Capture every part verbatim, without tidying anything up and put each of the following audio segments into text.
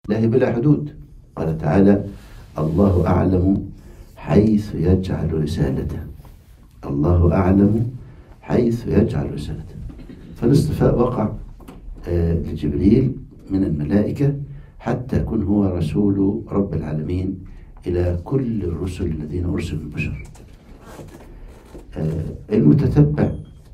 الله بلا حدود. قال تعالى: الله أعلم حيث يجعل رسالته. الله أعلم حيث يجعل رسالته. فالاصطفاء وقع آه لجبريل من الملائكة حتى يكون هو رسول رب العالمين إلى كل الرسل الذين أرسلوا من البشر. آه المتتبع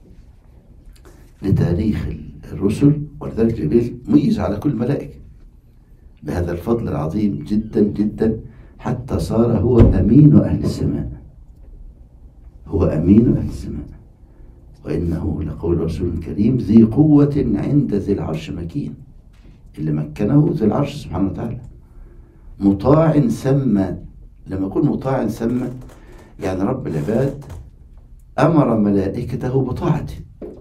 لتاريخ الرسل، ولذلك جبريل ميز على كل الملائكة بهذا الفضل العظيم جدا جدا، حتى صار هو أمين أهل السماء. هو أمين أهل السماء. وإنه لقول رسول كريم ذي قوة عند ذي العرش مكين. اللي مكنه ذي العرش سبحانه وتعالى. مطاع ثم. لما يكون مطاع ثم يعني رب العباد أمر ملائكته بطاعته.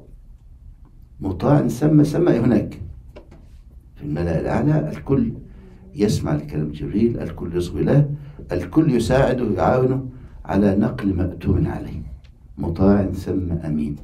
مطاع ثم ثم هناك في الملأ الأعلى، الكل يسمع لكلام جبريل، الكل يصغي له، الكل يساعده ويعاونه على نقل مأتوم عليه. مطاع ثم أمين.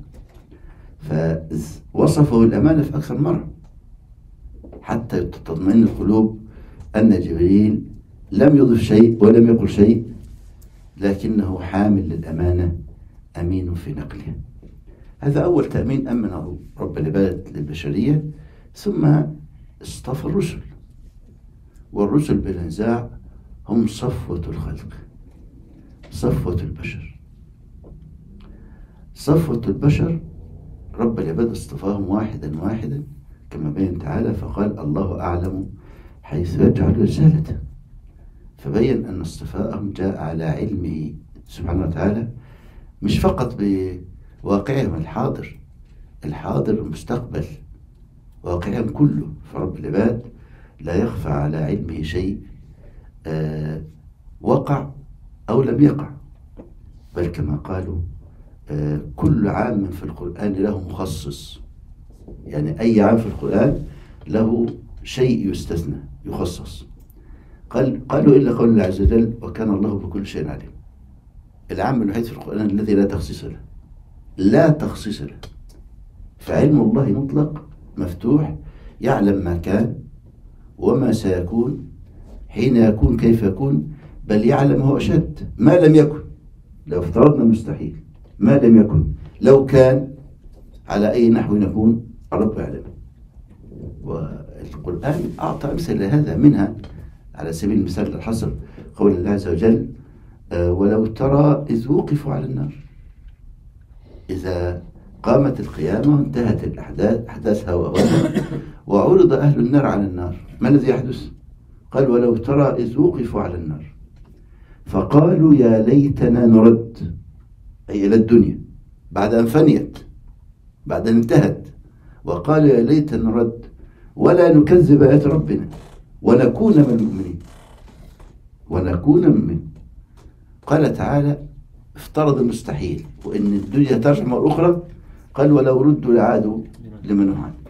فوصفه الأمانة في أكثر مرة حتى تطمئن القلوب أن جبريل لم يضف شيء ولم يقل شيء، لكنه حامل للأمانة أمين في نقلها. هذا أول تأمين أمنه رب العباد للبشرية. ثم اصطفى الرسل، والرسل بلا نزاع هم صفوة الخلق، صفوة البشر. صفوة البشر رب العباد اصطفاهم واحدا واحدا كما بين تعالى، فقال: الله أعلم حيث يجعل رسالته. فبين أن اصطفاءهم جاء على علمه سبحانه وتعالى، مش فقط بواقعهم الحاضر الحاضر والمستقبل، واقعهم كله. فرب العباد لا يخفى على علمه شيء آه وقع أو لم يقع، بل كما قالوا آه كل عام في القرآن له مخصص. يعني أي عام في القرآن له شيء يستثنى يخصص. قال قالوا إلا قول الله عز وجل: وكان الله بكل شيء عليم. العام الوحيد في القرآن الذي لا تخصيص له، لا تخصيص له. فعلم الله مطلق مفتوح، يعلم ما كان وما سيكون حين يكون كيف يكون، بل يعلم هو أشد ما لم يكن. لو افترضنا المستحيل ما لم يكن، لو كان على أي نحو يكون الرب يعلم. والقرآن أعطى أمثلة لهذا، منها على سبيل المثال الحصر قول الله عز وجل: آه ولو ترى إذ وقفوا على النار. إذا قامت القيامة وانتهت الأحداث أحداثها وأوانها وعرض أهل النار على النار، ما الذي يحدث؟ قال: ولو ترى إذ وقفوا على النار فقالوا يا ليتنا نرد، أي إلى الدنيا بعد أن فنيت، بعد أن انتهت، وقالوا يا ليتنا نرد ولا نكذب آيات ربنا ونكون من المؤمنين ونكون من المؤمنين. قال تعالى: افترض المستحيل وإن الدنيا ترجع مرة أخرى، قال: ولو ردوا لعادوا لمن نهوا عنه.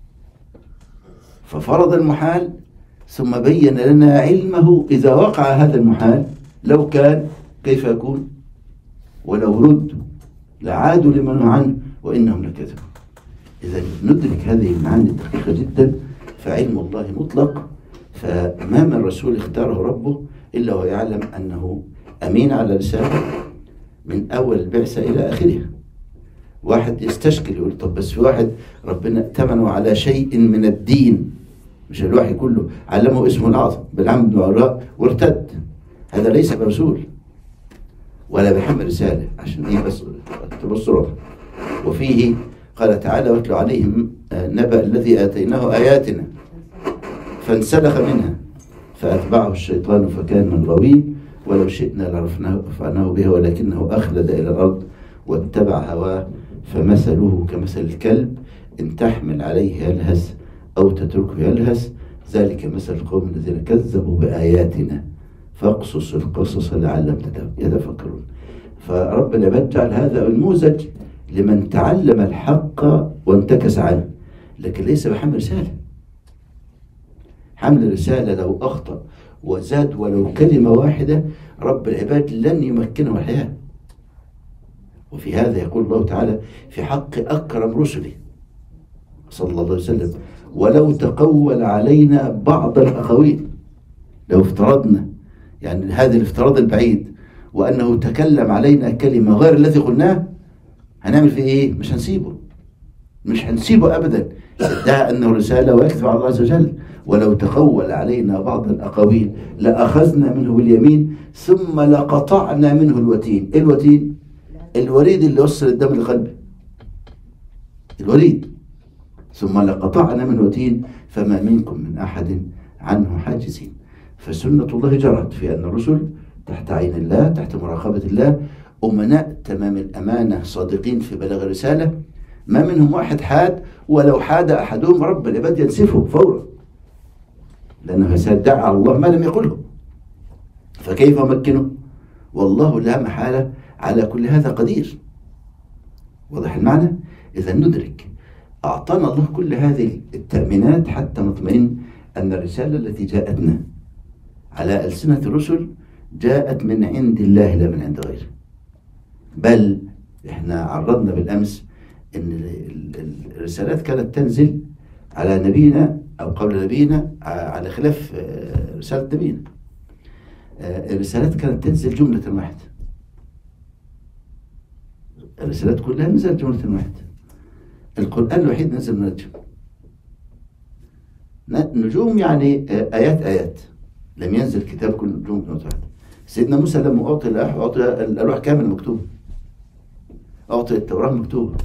ففرض المحال ثم بين لنا علمه إذا وقع هذا المحال لو كان كيف يكون، ولو ردوا لعادوا لمن نهوا عنه وإنهم لكذبوا. إذا ندرك هذه المعاني الدقيقة جدا، فعلم الله مطلق. فما من رسول اختاره ربه إلا ويعلم أنه أمين على رسالة من أول البعثة إلى آخرها. واحد يستشكل يقول: طب بس في واحد ربنا ائتمنه على شيء من الدين، مش الوحي كله، علمه اسمه الأعظم بالعمد بن وراء وارتد، هذا ليس برسول ولا بحمل رسالة. عشان إيه بس تبصروا. وفيه قال تعالى: واتلو عليهم نبأ الذي آتيناه آياتنا فانسلخ منها فأتبعه الشيطان فكان من الغاوين ولو شئنا لرفعناه بها ولكنه أخلد إلى الأرض واتبع هواه فمثله كمثل الكلب إن تحمل عليه يلهث أو تتركه يلهث ذلك مثل القوم الذين كذبوا بآياتنا فاقصص القصص لعلهم يتفكرون. فرب العباد جعل هذا النموذج لمن تعلم الحق وانتكس عنه، لكن ليس بحمل رسالة. حمل الرسالة لو أخطأ وزاد ولو كلمة واحدة رب العباد لن يمكنه الحياة. وفي هذا يقول الله تعالى في حق أكرم رسله صلى الله عليه وسلم: ولو تقول علينا بعض الأقاويل لو افترضنا يعني هذا الافتراض البعيد وأنه تكلم علينا كلمة غير الذي قلناه، هنعمل فيه إيه؟ مش هنسيبه، مش هنسيبه أبدا. ادعى أنه رسالة ويكذب على الله عز وجل. ولو تقول علينا بعض الأقاويل لأخذنا منه باليمين ثم لقطعنا منه الوتين. إيه الوتين؟ الوريد اللي يوصل الدم لقلبه، الوريد. ثم لقطعنا منه الوتين فما منكم من أحد عنه حاجزين. فسنة الله جرت في أن الرسل تحت عين الله، تحت مراقبة الله، أمناء تمام الأمانة، صادقين في بلاغ الرسالة، ما منهم واحد حاد، ولو حاد أحدهم رب العباد ينسفه فورا، لأنه سيدعي على الله ما لم يقله، فكيف أمكنه؟ والله لا محالة على كل هذا قدير. واضح المعنى؟ إذا ندرك أعطانا الله كل هذه التأمينات حتى نطمئن أن الرسالة التي جاءتنا على ألسنة الرسل جاءت من عند الله لا من عند غيره. بل إحنا عرضنا بالأمس أن الرسالات كانت تنزل على نبينا أو قبل نبينا على خلاف رسالة نبينا. الرسالات كانت تنزل جملة واحدة، الرسالات كلها نزلت جملة واحدة. القرآن الوحيد نزل منجم، نجوم يعني آيات آيات، لم ينزل كتاب كل نجوم جملة واحدة. سيدنا موسى لما أعطي الألواح أعطي الألواح كامل مكتوب، أعطي التوراة مكتوبة.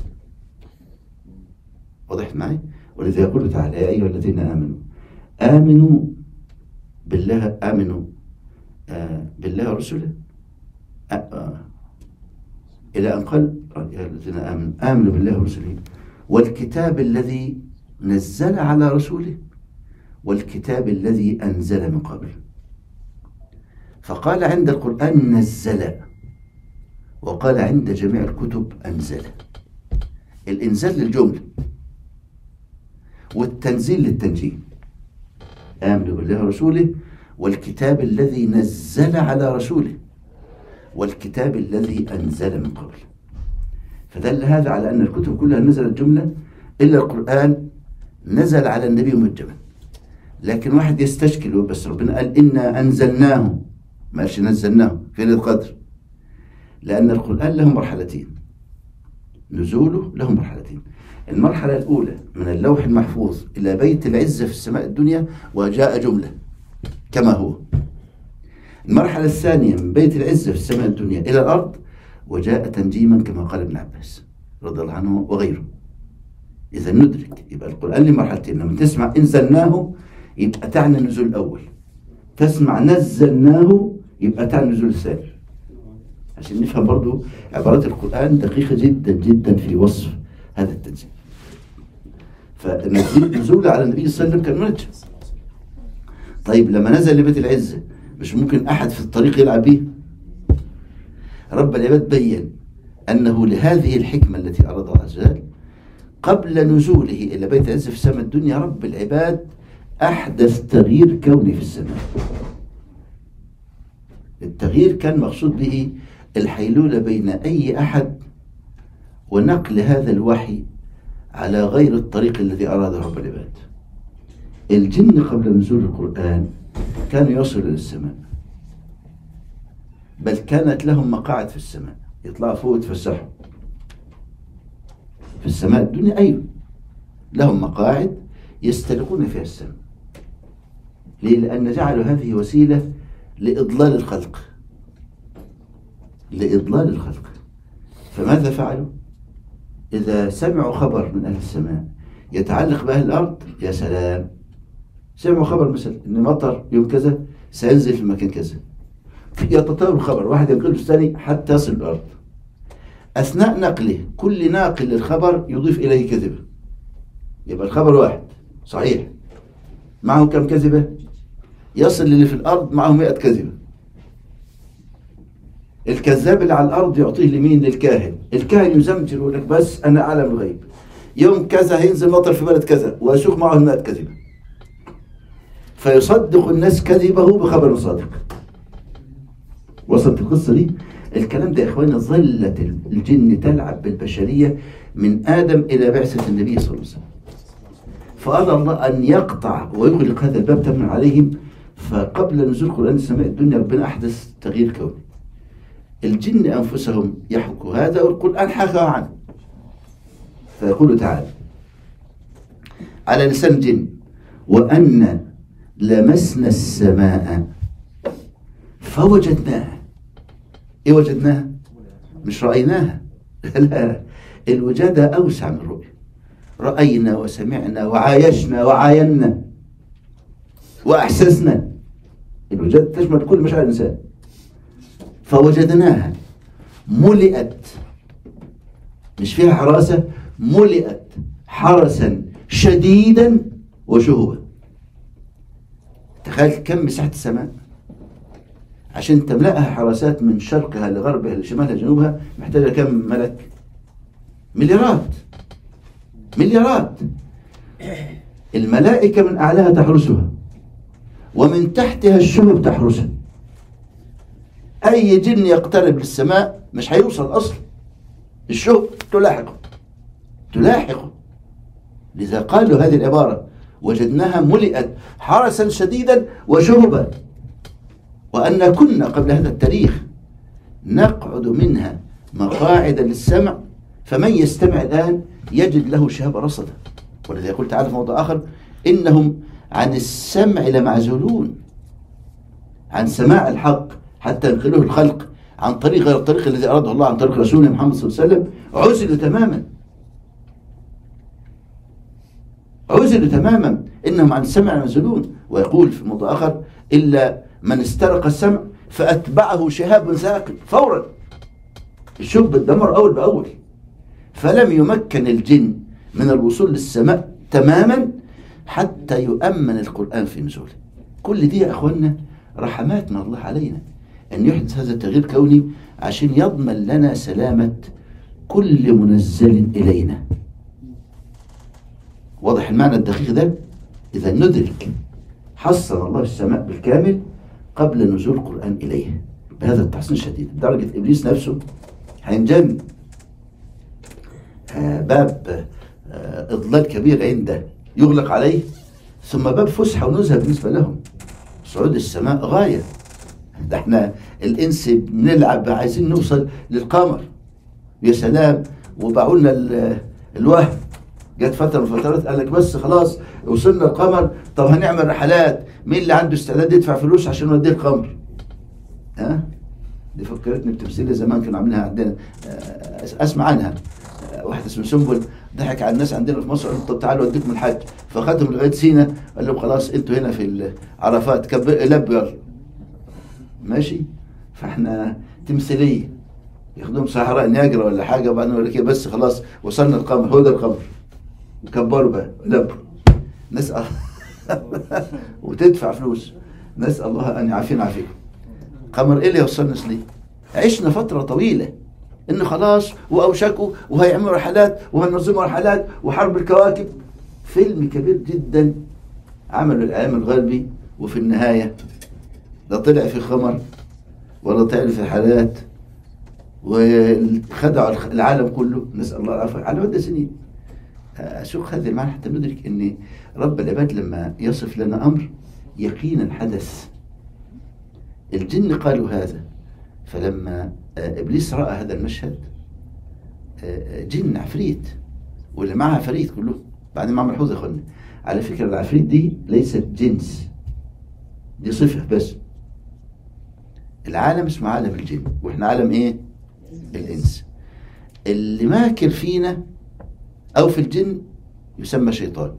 واضح معي؟ ولذا يقول تعالى يا أيها الذين آمنوا آمنوا بالله، آمنوا آه بالله ورسله آه آه إلى أن قال يا الذين آمنوا آمنوا بالله ورسله والكتاب الذي نزل على رسوله والكتاب الذي أنزل من قبل. فقال عند القرآن نزل، وقال عند جميع الكتب أنزل. الإنزال للجملة والتنزيل للتنجيل. آمنوا بالله ورسوله والكتاب الذي نزل على رسوله والكتاب الذي أنزل من قبل. فدل هذا على أن الكتب كلها نزلت جملة إلا القرآن نزل على النبي مجملا. لكن واحد يستشكل بس ربنا قال إنا أنزلناه، ما قالش نزلناه في ليلة القدر، لأن القرآن له مرحلتين، نزوله له مرحلتين. المرحلة الأولى من اللوح المحفوظ إلى بيت العزة في السماء الدنيا وجاء جملة كما هو. المرحلة الثانية من بيت العزة في السماء الدنيا إلى الأرض وجاء تنجيما كما قال ابن عباس رضي الله عنه وغيره. إذا ندرك يبقى القرآن لمرحلتين. لما تسمع انزلناه يبقى تعني النزول الأول، تسمع نزلناه يبقى تعني النزول الثاني، عشان نفهم برضو عبارات القرآن دقيقة جدا جدا في وصف هذا التنزيل. فالنزول على النبي صلى الله عليه وسلم كان منجم. طيب لما نزل لبيت العزة مش ممكن أحد في الطريق يلعب به؟ رب العباد بين أنه لهذه الحكمة التي أرادها الله عز وجل قبل نزوله إلى بيت العزة في السماء الدنيا رب العباد أحدث تغيير كوني في السماء. التغيير كان مقصود به الحيلولة بين أي أحد ونقل هذا الوحي على غير الطريق الذي أراده رب العباد. الجن قبل نزول القرآن كانوا يصلوا إلى السماء، بل كانت لهم مقاعد في السماء، يطلعوا فوق يتفسحوا في السماء الدنيا. أيوة لهم مقاعد يستلقون فيها السماء. ليه؟ لأن جعلوا هذه وسيلة لإضلال الخلق، لإضلال الخلق. فماذا فعلوا؟ إذا سمعوا خبر من أهل السماء يتعلق بأهل الأرض، يا سلام، سمعوا خبر مثلا إن مطر يوم كذا سينزل في مكان كذا، يتطور الخبر واحد ينقله الثاني حتى يصل الأرض. أثناء نقله كل ناقل للخبر يضيف إليه كذبة، يبقى الخبر واحد صحيح معه كم كذبة؟ يصل اللي في الأرض معه مئة كذبة. الكذاب اللي على الأرض يعطيه لمين؟ للكاهن. الكاهن يزمجر يقول لك بس أنا أعلم الغيب، يوم كذا هينزل مطر في بلد كذا، ويسوق معه مئة كذبة، فيصدق الناس كذبه بخبر صادق. وصلت القصة دي؟ الكلام ده يا إخواني ظلت الجن تلعب بالبشرية من آدم إلى بعثة النبي صلى الله عليه وسلم. فأراد الله أن يقطع ويغلق هذا الباب تماما عليهم، فقبل نزول قرآن السماء الدنيا ربنا أحدث تغيير كوني. الجن أنفسهم يحكوا هذا والقرآن حكى عنه. فيقول تعالى على لسان الجن: وأن لمسنا السماء فوجدناها. إيه وجدناها؟ مش رأيناها. لا، الوجادة أوسع من الرؤية. رأينا وسمعنا وعايشنا وعاينا وأحسسنا. الوجادة تشمل كل مشاعر الإنسان. فوجدناها ملئت، مش فيها حراسة، ملئت حرسا شديدا وشهبا. تخيل كم مساحة السماء عشان تملأها حراسات من شرقها لغربها لشمالها لجنوبها، محتاجة كم ملك؟ مليارات مليارات. الملائكة من أعلاها تحرسها ومن تحتها الشهب تحرسها. أي جن يقترب للسماء مش هيوصل أصلا، الشهب تلاحقه تلاحقه. لذا قالوا هذه العبارة: وجدناها ملئت حرسا شديدا وشهبا. وأن كنا قبل هذا التاريخ نقعد منها مقاعد للسمع، فمن يستمع الآن يجد له شهاب رصدا. ولذا يقول تعالى في موضوع آخر: إنهم عن السمع لمعزولون. عن سماع الحق حتى ينقله الخلق عن طريق غير الطريق الذي أراده الله، عن طريق رسوله محمد صلى الله عليه وسلم، عزلوا تماما عزلوا تماما إنهم عن السمع لمعزولون. ويقول في موضوع آخر: إلا من استرق السمع فأتبعه شهاب ثاقب. فورا الشهب الدمر أول بأول. فلم يمكن الجن من الوصول للسماء تماما حتى يؤمن القرآن في نزوله. كل دي يا أخوانا رحمات من الله علينا، أن يحدث هذا التغيير كوني عشان يضمن لنا سلامة كل منزل إلينا. واضح المعنى الدقيق ده؟ إذا ندرك حصن الله السماء بالكامل قبل نزول القرآن إليه بهذا التحصين الشديد، لدرجة إبليس نفسه هينجن. آه باب آه إضلال كبير عنده يغلق عليه، ثم باب فسحة ونزهة بالنسبة لهم. صعود السماء غاية. ده احنا الإنس بنلعب عايزين نوصل للقمر، يا سلام. وباعوا لنا الوهم. جت فترة من الفترات قال لك بس خلاص وصلنا القمر، طب هنعمل رحلات، مين اللي عنده استعداد يدفع فلوس عشان نوديه القمر؟ ها؟ دي فكرتني بتمثيلية زمان كانوا عاملينها عندنا، اسمع عنها. واحد اسمه سنبل ضحك على الناس عندنا في مصر، قال طب تعالوا اوديكم الحج، فاخدهم لغايه سينا، قال لهم خلاص انتوا هنا في عرفات، كبر لبوا يلا. ماشي؟ فاحنا تمثيليه ياخدوهم صحراء نياجرا ولا حاجه، وبعدين يقول لك بس خلاص وصلنا القمر، هو ده القمر. كبروا بقى لبوا. نسال وتدفع فلوس. نسال الله ان يعافينا ويعافيكم. قمر ايه اللي يوصلنا ليه؟ عشنا فتره طويله انه خلاص واوشكوا وهيعملوا رحلات وهننظموا رحلات وحرب الكواكب. فيلم كبير جدا عمله الاعلام الغربي، وفي النهايه لا طلع في خمر ولا طلع في رحلات، وخدعوا العالم كله. نسال الله العافيه على مدى سنين. اشوف هذه المعنى حتى ندرك ان رب العباد لما يصف لنا امر يقينا حدث. الجن قالوا هذا، فلما ابليس راى هذا المشهد، جن عفريت واللي معها عفريت كلهم. بعدين مع ملحوظه يا اخوانا، على فكره العفريت دي ليست جنس، دي صفه بس. العالم اسمه عالم الجن، واحنا عالم ايه؟ الانس. اللي ماكر فينا او في الجن يسمى شيطان،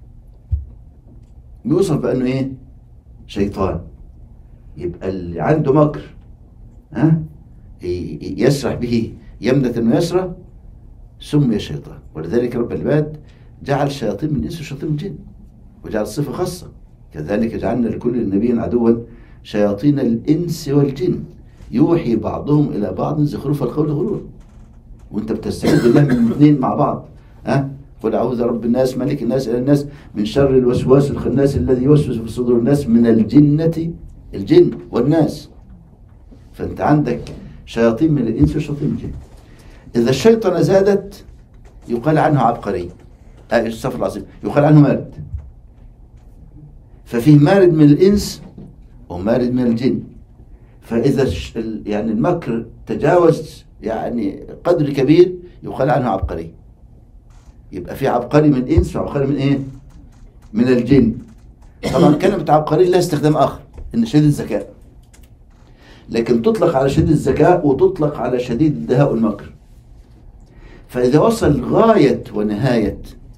بيوصف بانه ايه؟ شيطان. يبقى اللي عنده مكر ها يسرح به يمنة انه يسرى سمي الشيطان. ولذلك رب العباد جعل شياطين من الانس وشياطين من الجن، وجعل صفه خاصه. كذلك جعلنا لكل نبي عدوا شياطين الانس والجن يوحي بعضهم الى بعض زخرف القول غرور. وانت بتستعيذ بالله من الاثنين مع بعض. ها قل اعوذ برب الناس ملك الناس اله الناس من شر الوسواس الخناس الذي يوسوس في صدور الناس من الجنة الجن والناس. فانت عندك شياطين من الانس وشياطين من الجن. اذا الشيطنه زادت يقال عنه عبقري، استغفر الله العظيم، يقال عنه مارد. ففيه مارد من الانس ومارد من الجن. فإذا يعني المكر تجاوز يعني قدر كبير يقال عنه عبقري. يبقى في عبقري من الإنس وعبقري من إيه؟ من الجن. طبعا كلمة عبقري لها استخدام آخر، إن شديد الذكاء، لكن تطلق على شديد الذكاء وتطلق على شديد الدهاء والمكر. فإذا وصل غاية ونهاية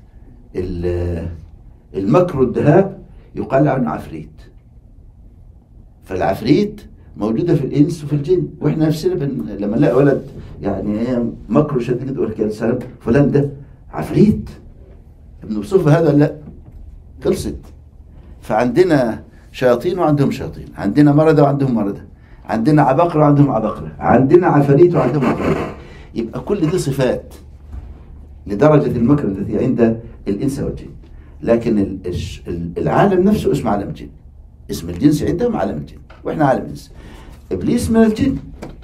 المكر والدهاء يقال عنه عفريت. فالعفريت موجودة في الإنس وفي الجن، وإحنا نفسنا بن... لما نلاقي ولد يعني مكر شديد يقول لك يا سلام فلان ده عفريت، بنوصفه هذا لا، خلصت. فعندنا شياطين وعندهم شياطين، عندنا مردة وعندهم مردة، عندنا عباقرة وعندهم عباقرة، عندنا عفاريت وعندهم عفاريت. يبقى كل دي صفات لدرجة المكر التي عند الإنس والجن. لكن العالم نفسه اسمه عالم الجن، اسم الجنس عندهم عالم الجن، وإحنا عالم الإنس. إبليس من الجن،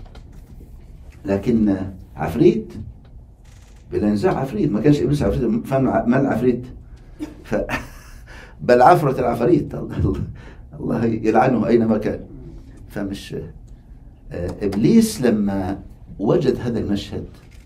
لكن عفريت بلا نزاع عفريت. ما كانش إبليس عفريت، فما العفريت ف... بل عفرة العفاريت، الله يلعنه أينما كان. فمش إبليس لما وجد هذا المشهد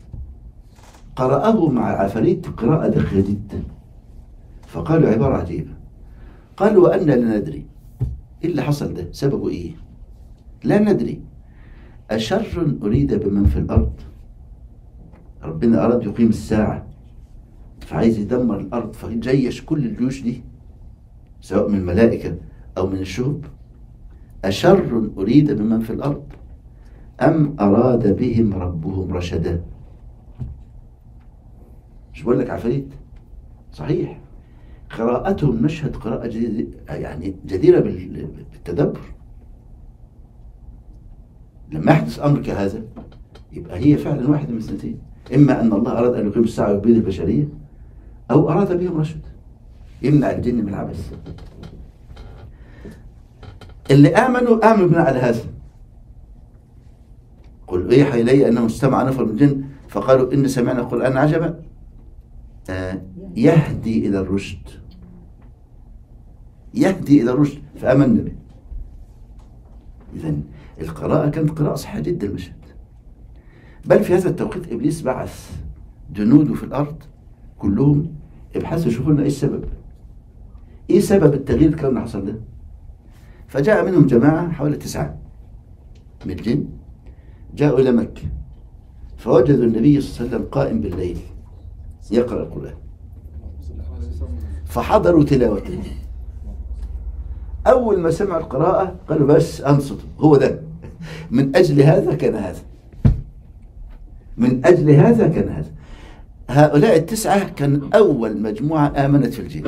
قرأه مع العفاريت قراءة دقيقة جدا، فقالوا عبارة عجيبة، قالوا وأنا لا ندري إيه اللي حصل ده، سببه إيه؟ لا ندري أشر أريد بمن في الأرض. ربنا أراد يقيم الساعة فعايز يدمر الأرض، فجيش كل الجيوش دي سواء من الملائكة أو من الشهب. أشر أريد بمن في الأرض أم أراد بهم ربهم رشدا. مش بقول لك عفريت، صحيح قراءتهم مشهد قراءة جديدة يعني جديرة بالتدبر. لما يحدث أمر كهذا يبقى هي فعلا واحدة من اثنتين، إما أن الله أراد أن يقيم الساعة ويبيد البشرية، أو أراد بهم رشد يمنع الجن من العبث. اللي آمنوا آمنوا بناء على هذا. قل أوحي إلي أنه استمع نفر من الجن فقالوا إن سمعنا قرآن عجبا آه يهدي إلى الرشد، يهدي إلى الرشد فآمنا به. إذن القراءة كانت قراءة صحيحة جدا المشهد. بل في هذا التوقيت إبليس بعث جنوده في الأرض كلهم ابحثوا شوفوا لنا إيه السبب، إيه سبب التغيير الكون اللي حصل ده. فجاء منهم جماعة حوالي تسعة من الجن، جاءوا إلى مكة فوجدوا النبي صلى الله عليه وسلم قائم بالليل يقرأ القرآن، فحضروا تلاوته. أول ما سمعوا القراءة قالوا بس أنصتوا، هو ده، من أجل هذا كان هذا، من أجل هذا كان هذا. هؤلاء التسعة كان أول مجموعة آمنت في الجن،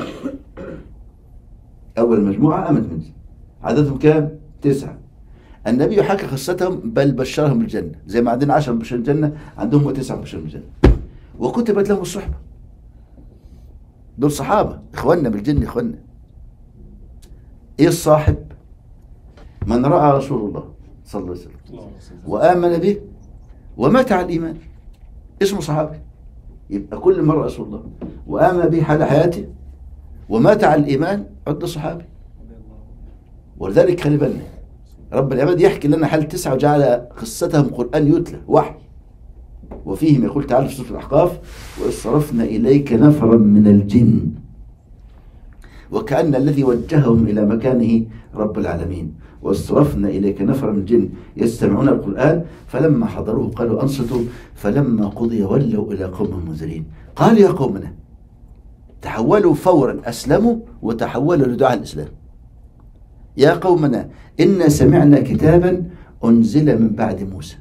أول مجموعة آمنت في الجن، عددهم كام؟ تسعة. النبي حكى قصتهم بل بشرهم بالجنة، زي ما عندنا عشر بشر الجنة عندهم تسعة بشر بالجنة، وكتبت لهم الصحبة. دول صحابة إخواننا بالجن، إخواننا. إيه الصاحب؟ من رأى رسول الله صلى الله عليه وسلم وآمن به ومات على الإيمان اسمه صحابي. يبقى كل مرة رسول الله وآمن به حال حياته ومات على الإيمان عد صحابي. ولذلك خلي بالنا رب العباد يحكي لنا حال تسعة وجعل قصتهم قرآن يتلى وحي، وفيهم يقول تعالى في سورة الأحقاف وإذ صرفنا إليك نفرا من الجن، وكأن الذي وجههم إلى مكانه رب العالمين. وإذ صرفنا إليك نفرا من الجن يستمعون القرآن فلما حضروه قالوا أنصتوا فلما قضي ولوا إلى قوم منذرين. قال يا قومنا، تحولوا فورا، أسلموا وتحولوا لدعاء الإسلام. يا قومنا إنا سمعنا كتابا أنزل من بعد موسى،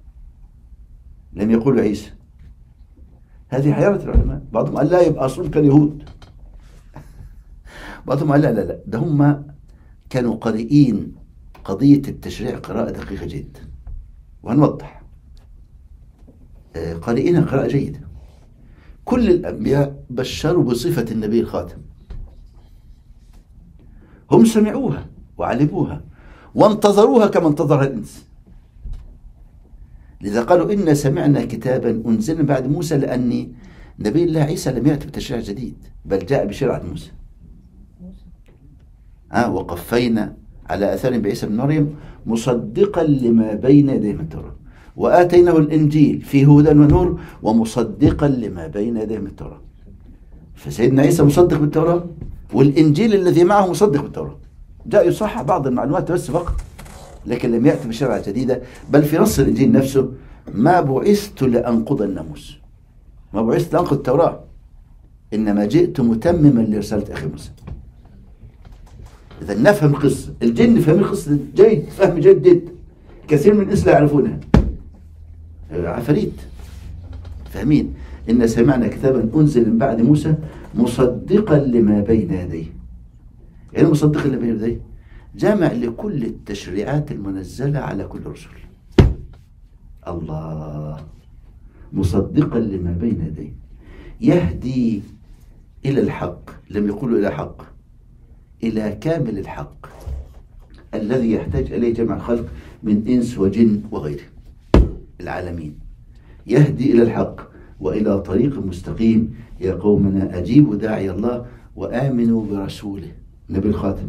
لم يقولوا عيسى. هذه حيرة العلماء، بعضهم قال لا يبقى أصلهم كان يهود، بعضهم قال لا لا لا ده هم كانوا قارئين قضية التشريع قراءة دقيقة جدا، وهنوضح. قارئين قراءة جيدة. كل الأنبياء بشروا بصفة النبي الخاتم، هم سمعوها وعلموها وانتظروها كما انتظرها الإنس. لذا قالوا إنا سمعنا كتابا أنزل من بعد موسى، لأن نبي الله عيسى لم يأتي بتشريع جديد بل جاء بشريعة موسى. آه وقفينا على أثر بعيسى بن مريم مصدقا لما بين يديه من التوراة، وآتيناه الإنجيل فيه هدى ونور ومصدقا لما بين يديه من التوراة. فسيدنا عيسى مصدق بالتوراة، والإنجيل الذي معه مصدق بالتوراة. جاء يصحح بعض المعلومات بس فقط، لكن لم يأتي بشريعة جديدة. بل في نص الإنجيل نفسه: ما بعثت لأنقض الناموس، ما بعثت لأنقض التوراة، إنما جئت متمما لرسالة أخي موسى. إذا نفهم القصة، الجن فهم القصة جيد، فهم جيد جدا، كثير من الناس لا يعرفونها. عفاريت فاهمين إن سمعنا كتابا أنزل من بعد موسى مصدقا لما بين يديه. يعني مصدقا لما بين يديه جامع لكل التشريعات المنزلة على كل رسل. الله، مصدقا لما بين يديه، يهدي إلى الحق، لم يقولوا إلى حق، إلى كامل الحق الذي يحتاج إليه جميع الخلق من إنس وجن وغيره العالمين. يهدي إلى الحق وإلى طريق مستقيم. يا قومنا أجيبوا داعي الله وآمنوا برسوله، نبي الخاتم.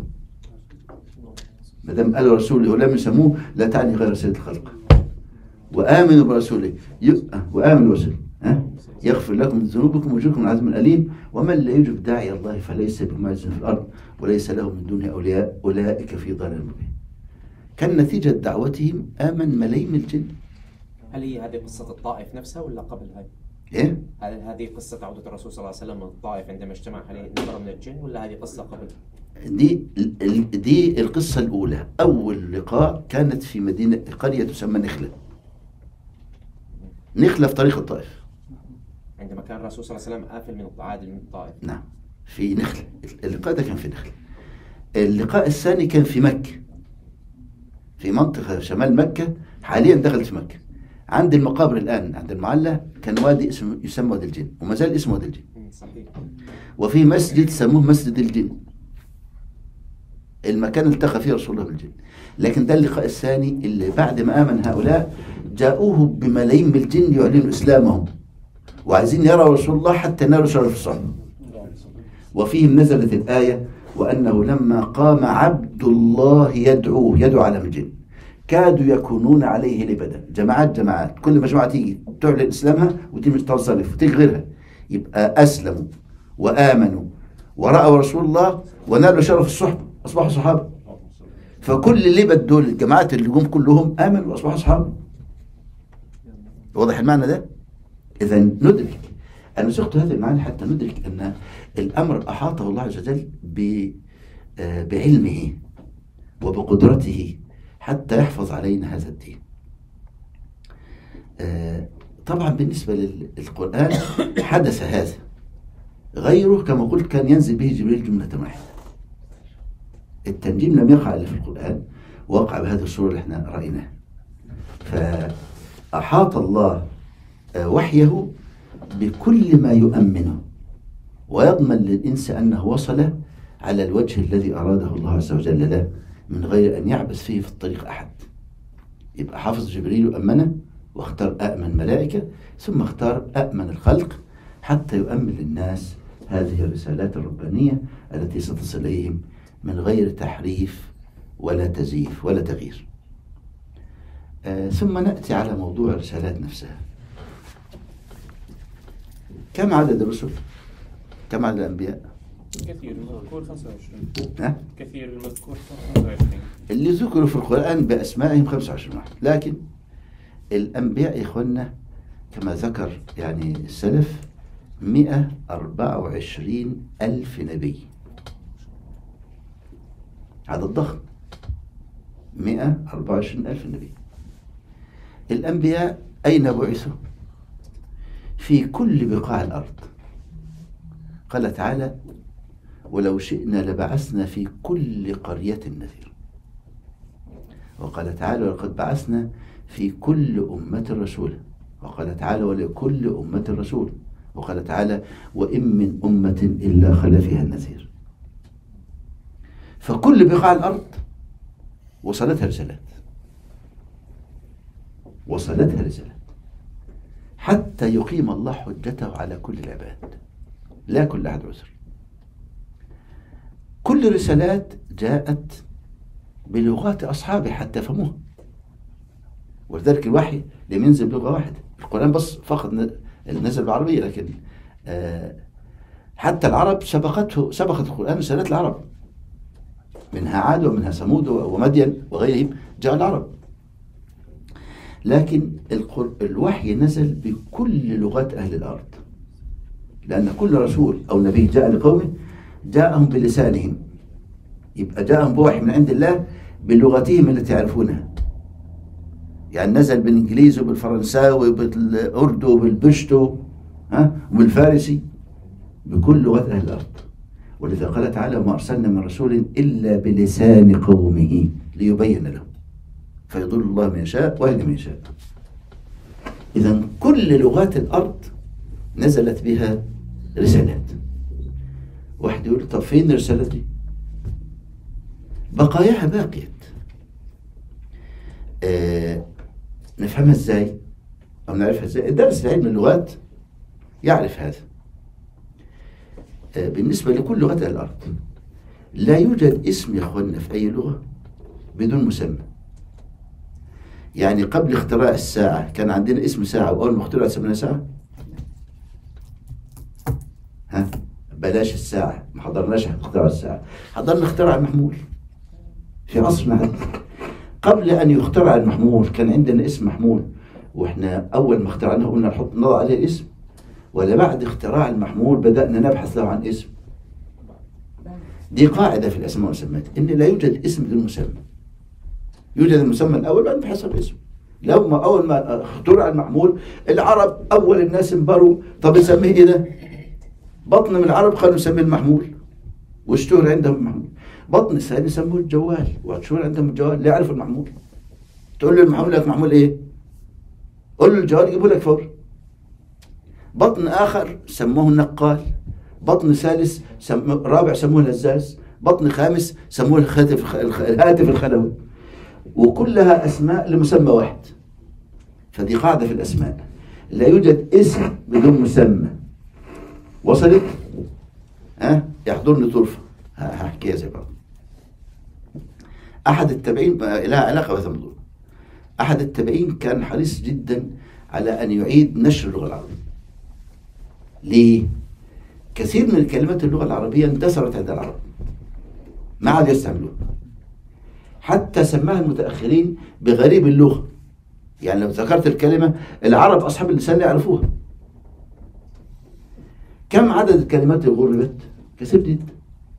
ما دام قالوا رسوله ولم يسموه لا تعني غير سيد الخلق. وآمنوا برسوله، وآمنوا برسوله ها يغفر لكم من ذنوبكم ويجركم من عذاب أليم. ومن لا يجب داعي الله فليس بمعجز في الأرض وليس له من دونه أولياء أولئك في ضلال مبين. كان نتيجة دعوتهم آمن ملايين الجن. هل هي هذه قصة الطائف نفسها ولا قبل هاي؟ إيه؟ هل هذه قصة عودة الرسول صلى الله عليه وسلم من الطائف عندما اجتمع عليه نفر من الجن، ولا هذه قصة قبل؟ دي دي القصة الأولى. أول لقاء كانت في مدينة قرية تسمى نخلة. نخلة في طريق الطائف، عندما كان الرسول صلى الله عليه وسلم آفل من العادل من الطائف. نعم، في نخلة. اللقاء ده كان في نخلة. اللقاء الثاني كان في مكة، في منطقة شمال مكة، حاليا دخلت في مكة عند المقابر الآن عند المعلة. كان وادي اسمه يسمى وادي الجن، وما زال اسمه وادي الجن. صحيح. وفي مسجد سموه مسجد الجن، المكان التقى فيه رسول الله بالجن. لكن ده اللقاء الثاني اللي بعد ما آمن هؤلاء جاءوه بملايين من الجن يعلنوا إسلامهم وعايزين يروا رسول الله حتى ينالوا شرف الصحبة. وفيهم نزلت الآية: وأنه لما قام عبد الله يدعوه، يدعو على الجن، كادوا يكونون عليه لبدا. جماعات جماعات، كل مجموعة تيجي تعلن إسلامها وتيجي تنصرف وتيجي غيرها، يبقى أسلموا وآمنوا ورأوا رسول الله ونالوا شرف الصحبة، أصبحوا صحابة. فكل اللي لبد دول الجماعات اللي جم كلهم آمنوا وأصبحوا صحابة. واضح المعنى ده؟ إذا ندرك، أنا سقت هذا المعنى حتى ندرك أن الأمر أحاطه الله عز وجل بعلمه وبقدرته حتى يحفظ علينا هذا الدين. طبعا بالنسبة للقرآن حدث هذا، غيره كما قلت كان ينزل به جبريل جملة واحدة. التنجيم لم يقع إلا في القرآن، وقع بهذه الصورة اللي احنا رأيناها. فأحاط الله وحيه بكل ما يؤمنه ويضمن للإنس أنه وصل على الوجه الذي أراده الله عز وجل له من غير أن يعبث فيه في الطريق أحد. يبقى حافظ جبريل أمنه واختار أأمن ملائكة، ثم اختار أأمن الخلق حتى يؤمن للناس هذه الرسالات الربانية التي ستصل إليهم من غير تحريف ولا تزييف ولا تغيير. آه ثم نأتي على موضوع الرسالات نفسها. كم عدد الرسل؟ كم عدد الأنبياء؟ كثير المذكور خمسة وعشرين. ها؟ كثير المذكور خمسة وعشرين. اللي ذكروا في القرآن بأسمائهم خمسة وعشرين واحد، لكن الأنبياء يا إخوانا كما ذكر يعني السلف مئة وأربعة وعشرين ألف نبي، عدد ضخم. مئة وأربعة وعشرين ألف نبي. الأنبياء أين بعثوا؟ في كل بقاع الأرض. قال تعالى: ولو شئنا لبعثنا في كل قرية نذير. وقال تعالى: ولقد بعثنا في كل أمة رسولا. وقال تعالى: ولكل أمة رسول. وقال تعالى: وإن من أمة إلا خلا فيها النذير. فكل بقاع الأرض وصلتها رسالات، وصلتها رسالات حتى يقيم الله حجته على كل العباد، لا كل أحد عذر. كل رسالات جاءت بلغات أصحابه حتى يفهموها. ولذلك الوحي لم ينزل بلغة واحدة. القرآن بس فقط نزل بالعربية، لكن آه حتى العرب سبقته سبقت القرآن رسالات العرب، منها عاد ومنها ثمود ومدين وغيرهم جاء العرب. لكن الوحي نزل بكل لغات أهل الأرض، لأن كل رسول أو نبي جاء لقومه جاءهم بلسانهم، يبقى جاءهم بوحي من عند الله بلغتهم التي يعرفونها. يعني نزل بالإنجليزي وبالفرنساوي وبالأردو وبالبشتو ها وبالفارسي، بكل لغات أهل الأرض. ولذا قال تعالى: وما أرسلنا من رسول إلا بلسان قومه ليبين لهم فيضل الله من يشاء ويهدي من يشاء. إذا كل لغات الأرض نزلت بها رسالات. واحد يقول: طب فين الرسالات دي؟ بقاياها باقية. آه نفهمها ازاي او نعرفها ازاي؟ الدرس علم اللغات يعرف هذا. آه بالنسبة لكل لغات الأرض لا يوجد اسم يا اخوانا في أي لغة بدون مسمى. يعني قبل اختراع الساعة كان عندنا اسم ساعة، وأول ما اخترعت سميناها ساعة؟ ها؟ بلاش الساعة، ما حضرناش اختراع الساعة، حضرنا اختراع المحمول في عصرنا هذا. قبل أن يخترع المحمول كان عندنا اسم محمول، وإحنا أول ما اخترعناه قلنا نحط نضع عليه الاسم، ولا بعد اختراع المحمول بدأنا نبحث له عن اسم؟ دي قاعدة في الأسماء والمسميات، إن لا يوجد اسم بدون مسمى. يوجد المسمى الأول بعد نبحث عن الاسم. لو ما أول ما اخترع المحمول العرب أول الناس انبروا، طب نسميه إيه ده؟ بطن من العرب قالوا نسميه المحمول، واشتهر عندهم المحمول. بطن الثاني سموه الجوال، واشتهر عندهم الجوال. لا يعرفوا المحمول. تقول له المحمول لك محمول إيه؟ قول له الجوال يجيبه لك فور. بطن آخر سموه النقال، بطن ثالث سمو رابع سموه الهزاز، بطن خامس سموه الخاتف الهاتف الخلوي، وكلها أسماء لمسمى واحد. فدي قاعدة في الأسماء، لا يوجد اسم بدون مسمى. وصلت؟ ها؟ يحضرني طرفة هحكيها زي بعض. أحد التابعين لها علاقة بهذا الموضوع. أحد التابعين كان حريص جدا على أن يعيد نشر اللغة العربية. ليه؟ كثير من الكلمات اللغة العربية اندثرت عند العرب، ما عاد يستعملوها. حتى سماها المتأخرين بغريب اللغة. يعني لو ذكرت الكلمة العرب أصحاب اللسان لا يعرفوها. كم عدد الكلمات اللي غربت؟ كثير جدا.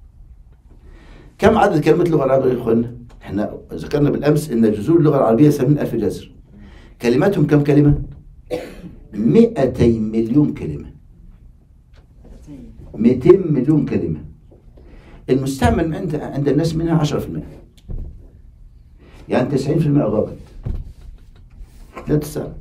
كم عدد كلمات اللغة العربية يا إخوانا؟ احنا ذكرنا بالأمس إن جذور اللغة العربية ثمانين ألف جذر. كلماتهم كم كلمة؟ مئتين مليون كلمة. مئتين مليون كلمة. المستعمل عند عند الناس منها عشرة في المئة. يعني تسعين في المئة غابت. لا تستعمل.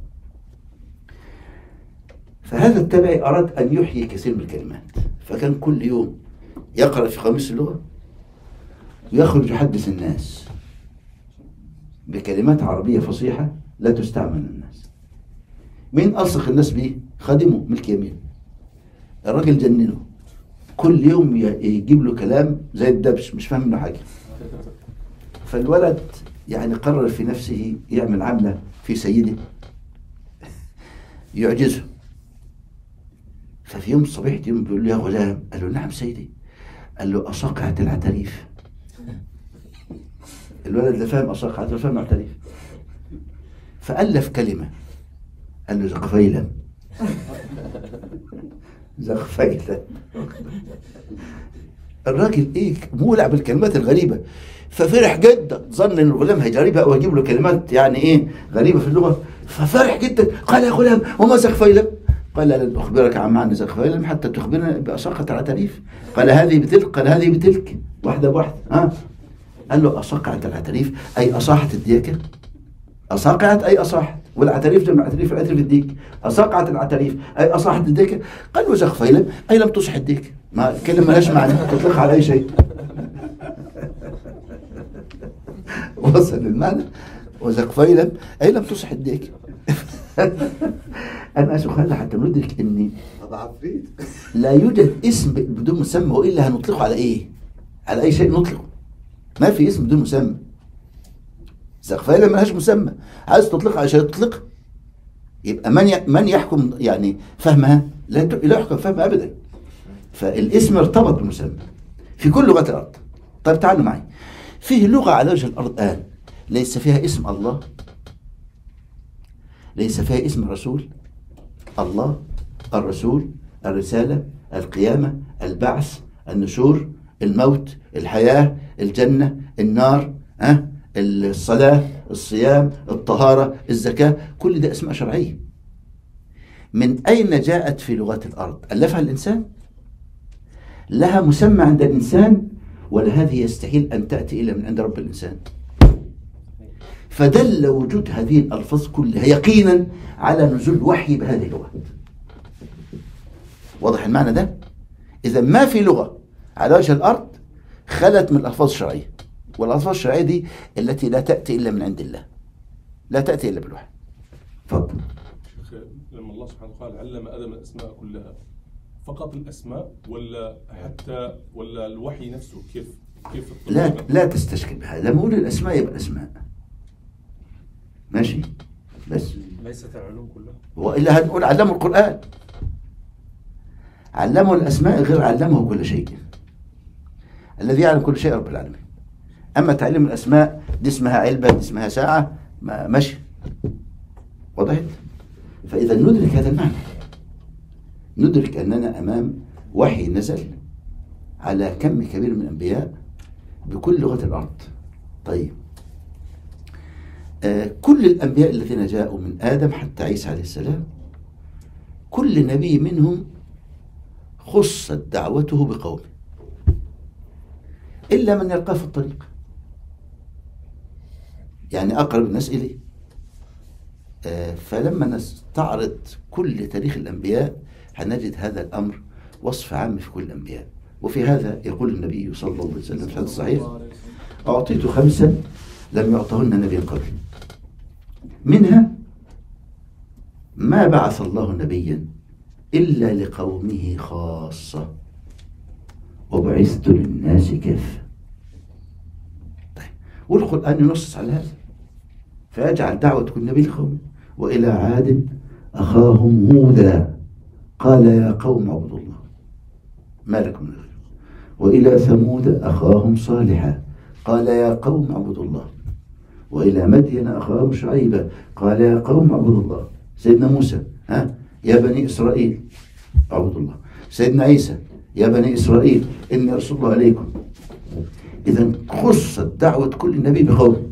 فهذا التابعي أراد أن يحيي كثير من الكلمات، فكان كل يوم يقرأ في قاموس اللغة ويخرج يحدث الناس بكلمات عربية فصيحة لا تستعمل الناس. مين ألصق الناس بيه؟ خادمه ملك يمين. الراجل جننه، كل يوم يجيب له كلام زي الدبش مش فاهم منه حاجة. فالولد يعني قرر في نفسه يعمل عملة في سيده يعجزه. ففي يوم صبيحة يوم بيقول له: يا غلام. قال له: نعم سيدي. قال له: أصقعت العتريف. الولد لا فاهم أصقعت ولا فاهم العتريف، فألف كلمة. قال له: زقفيلا. زقفيلا. الراجل ايه مولع بالكلمات الغريبة، ففرح جدا، ظن ان الغلام هيجربها او هيجيب له كلمات يعني ايه غريبة في اللغة، ففرح جدا. قال: يا غلام وما زقفيلا؟ قال: لن أخبرك عن معنى زقفيلا حتى تخبرنا بأصقعة العتريف. قال: هذه بتلك. قال: هذه بتلك. واحدة بواحدة. ها؟ قال له: أصقعة العتريف أي أصاحت الديكة. أصقعت أي أصاحت، والعتريف جمع عتريف، العتريف الديك. أصقعت العتريف أي أصاحت الديكة. قال له: زقفيلا أي لم تصح الديكة. ما كلمة مالهاش معنى، تطلق على أي شيء. وصل المعنى. وزقفيلا أي لم تصح الديكة. أنا أسأل حتى ندرك إن لا يوجد اسم بدون مسمى، وإلا هنطلقه على إيه؟ على أي شيء نطلقه. ما في اسم بدون مسمى. سقف فائدة ملهاش مسمى، عايز تطلقها عشان تطلقها. يبقى من ي... من يحكم يعني فهمها؟ لا ت... لا يحكم فهمها أبدا. فالاسم ارتبط بالمسمى في كل لغات الأرض. طيب تعالوا معي، فيه لغة على وجه الأرض الآن ليس فيها اسم الله، ليس فيها اسم الرسول. الله، الرسول، الرسالة، القيامة، البعث، النشور، الموت، الحياة، الجنة، النار، أه؟ الصلاة، الصيام، الطهارة، الزكاة، كل ده اسماء شرعية. من أين جاءت في لغات الأرض؟ ألفها الإنسان؟ لها مسمى عند الإنسان، ولا هذه يستحيل أن تأتي إلا من عند رب الإنسان؟ فدل وجود هذه الألفاظ كلها يقينا على نزول وحي بهذه اللغات. واضح المعنى ده؟ إذا ما في لغة على وجه الأرض خلت من الألفاظ الشرعية، والألفاظ الشرعية دي التي لا تأتي إلا من عند الله، لا تأتي إلا بالوحي. تفضل. لما الله سبحانه وتعالى علم آدم الأسماء كلها، فقط الأسماء ولا حتى ولا الوحي نفسه؟ كيف كيف لا لا تستشكل بهذا. لما أقول الأسماء يبقى الأسماء ماشي، بس ليست العلوم كلها. وإلا هنقول علمه القرآن، علمه الأسماء غير علمه كل شيء. الذي يعلم كل شيء رب العالمين. أما تعليم الأسماء دي اسمها علبة، دي اسمها ساعة، ما ماشي. وضحت؟ فإذا ندرك هذا المعنى، ندرك أننا أمام وحي نزل على كم كبير من الأنبياء بكل لغة الأرض. طيب، آه كل الأنبياء الذين جاءوا من آدم حتى عيسى عليه السلام، كل نبي منهم خصت دعوته بقومه إلا من يلقاه في الطريق، يعني أقرب الناس إليه. آه فلما نستعرض كل تاريخ الأنبياء هنجد هذا الأمر وصف عام في كل الأنبياء. وفي هذا يقول النبي صلى الله عليه وسلم في الحديث الصحيح: أعطيت خمسا لم يعطهن نبي قبل، منها ما بعث الله نبيا إلا لقومه خاصة وبعثت للناس كافة. طيب، والقرآن ينص على هذا فيجعل دعوة كل نبي لقومه. وإلى عاد أخاهم هودا قال يا قوم اعبدوا الله ما لكم من إله غيره. وإلى ثمود أخاهم صالحا قال يا قوم اعبدوا الله. وإلى مدين أخاهم شعيبا قال يا قوم اعبدوا الله. سيدنا موسى: ها يا بني إسرائيل اعبدوا الله. سيدنا عيسى: يا بني إسرائيل إني رسول الله عليكم. إذا خصت دعوة كل نبي بقومه.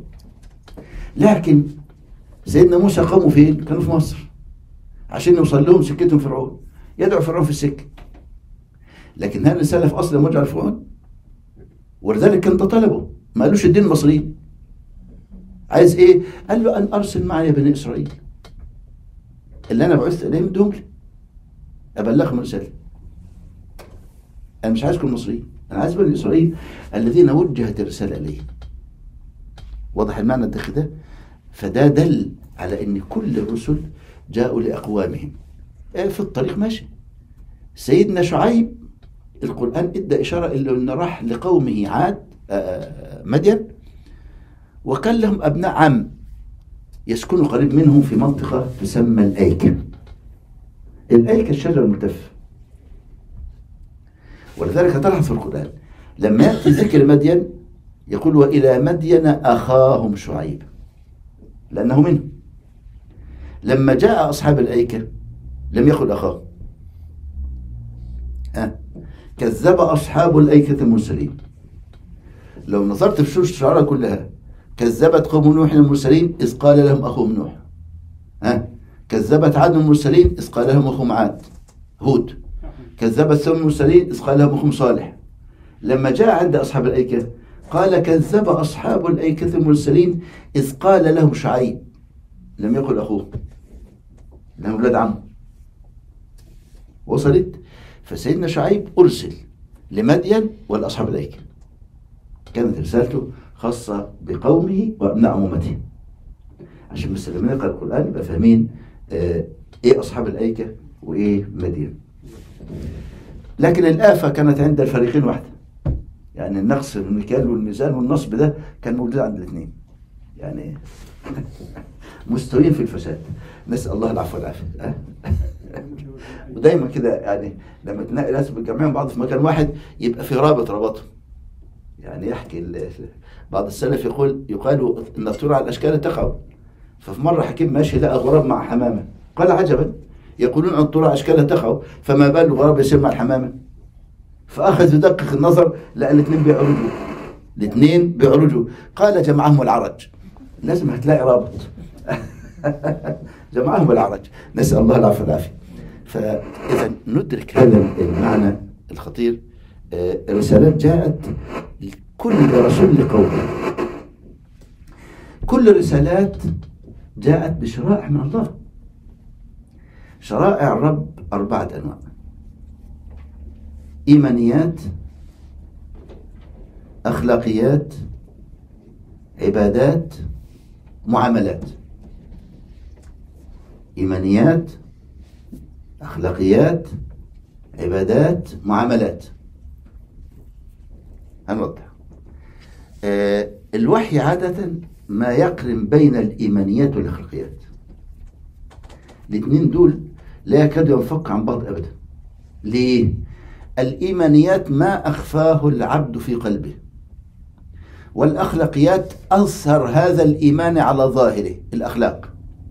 لكن سيدنا موسى قومه فين؟ كانوا في مصر، عشان يوصل لهم سكتهم فرعون، يدعو فرعون في السكة. لكن هل الرسالة في أصل مرجع لفرعون؟ ولذلك كان ده طلبه، ما قالوش الدين المصريين. عايز إيه؟ قال له أن أرسل معي بني إسرائيل اللي أنا بعثت إليهم دول أبلغهم رسالة. أنا مش عايزكم المصريين، أنا عايز بني إسرائيل الذين وجهت الرسالة إليهم. واضح المعنى الدقيق ده؟ فده دل على أن كل الرسل جاءوا لأقوامهم في الطريق ماشي. سيدنا شعيب القرآن ادى إشارة إلا أن راح لقومه عاد مدين، وكان لهم أبناء عم يسكنوا قريب منهم في منطقة تسمى الأيكة. الأيكة الشجرة الملتفة. ولذلك تلاحظ في القرآن لما يأتي ذكر مدين يقول وإلى مدين أخاهم شعيب، لأنه منهم. لما جاء أصحاب الأيكة لم يقل أخاهم. أه. كذب أصحاب الأيكة المرسلين. لو نظرت في سورة الشعراء كلها كذبت قوم نوح المرسلين إذ قال لهم أخوهم نوح. أه. كذبت عاد المرسلين إذ قال لهم أخوهم عاد هود. كذبت ثمود المرسلين إذ قال لهم أخوهم صالح. لما جاء عند أصحاب الأيكة قال كذب أصحاب الأيكة المرسلين إذ قال لهم شعيب، لم يقل أخوه لهم أولاد عم. وصلت؟ فسيدنا شعيب أرسل لمدين والأصحاب الأيكة، كانت رسالته خاصة بقومه وأبناء عمومته، عشان بس لما نقرأ القرآن يبقى فاهمين آه إيه أصحاب الأيكة وإيه مدين. لكن الآفة كانت عند الفريقين واحدة، يعني النقص في المكيال والميزان والنصب ده كان موجود عند الاثنين. يعني مستويين في الفساد. نسأل الله العفو والعافية. أه؟ ودايما كده يعني لما تلاقي ناس متجمعين بعض في مكان واحد يبقى في رابط ربطهم. يعني يحكي ال- بعض السلف يقول يقال ان الطيور على الاشكال تقع. ففي مره حكيم ماشي لقى غراب مع حمامه، قال عجبا، يقولون ان الطيور على اشكالها تقع فما بال الغراب يصير مع الحمامه. فاخذ يدقق النظر لقى الاثنين بيعرجوا، الاثنين بيعرجوا، قال جمعهم العرج. لازم هتلاقي رابط. جمعهم العرج. نسال الله العفو والعافيه. فاذا ندرك هذا المعنى الخطير. آه، الرسالات جاءت كل رسول لقومه. كل الرسالات جاءت بشرائع من الله. شرائع الرب أربعة أنواع: إيمانيات، أخلاقيات، عبادات، معاملات. إيمانيات، أخلاقيات، عبادات، معاملات. هنوضح. آه الوحي عادة ما يقرن بين الإيمانيات والأخلاقيات. الاثنين دول لا يكادوا ينفك عن بعض أبدا. ليه؟ الإيمانيات ما أخفاه العبد في قلبه، والأخلاقيات أظهر هذا الإيمان على ظاهره، الأخلاق.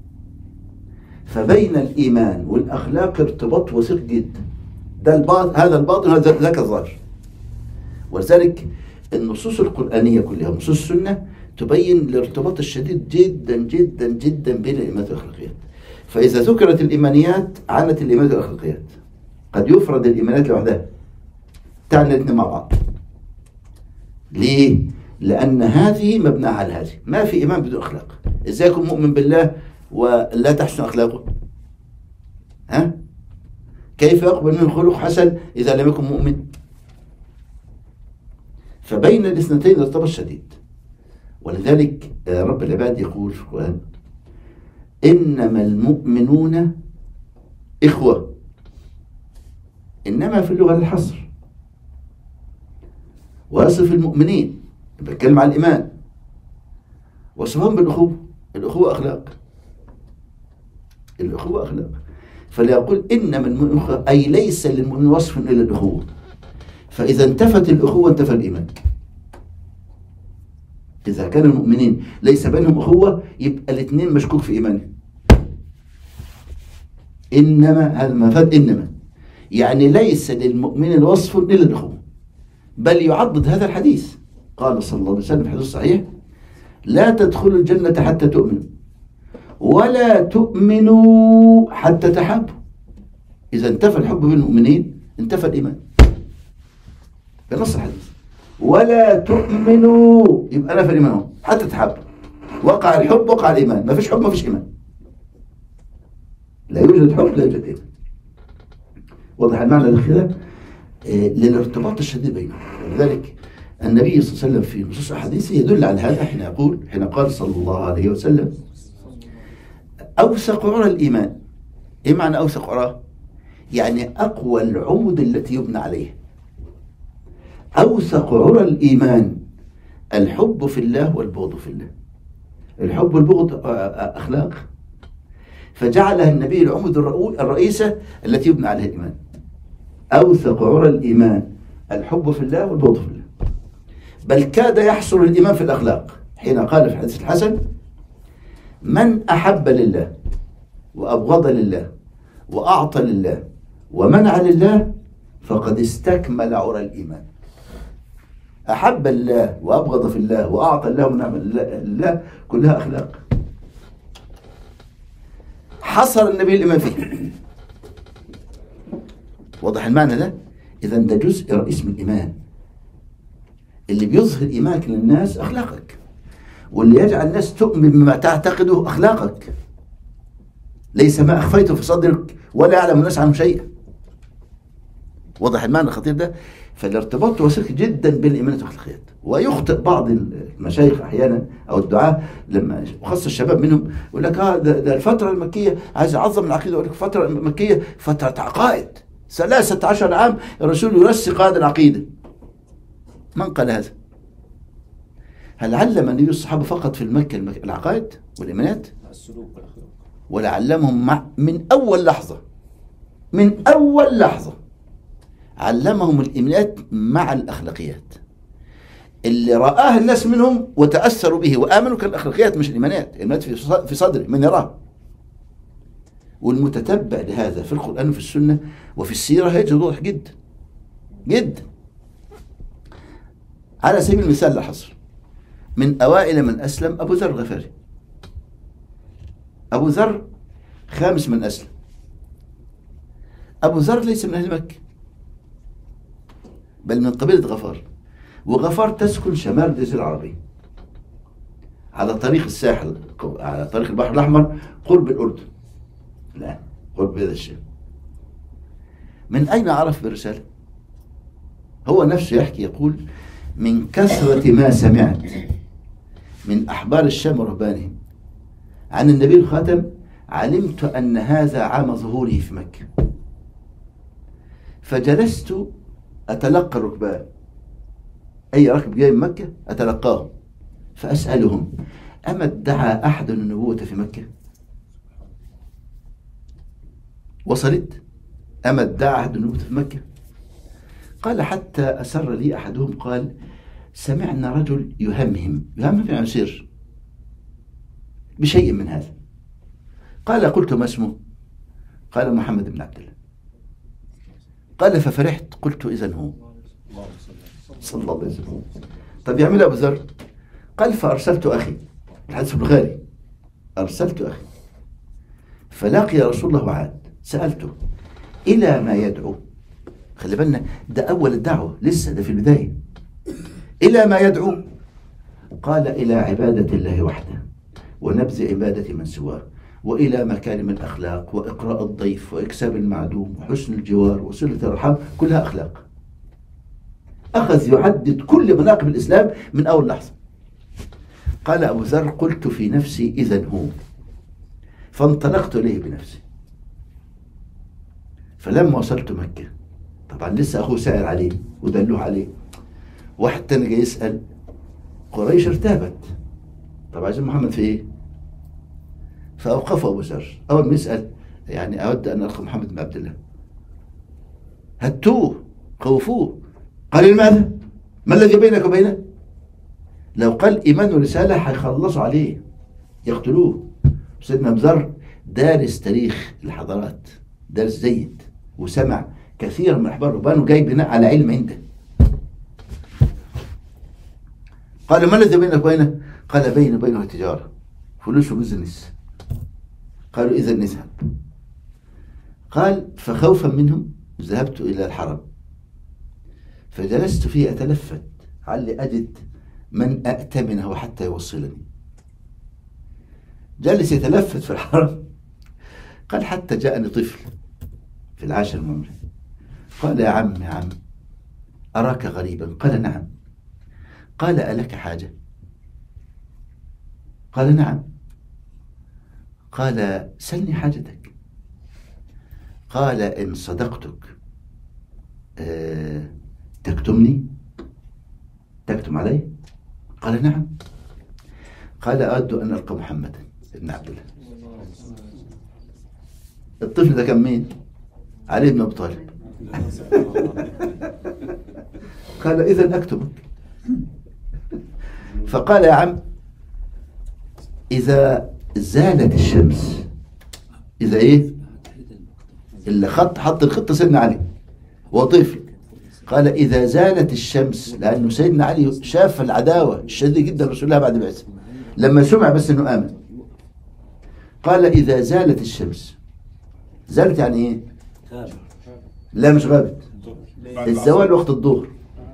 فبين الإيمان والأخلاق ارتباط وثيق جدا. ده الباطن، هذا الباطن وهذا ذاك الظاهر. ولذلك النصوص القرآنية كلها نصوص السنة تبين الارتباط الشديد جدا جدا جدا بين الإيمانيات والأخلاقيات. فإذا ذكرت الإيمانيات عنت الإيمانيات والأخلاقيات. قد يفرد الإيمانيات لوحدها، تعني الاثنين مع بعض. ليه؟ لأن هذه مبنى على هذه. ما في إيمان بدون أخلاق. إزاي يكون مؤمن بالله ولا تحسن أخلاقه؟ ها؟ كيف يقبل منه خلق حسن إذا لم يكن مؤمن؟ فبين الاثنتين ارتباط شديد. ولذلك رب العباد يقول في القرآن: إنما المؤمنون إخوة. إنما في اللغة للحصر، ويصف المؤمنين بيتكلم عن الإيمان، وصفهم بالأخوة. الأخوة أخلاق، الأخوة أخلاق. فليقول إنما المؤمنون إخوة، أي ليس للمؤمن وصف إلا الأخوة. فإذا انتفت الأخوة انتفى الإيمان. إذا كان المؤمنين ليس بينهم أخوة يبقى الاثنين مشكوك في إيمانهم. إنما هذا مفاد إنما، يعني ليس للمؤمن وصف إلا الأخوة. بل يعضد هذا الحديث. قال صلى الله عليه وسلم في الحديث الصحيح: لا تدخلوا الجنة حتى تؤمنوا، ولا تؤمنوا حتى تحابوا. إذا انتفى الحب بين المؤمنين انتفى الإيمان. بنص الحديث: ولا تؤمنوا، يبقى نفى الإيمان حتى تحابوا. وقع الحب وقع الإيمان. ما فيش حب ما فيش إيمان. لا يوجد حب لا يوجد إيمان. واضح المعنى الخلاف آه للارتباط الشديد بينهم. ولذلك النبي صلى الله عليه وسلم في نصوص أحاديثه يدل على هذا حين يقول حين قال صلى الله عليه وسلم: أوثق عرى الإيمان. إيه معنى أوثق عرى؟ يعني أقوى العمود التي يبنى عليه. أوثق عرى الإيمان الحب في الله والبغض في الله. الحب والبغض أخلاق، فجعلها النبي العمود الرئيسة التي يبنى عليها الإيمان. أوثق عرى الإيمان الحب في الله والبغض في الله. بل كاد يحصر الإيمان في الأخلاق حين قال في الحديث الحسن: من أحب لله وأبغض لله وأعطى لله ومنع لله فقد استكمل عرى الإيمان. أحب الله وأبغض في الله وأعطى الله ومنع لله كلها أخلاق. حصر النبي الإيمان فيه. واضح المعنى ده؟ إذا ده جزء رئيس من الإيمان. اللي بيظهر إيمانك للناس أخلاقك، واللي يجعل الناس تؤمن بما تعتقده أخلاقك. ليس ما أخفيته في صدرك ولا يعلم الناس عنه شيئا. واضح المعنى الخطير ده؟ فالارتباط وثيق جدا بين الإيمان والأخلاقيات. ويخطئ بعض المشايخ أحيانا أو الدعاة لما وخاصة الشباب منهم يقول لك اه ده, ده الفترة المكية عايز يعظم العقيدة. يقول لك الفترة المكية فترة عقائد، ثلاثة عشر عام الرسول يرسي قائد العقيدة. من قال هذا؟ هل علم النبي الصحابة فقط في المكة العقائد والإيمانات؟ السلوك والأخلاق. ولا علمهم مع من أول لحظة، من أول لحظة علمهم الإيمانات مع الأخلاقيات اللي رآها الناس منهم وتأثروا به وآمنوا. كالأخلاقيات مش الإيمانات، الإيمانات في صدر من يراه. والمتتبع لهذا في القرآن وفي السنة وفي السيرة يجد واضح جدا جدا. على سبيل المثال لحصر، من أوائل من أسلم أبو ذر الغفاري. أبو ذر خامس من أسلم. أبو ذر ليس من أهل مكة بل من قبيلة غفار، وغفار تسكن شمال الجزيرة العربية على طريق الساحل، على طريق البحر الأحمر قرب الأردن، لا قرب هذا الشيء. من أين عرف بالرسالة؟ هو نفسه يحكي يقول: من كثرة ما سمعت من أحبار الشام ورهبانهم عن النبي الخاتم علمت أن هذا عام ظهوره في مكة، فجلست أتلقى الركبان، أي ركب جاي من مكة أتلقاهم فأسألهم: أما ادعى أحد النبوة في مكة؟ وصلت؟ أما ادعى أحد النبوة في مكة؟ قال: حتى أسر لي أحدهم قال: سمعنا رجل يهمهم، يهمهم يعني سر بشيء من هذا. قال: قلت: ما اسمه؟ قال: محمد بن عبد الله. قال: ففرحت، قلت: إذن هو صلى الله عليه وسلم. طب يعمل أبو ذر؟ قال: فأرسلت أخي، الحديث البخاري، أرسلت أخي فلاقي رسول الله وعاد، سألته: إلى ما يدعو؟ خلي بالنا ده أول الدعوة، لسه ده في البداية. إلى ما يدعو؟ قال: إلى عبادة الله وحده ونبذ عبادة من سواه، وإلى مكارم الأخلاق وإقراء الضيف وإكساب المعدوم وحسن الجوار وصلة الأرحام، كلها أخلاق. أخذ يعدد كل مناقب الإسلام من أول لحظة. قال أبو ذر: قلت في نفسي: إذن هو. فانطلقت إليه بنفسي. فلما وصلت مكة، طبعا لسه أخوه سائل عليه ودلوه عليه، واحد تاني جاي يسأل، قريش ارتابت، طب عايزين محمد في إيه؟ فأوقفه أبو ذر أول ما يسأل: يعني أود أن ألقى محمد بن عبد الله. هتوه، خوفوه. قال: لماذا؟ ما الذي بينك وبينه؟ لو قال إيمان ورسالة هيخلصوا عليه يقتلوه. سيدنا أبو ذر دارس تاريخ الحضارات، دارس زيد، وسمع كثير من أحبار رهبان وجاي بناء على علم عنده. قال: ما الذي بينك وبينه؟ قال: بيني وبينه تجارة، فلوس وبزنس. قالوا: إذا نذهب. قال: فخوفا منهم ذهبت إلى الحرم، فجلست فيه أتلفت علي أجد من أأتمنه حتى يوصلني. جلس يتلفت في الحرم. قال: حتى جاءني طفل في العاشر من عمره، قال: يا عم يا عم أراك غريبا. قال: نعم. قال: ألك حاجة؟ قال: نعم. قال: سلني حاجتك. قال: إن صدقتك أه تكتمني؟ تكتم علي؟ قال: نعم. قال: أود أن ألقى محمدا بن عبد الله. الطفل ده كان مين؟ علي بن أبي طالب. قال: إذن أكتبك. فقال: يا عم، إذا زالت الشمس، إذا إيه؟ اللي خط حط الخطة سيدنا علي وطفل. قال: إذا زالت الشمس، لأنه سيدنا علي شاف العداوة الشديدة جدا رسول الله بعد بعثة لما سمع بس أنه آمن. قال: إذا زالت الشمس. زالت يعني إيه؟ لا مش غابت. الزوال وقت الظهر،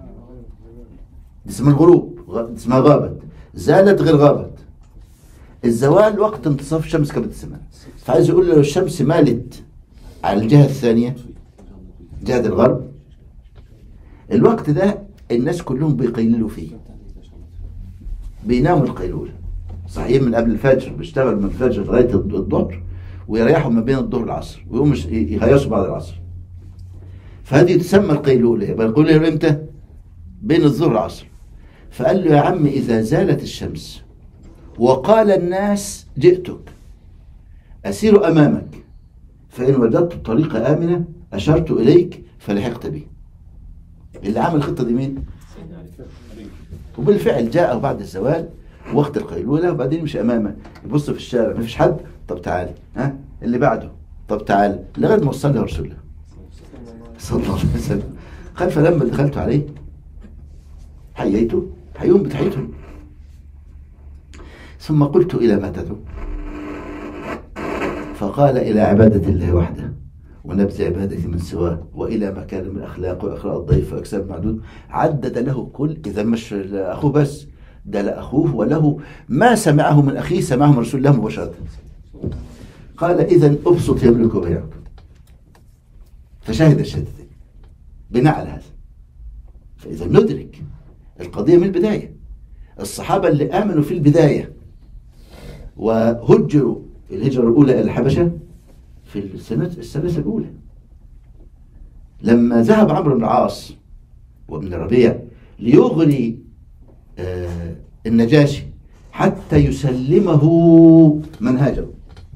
اسمها الغروب، اسمها غابت. زالت غير غابت. الزوال وقت انتصاف الشمس كبد السماء. فعايز يقول لو الشمس مالت على الجهة الثانية، جهة الغرب، الوقت ده الناس كلهم بيقيلوا فيه، بيناموا القيلولة، صحيين من قبل الفجر، بيشتغل من الفجر لغاية الظهر ويريحوا ما بين الظهر والعصر، ويقوموا يهيصوا بعد العصر. فهذه تسمى القيلولة. يبقى القيلولة امتى؟ بين الظهر والعصر. فقال له: يا عم إذا زالت الشمس وقال الناس جئتك أسير أمامك، فإن وجدت الطريق آمنة أشرت إليك فلحقت بي. اللي عمل الخطة دي مين؟ وبالفعل جاء بعد الزوال وقت القيلولة، وبعدين مش أمامه يبص في الشارع ما فيش حد، طب تعال، ها اللي بعده، طب تعال، لغاية ما وصل له رسول الله صلى الله عليه وسلم. قال: فلما دخلت عليه حييته حيهم بتحيتهم، ثم قلت: إلى ما تدعو؟ فقال: إلى عبادة الله وحده ونبذ عبادة من سواه، وإلى مكارم الأخلاق وإقراء الضيف وأكساب معدود. عدد له كل، إذا مش أخوه بس، ده لأخوه وله ما سمعه من أخيه سمعه من رسول الله مباشرة. قال: إذن أبسط يملك وبيعك. فشاهد الشهادتين بناء على هذا. فإذا ندرك القضية من البداية. الصحابة اللي آمنوا في البداية وهجروا الهجرة الأولى إلى الحبشة في السنة الثلاثة الأولى، لما ذهب عمرو بن العاص وابن ربيع ليغري آه النجاشي حتى يسلمه من هاجر،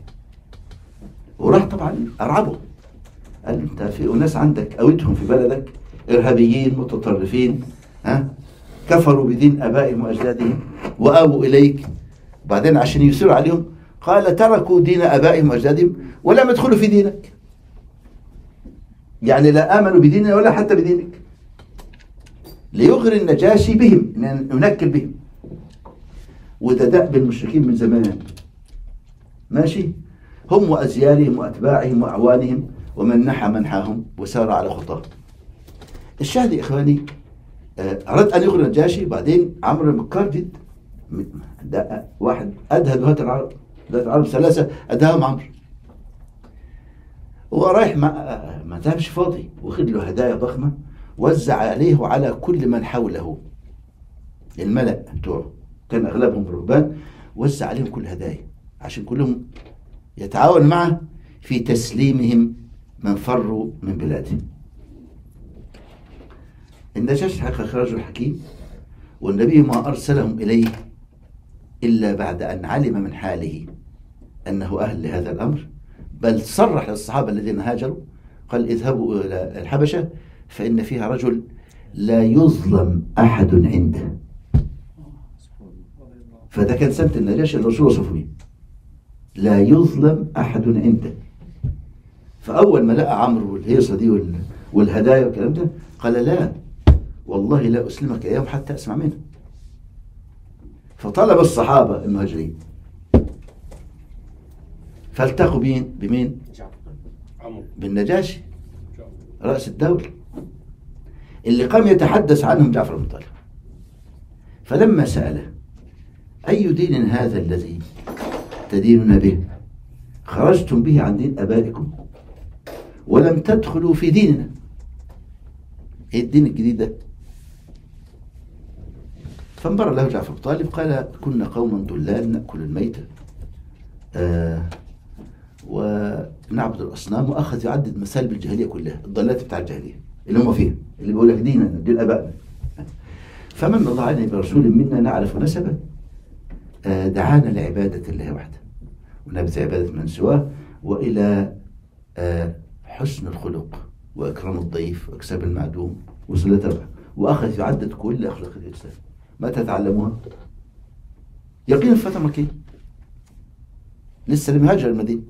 وراح طبعا أرعبه، قال: أنت في أناس عندك أويتهم في بلدك إرهابيين متطرفين، ها كفروا بدين آبائهم وأجدادهم وآووا إليك، وبعدين عشان يسيروا عليهم قال: تركوا دين آبائهم وأجدادهم ولم يدخلوا في دينك، يعني لا آمنوا بديننا ولا حتى بدينك، ليغري النجاشي بهم، ننكل بهم. وده دأب المشركين من زمان، ماشي، هم وأزيالهم وأتباعهم وأعوانهم ومن نحى منحاهم وسار على خطاه. الشاهد يا إخواني، أراد أن يغري النجاشي، بعدين عمرو مكار جد، ده واحد أدهى دهات العرب، دهات العرب ثلاثة أدهاهم عمرو، هو رايح ما ما ذهبش فاضي، واخد له هدايا ضخمة وزع عليه وعلى كل من حوله، الملأ بتوعه كان أغلبهم رهبان، وزع عليهم كل هدايا عشان كلهم يتعاون معه في تسليمهم من فروا من بلاده. النجاشي حقيقة رجل حكيم، والنبي ما أرسلهم إليه إلا بعد أن علم من حاله أنه أهل لهذا الأمر، بل صرح للصحابة الذين هاجروا قال: اذهبوا إلى الحبشة فإن فيها رجل لا يظلم أحد عنده. فده كان سمت النجاشي الرسول وصفه به، لا يظلم أحد عنده. فأول ما لقى عمرو والهيصة دي والهدايا والكلام ده قال: لا والله لا أسلمك إياهم حتى أسمع منه. فطلب الصحابة المهاجرين فالتقوا بين بمين؟ بالنجاشي رأس الدولة اللي قام يتحدث عنهم جعفر بن طالب. فلما سأله: أي دين هذا الذي تديننا به؟ خرجتم به عن دين أبائكم ولم تدخلوا في ديننا، ايه الدين الجديد ده؟ فانبر له جعفر بن طالب قال: كنا قوما ضلال نأكل الميتة آه ونعبد الأصنام، وأخذ يعدد مسالب الجاهلية كلها، الضلالات بتاع الجاهلية اللي هم فيها، اللي بيقول لك ديننا دين أبائنا. فمن الله علينا برسول منا نعرف نسبه آه دعانا لعبادة الله وحده ونبذ عبادة من سواه، وإلى آه حسن الخلق وإكرام الضيف وإكساب المعدوم وصلة الرحم، وأخذ يعدد كل أخلاق الإسلام. متى تعلموها؟ يقين الفترة المكية، لسه لم يهاجر المدينة.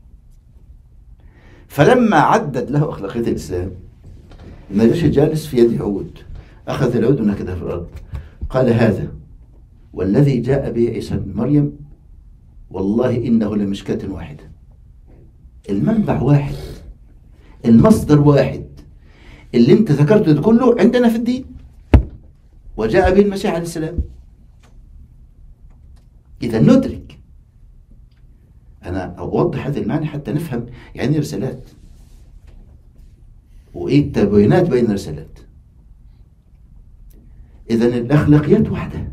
فلما عدد له أخلاقية الإسلام، النجاشي جالس في يده عود، أخذ العود ونكدها في الأرض، قال: هذا والذي جاء به عيسى بن مريم والله إنه لمشكاة واحدة، المنبع واحد، المصدر واحد، اللي انت ذكرته ده كله عندنا في الدين، وجاء به المسيح عليه السلام. إذا ندرك، أنا أوضح هذه المعنى حتى نفهم يعني رسالات وإيه التباينات بين الرسالات. إذا الأخلاقيات واحدة،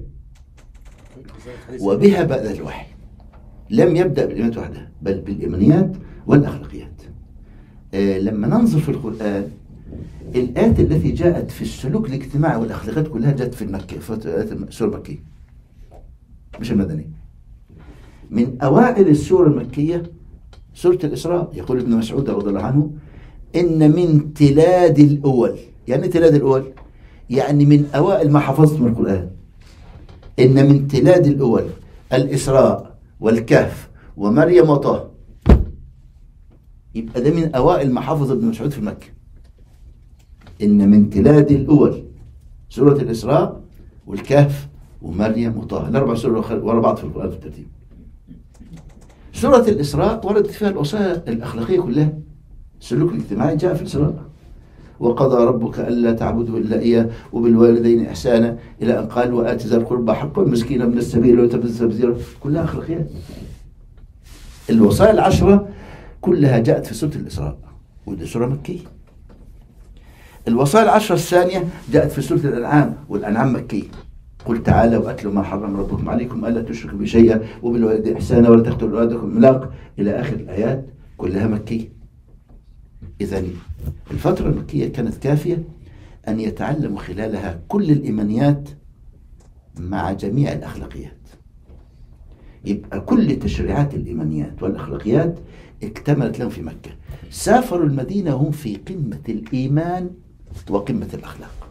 وبها بدأ الوحي، لم يبدأ بالإيمانيات وحدها بل بالإيمانيات والأخلاقيات. آه لما ننظر في القرآن الآيات التي جاءت في السلوك الاجتماعي والأخلاقيات كلها جاءت في المكة، في السورة المكية مش المدنية. من أوائل السورة المكية سورة الإسراء، يقول ابن مسعود رضي الله عنه: إن من تلاد الأول. يعني تلاد الأول يعني من أوائل ما حفظت من القرآن. إن من تلاد الأول الإسراء والكهف ومريم وطه، يبقى ده من أوائل ما حفظ ابن مسعود في مكة. إن من تلاد الأول سورة الإسراء والكهف ومريم وطه، الأربع سورة ورا بعض في القرآن في الترتيب. سورة الإسراء وردت فيها الوصايا الأخلاقية كلها، السلوك الاجتماعي جاء في الإسراء: وقضى ربك ألا تعبدوا إلا إياه وبالوالدين إحسانا، إلى أن قال: وآت ذا القربى حقه المسكين ابن السبيل ولا تبذل تبذيرا، كلها أخلاقيات. الوصايا العشرة كلها جاءت في سورة الإسراء، ودي سورة مكية. الوصايا العشرة الثانية جاءت في سورة الأنعام، والأنعام مكية: قل تعالوا وأتلوا ما حرم ربكم عليكم ألا تشركوا به شيئا وبالوالدين إحسانا ولا تقتلوا أولادكم إملاق، إلى آخر الآيات كلها مكية. إذن الفترة المكية كانت كافية أن يتعلموا خلالها كل الإيمانيات مع جميع الأخلاقيات. يبقى كل تشريعات الإيمانيات والأخلاقيات اكتملت لهم في مكة. سافروا المدينة هم في قمة الإيمان وقمة الأخلاق.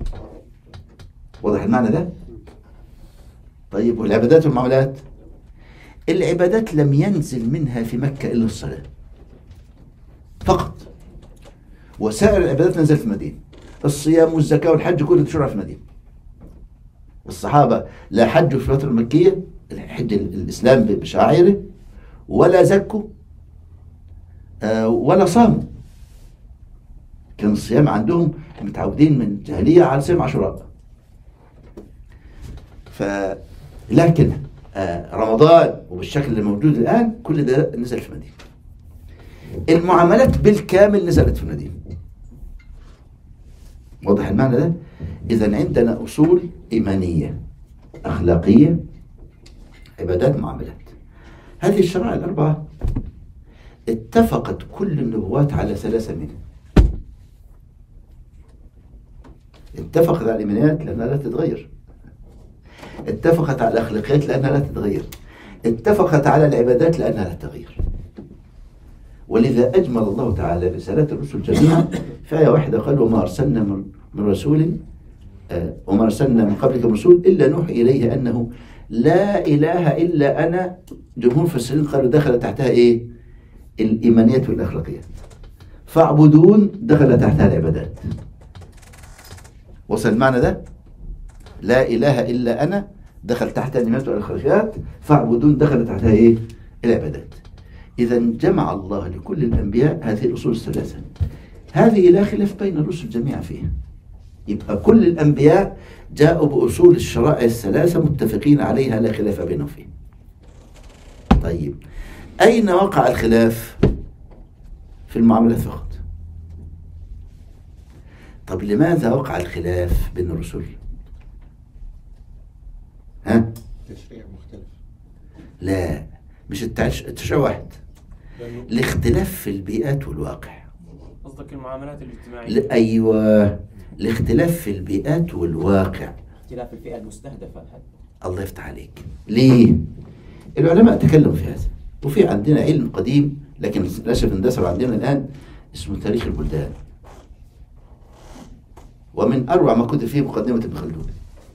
واضح المعنى ده؟ طيب، والعبادات والمعاملات؟ العبادات لم ينزل منها في مكة إلا الصلاة فقط، وسائر العبادات نزلت في المدينة. الصيام والزكاة والحج كله تشرع في المدينة. الصحابة لا حجوا في الفترة المكية، الحج الإسلام بشعائره، ولا زكوا ولا صاموا. كان الصيام عندهم متعودين من الجاهلية على صيام عاشوراء. ف لكن رمضان وبالشكل اللي موجود الآن كل ده نزل في المدينة. المعاملات بالكامل نزلت في المدينة. واضح المعنى ده؟ إذن عندنا أصول إيمانية أخلاقية عبادات معاملات. هذه الشرائع الأربعة اتفقت كل النبوات على ثلاثة منها. اتفقت على الإيمانيات لأنها لا تتغير، اتفقت على الأخلاقيات لأنها لا تتغير، اتفقت على العبادات لأنها لا تتغير. ولذا أجمل الله تعالى رسالات الرسل جميعا في آية واحدة، قال: وما أرسلنا من رسول آه وما أرسلنا من قبلك من رسول إلا نوحي إليه أنه لا إله إلا أنا. جمهور المفسرين قالوا دخل تحتها إيه؟ الإيمانيات والأخلاقيات. فاعبدون دخل تحتها العبادات. وصل المعنى ده؟ لا إله إلا أنا دخل تحتها الإيمانيات والأخلاقيات، فاعبدون دخل تحتها إيه؟ العبادات. إذا جمع الله لكل الأنبياء هذه الأصول الثلاثة، هذه لا خلاف بين الرسل جميعا فيها. يبقى كل الأنبياء جاءوا بأصول الشرائع الثلاثة متفقين عليها لا خلاف بينهم فيه. طيب، أين وقع الخلاف؟ في المعاملات فقط. طب لماذا وقع الخلاف بين الرسل؟ ها؟ تشريع مختلف. لا، مش التشريع واحد، الاختلاف في البيئات والواقع. قصدك المعاملات الاجتماعية؟ أيوة، الاختلاف في البيئات والواقع. اختلاف الفئة المستهدفة. الله يفتح عليك. ليه؟ العلماء تكلموا في هذا، وفي عندنا علم قديم لكن للأسف اندثر عندنا الآن اسمه تاريخ البلدان، ومن أروع ما كتب فيه مقدمة ابن خلدون.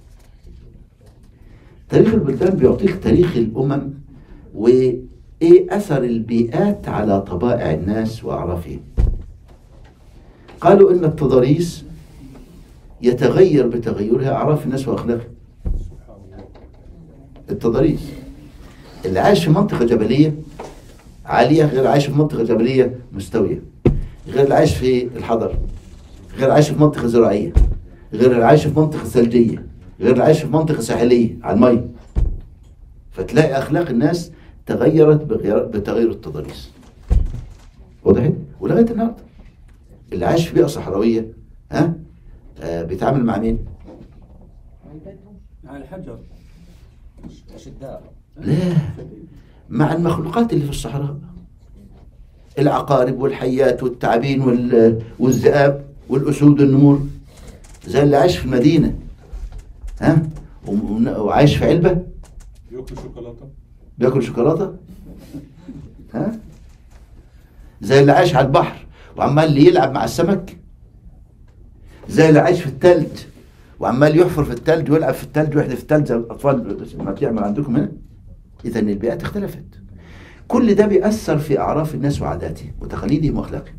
تاريخ البلدان بيعطيك تاريخ الأمم وإيه أثر البيئات على طبائع الناس وأعرافهم. قالوا إن التضاريس يتغير بتغيرها أعراف الناس وأخلاقهم. التضاريس، اللي عايش في منطقة جبلية عالية غير عايش في منطقة جبلية مستوية، غير اللي عايش في الحضر، غير اللي عايش في منطقة زراعية، غير اللي عايش في منطقة ثلجية، غير اللي عايش في منطقة ساحلية على المي. فتلاقي أخلاق الناس تغيرت بتغير التضاريس. وضحت؟ ولغاية النهارده اللي عايش في بيئة صحراوية ها آه بيتعامل مع مين؟ مع الحجر. أشداء. لا، مع المخلوقات اللي في الصحراء، العقارب والحيات والتعابين والذئاب والأسود والنمور، زي اللي عايش في المدينة ها وعايش في علبة بياكل شوكولاتة بياكل شوكولاتة ها، زي اللي عايش على البحر وعمال يلعب مع السمك، زي اللي عايش في التلج وعمال يحفر في التلج ويلعب في التلج ويحدف في التلج زي الأطفال ما بيعمل عندكم هنا. إذا البيئات اختلفت. كل ده بيأثر في أعراف الناس وعاداتهم وتقاليدهم وأخلاقهم.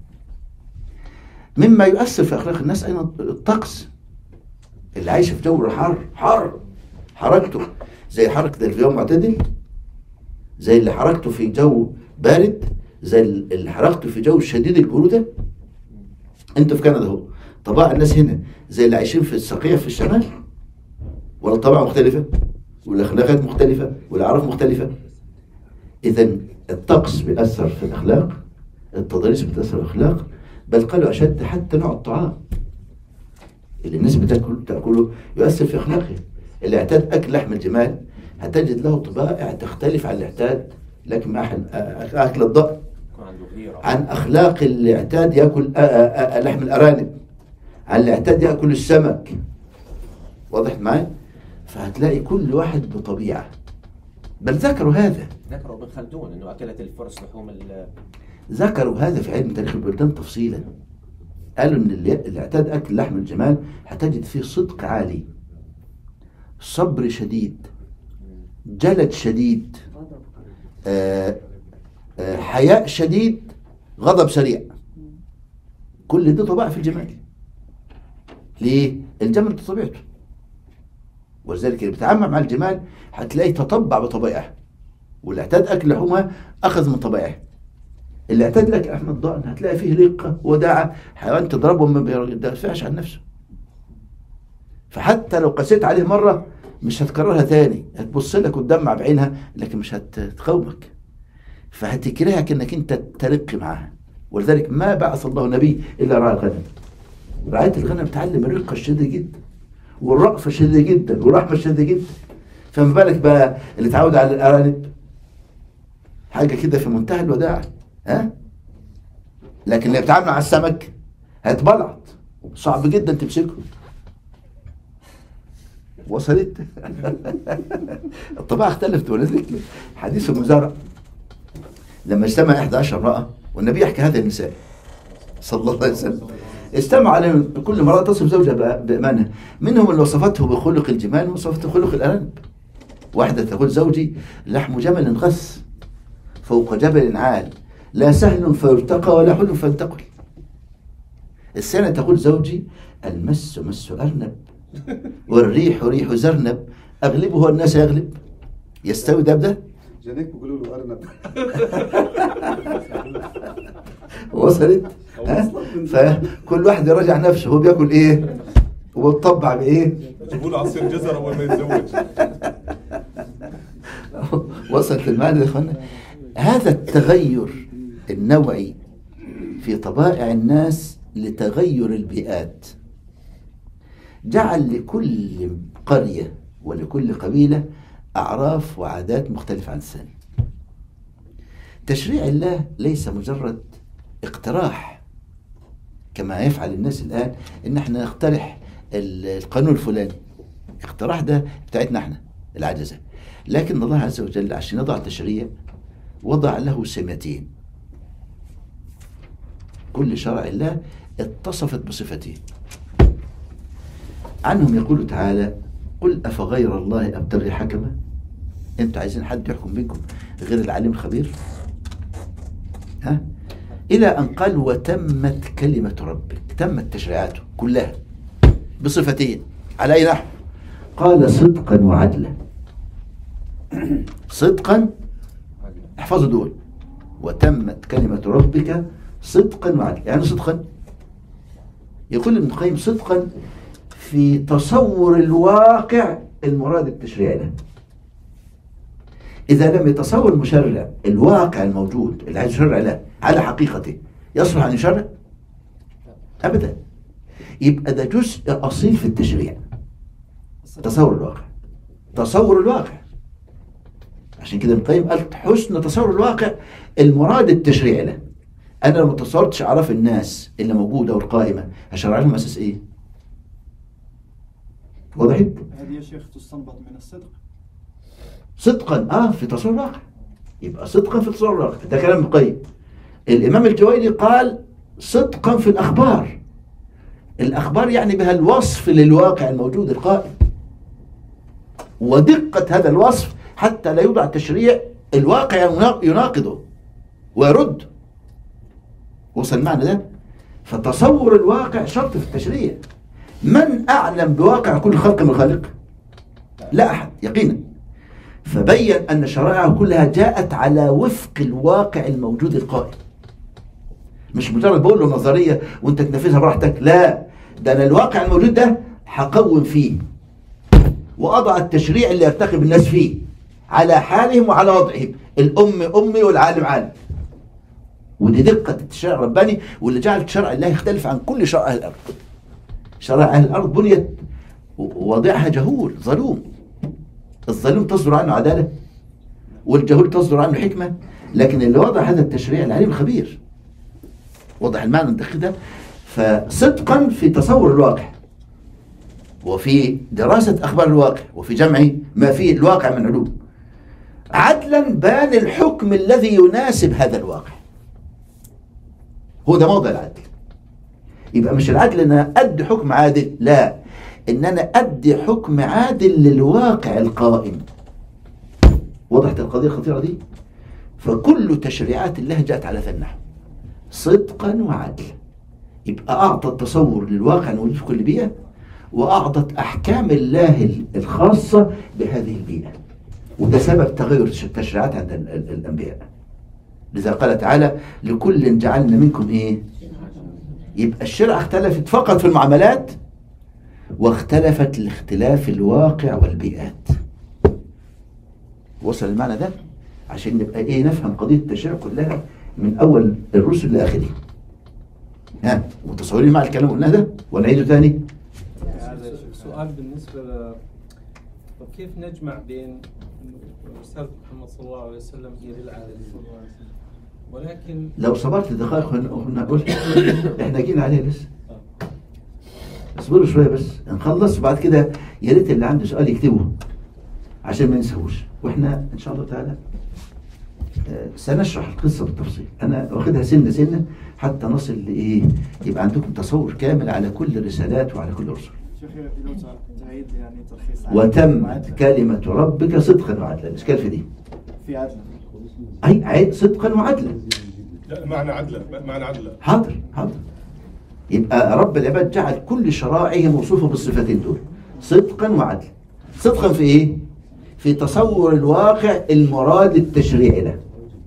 مما يؤثر في أخلاق الناس أيضا الطقس. اللي عايش في جو حر حر حركته زي حركة اللي في يوم معتدل، زي اللي حركته في جو بارد، زي اللي حركته في جو شديد البرودة. انتوا في كندا اهو، طباع الناس هنا زي اللي عايشين في السقية في الشمال، ولا طباع مختلفة، والأخلاقات مختلفة، والأعراف مختلفة. إذا الطقس بيأثر في الأخلاق، التضاريس بتأثر في الأخلاق، بل قالوا أشد حتى نوع الطعام اللي الناس بتاكل تاكله يؤثر في أخلاقه. اللي اعتاد أكل لحم الجمال هتجد له طبائع تختلف عن اللي اعتاد لكن أكل الضأن، عن أخلاق اللي اعتاد يأكل لحم الأرانب، عن اللي اعتاد يأكل السمك. واضح معي؟ فهتلاقي كل واحد بطبيعة. بل ذكروا هذا، ذكروا ابن خلدون انه اكلت الفرس لحوم ال ذكروا هذا في علم تاريخ البلدان تفصيلا. قالوا ان اللي اعتاد اكل لحم الجمال هتجد فيه صدق عالي، صبر شديد، جلد شديد، آآ آآ حياء شديد، غضب سريع. كل ده طبائع في الجمال. ليه؟ الجمل بطبيعته، ولذلك اللي بيتعامل مع الجمال هتلاقيه تطبع بطبائعه، واللي اعتاد اكل لحومها اخذ من طبائعه. اللي اعتاد لك لحم الضأن هتلاقي فيه رقه وداعه، حيوان تضربه ما بيدافعش عن نفسه. فحتى لو قسيت عليه مره مش هتكررها تاني، هتبص لك وتدمع بعينها لكن مش هتقاومك، فهتكرهك انك انت ترق معاها. ولذلك ما بعث الله نبي الا راعي الغنم. رعايه الغنم تعلم الرقه الشديده جدا، والرأفة شديدة جدا، والرحمة شديدة جدا. فما بالك بقى اللي اتعود على الأرانب، حاجة كده في منتهى الوداعة ها؟ لكن اللي بيتعامل مع السمك هيتبلعط، صعب جدا تمسكه. وصلت؟ الطباع اختلفت. ولذلك حديث المزارع لما اجتمع إحدى عشرة امرأة والنبي يحكي هذا النساء صلى الله عليه وسلم، استمع عليهم كل مرة تصف زوجها بأمانة. منهم اللي وصفته بخلق الجمال وصفته بخلق الأرانب. واحدة تقول زوجي لحم جمل غث فوق جبل عال، لا سهل فيرتقى ولا حلو فينتقل. الثانية تقول زوجي المس مس أرنب والريح ريح زرنب أغلبه الناس يغلب. يستوي ده بده؟ جانيك بيقولوا له أرنب. وصلت؟ فكل واحد يراجع نفسه، هو بياكل ايه وبيطبع بايه. جيبوا له عصير جزر اول ما يتزوج. وصلت المعنى يا اخوانا. هذا التغير النوعي في طبائع الناس لتغير البيئات جعل لكل قرية ولكل قبيلة أعراف وعادات مختلفة عن الثانية. تشريع الله ليس مجرد اقتراح كما يفعل الناس الآن، إن احنا نقترح القانون الفلاني. اقتراح ده بتاعتنا احنا العجزة. لكن الله عز وجل عشان يضع تشريع وضع له سمتين. كل شرع الله اتصفت بصفتين. عنهم يقول تعالى قل أفغير الله أبتغي حكما. انتوا عايزين حد يحكم بينكم غير العليم الخبير؟ ها؟ إلى أن قال وتمت كلمة ربك. تمت تشريعاته كلها بصفتين. على أي نحو؟ قال صدقا وعدلا. صدقا، احفظوا دول، وتمت كلمة ربك صدقا وعدلا. يعني صدقا يقول ابن القيم صدقا في تصور الواقع المراد التشريعي له. إذا لم يتصور المشرع الواقع الموجود اللي عايز يشرع له على حقيقته يصلح أن يشرع؟ أبدا. يبقى ده جزء أصيل في التشريع، تصور الواقع. تصور الواقع. عشان كده ابن القيم قال حسن تصور الواقع المراد التشريع له. أنا لو ما تصورتش أعراف الناس اللي موجودة والقائمة هشرع لهم أساس إيه؟ وضحت؟ هذه يا شيخ تستنبط من الصدق. صدقا اه في تصور الواقع، يبقى صدقا في تصور الواقع، ده كلام القيم. الامام الجويني قال صدقا في الاخبار. الاخبار يعني بها الوصف للواقع الموجود القائم، ودقة هذا الوصف حتى لا يوضع تشريع الواقع يناقضه ويرد. وصل معنى ده؟ فتصور الواقع شرط في التشريع. من اعلم بواقع كل خلق من الخالق؟ لا احد يقينا. فبين أن شرائعه كلها جاءت على وفق الواقع الموجود القائم، مش مجرد بقول له نظرية وانت تنفذها براحتك، لا، ده أنا الواقع الموجود ده هقوم فيه وأضع التشريع اللي يرتقب الناس فيه على حالهم وعلى وضعهم. الأم أمي والعالم عالم. ودي دقة التشريع الرباني واللي جعل شرع الله يختلف عن كل شرع أهل الأرض. شرائع أهل الأرض بنيت وواضعها جهول ظلوم. الظالم تصدر عنه عدالة والجهول تصدر عنه حكمة، لكن اللي وضع هذا التشريع العليم الخبير. وضح المعنى الدقيق ده. فصدقا في تصور الواقع وفي دراسة أخبار الواقع وفي جمع ما فيه الواقع من علوم، عدلا بان الحكم الذي يناسب هذا الواقع. هو ده موضع العدل. يبقى مش العدل ان انا ادي حكم عادل، لا، ان انا ادي حكم عادل للواقع القائم. وضحت القضية الخطيرة دي؟ فكل تشريعات الله جاءت على هذا النحو، صدقا وعدلا. يبقى اعطى التصور للواقع الموجود في كل بيئة، واعطت احكام الله الخاصة بهذه البيئة. وده سبب تغير التشريعات عند الانبياء. لذا قال تعالى لكل جعلنا منكم ايه؟ يبقى الشرع اختلفت فقط في المعاملات، واختلفت لاختلاف الواقع والبيئات. وصل المعنى ده؟ عشان نبقى ايه نفهم قضية التشريع كلها من اول الرسل لاخره. ها متصورين مع الكلام قلنا ده ونعيده تاني؟ هذا سؤال بالنسبة ل كيف نجمع بين رسالة محمد صلى الله عليه وسلم هي للعالمين، ولكن لو صبرت دقائق هنقول احنا جينا عليه لسه. اصبروا شويه بس نخلص، وبعد كده يا ريت اللي عنده سؤال يكتبه عشان ما ننساهوش. واحنا ان شاء الله تعالى سنشرح القصه بالتفصيل. انا واخدها سنه سنه حتى نصل لايه، يبقى عندكم تصور كامل على كل الرسالات وعلى كل الرسل. تعيد يعني تلخيص. وتمت كلمه ربك صدقا وعدلا. الاشكال في دي في عدلا. اي عيد صدقا وعدلا. لا معنى عدلا، معنى عدلا. حاضر حاضر. يبقى رب العباد جعل كل شرائعه موصوفه بالصفتين دول، صدقا وعدلا. صدقا في ايه؟ في تصور الواقع المراد التشريع له،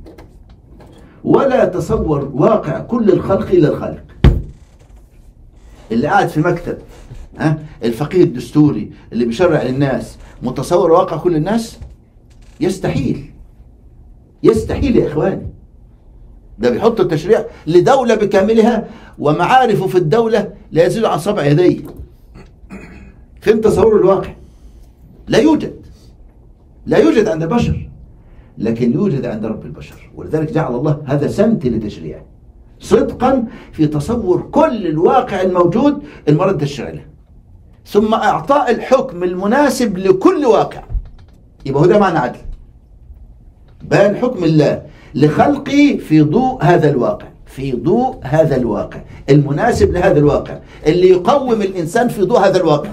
ولا تصور واقع كل الخلق الى الخالق. اللي قاعد في مكتب ها الفقيه الدستوري اللي بيشرع للناس متصور واقع كل الناس؟ يستحيل. يستحيل يا اخواني. ده بيحط التشريع لدولة بكاملها، ومعارفه في الدولة لا يزيد عن سبع يديه. فين تصور الواقع؟ لا يوجد. لا يوجد عند البشر، لكن يوجد عند رب البشر. ولذلك جعل الله هذا سمت لتشريعه، صدقا في تصور كل الواقع الموجود المراد تشريع له، ثم اعطاء الحكم المناسب لكل واقع. يبقى هو ده معنى عدل. بان حكم الله لخلقه في ضوء هذا الواقع، في ضوء هذا الواقع المناسب لهذا الواقع اللي يقوم الإنسان في ضوء هذا الواقع.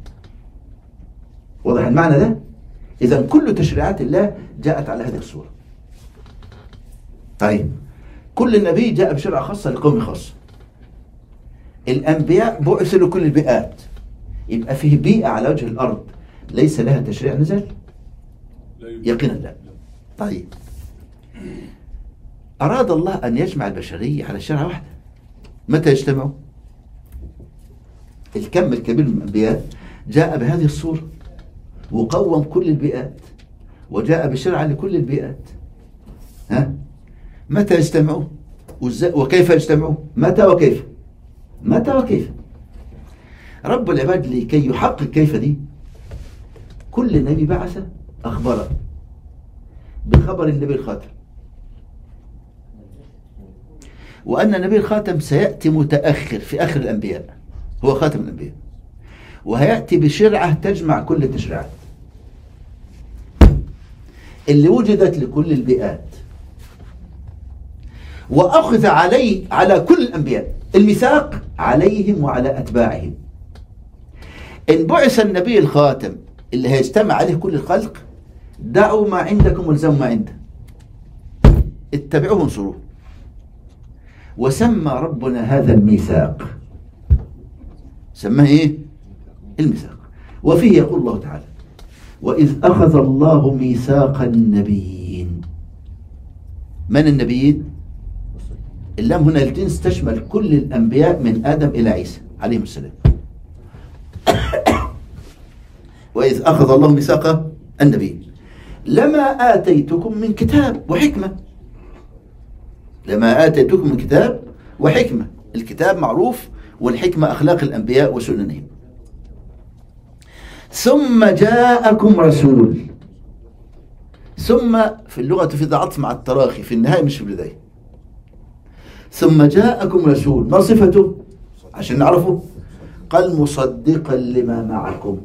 واضح المعنى ده؟ إذا كل تشريعات الله جاءت على هذه الصورة. طيب كل نبي جاء بشريعة خاصة لقوم خاص. الأنبياء بعثوا لكل البيئات. يبقى فيه بيئة على وجه الأرض ليس لها تشريع نزل؟ يقينا لا. طيب أراد الله أن يجمع البشرية على شريعة واحدة. متى يجتمعوا؟ الكم الكبير من الأنبياء جاء بهذه الصورة وقوم كل البيئات وجاء بشريعة لكل البيئات. ها؟ متى يجتمعوا؟ وكيف يجتمعوا؟ متى وكيف؟ متى وكيف؟ رب العباد لكي يحقق كيف دي كل نبي بعث أخبره بخبر النبي الخاتم، وأن النبي الخاتم سيأتي متأخر في آخر الأنبياء، هو خاتم الأنبياء، وهيأتي بشرعة تجمع كل التشريعات اللي وجدت لكل البيئات، وأخذ عليه على كل الأنبياء الميثاق عليهم وعلى أتباعهم. إن بعث النبي الخاتم اللي هيجتمع عليه كل الخلق، دعوا ما عندكم والزموا ما عنده، اتبعوه وانصروه. وسمى ربنا هذا الميثاق، سماه ايه؟ الميثاق. وفيه يقول الله تعالى: وإذ أخذ الله ميثاق النبيين. من النبيين؟ اللام هنا الجنس تشمل كل الأنبياء من آدم إلى عيسى عليهم السلام. وإذ أخذ الله ميثاق النبيين لما آتيتكم من كتاب وحكمة. لما آتيتكم من كتاب وحكمة، الكتاب معروف، والحكمة أخلاق الأنبياء وسننهم. ثم جاءكم رسول. ثم في اللغة في عطف مع التراخي في النهاية مش في البداية. ثم جاءكم رسول، ما صفته عشان نعرفه؟ قال مصدقا لما معكم.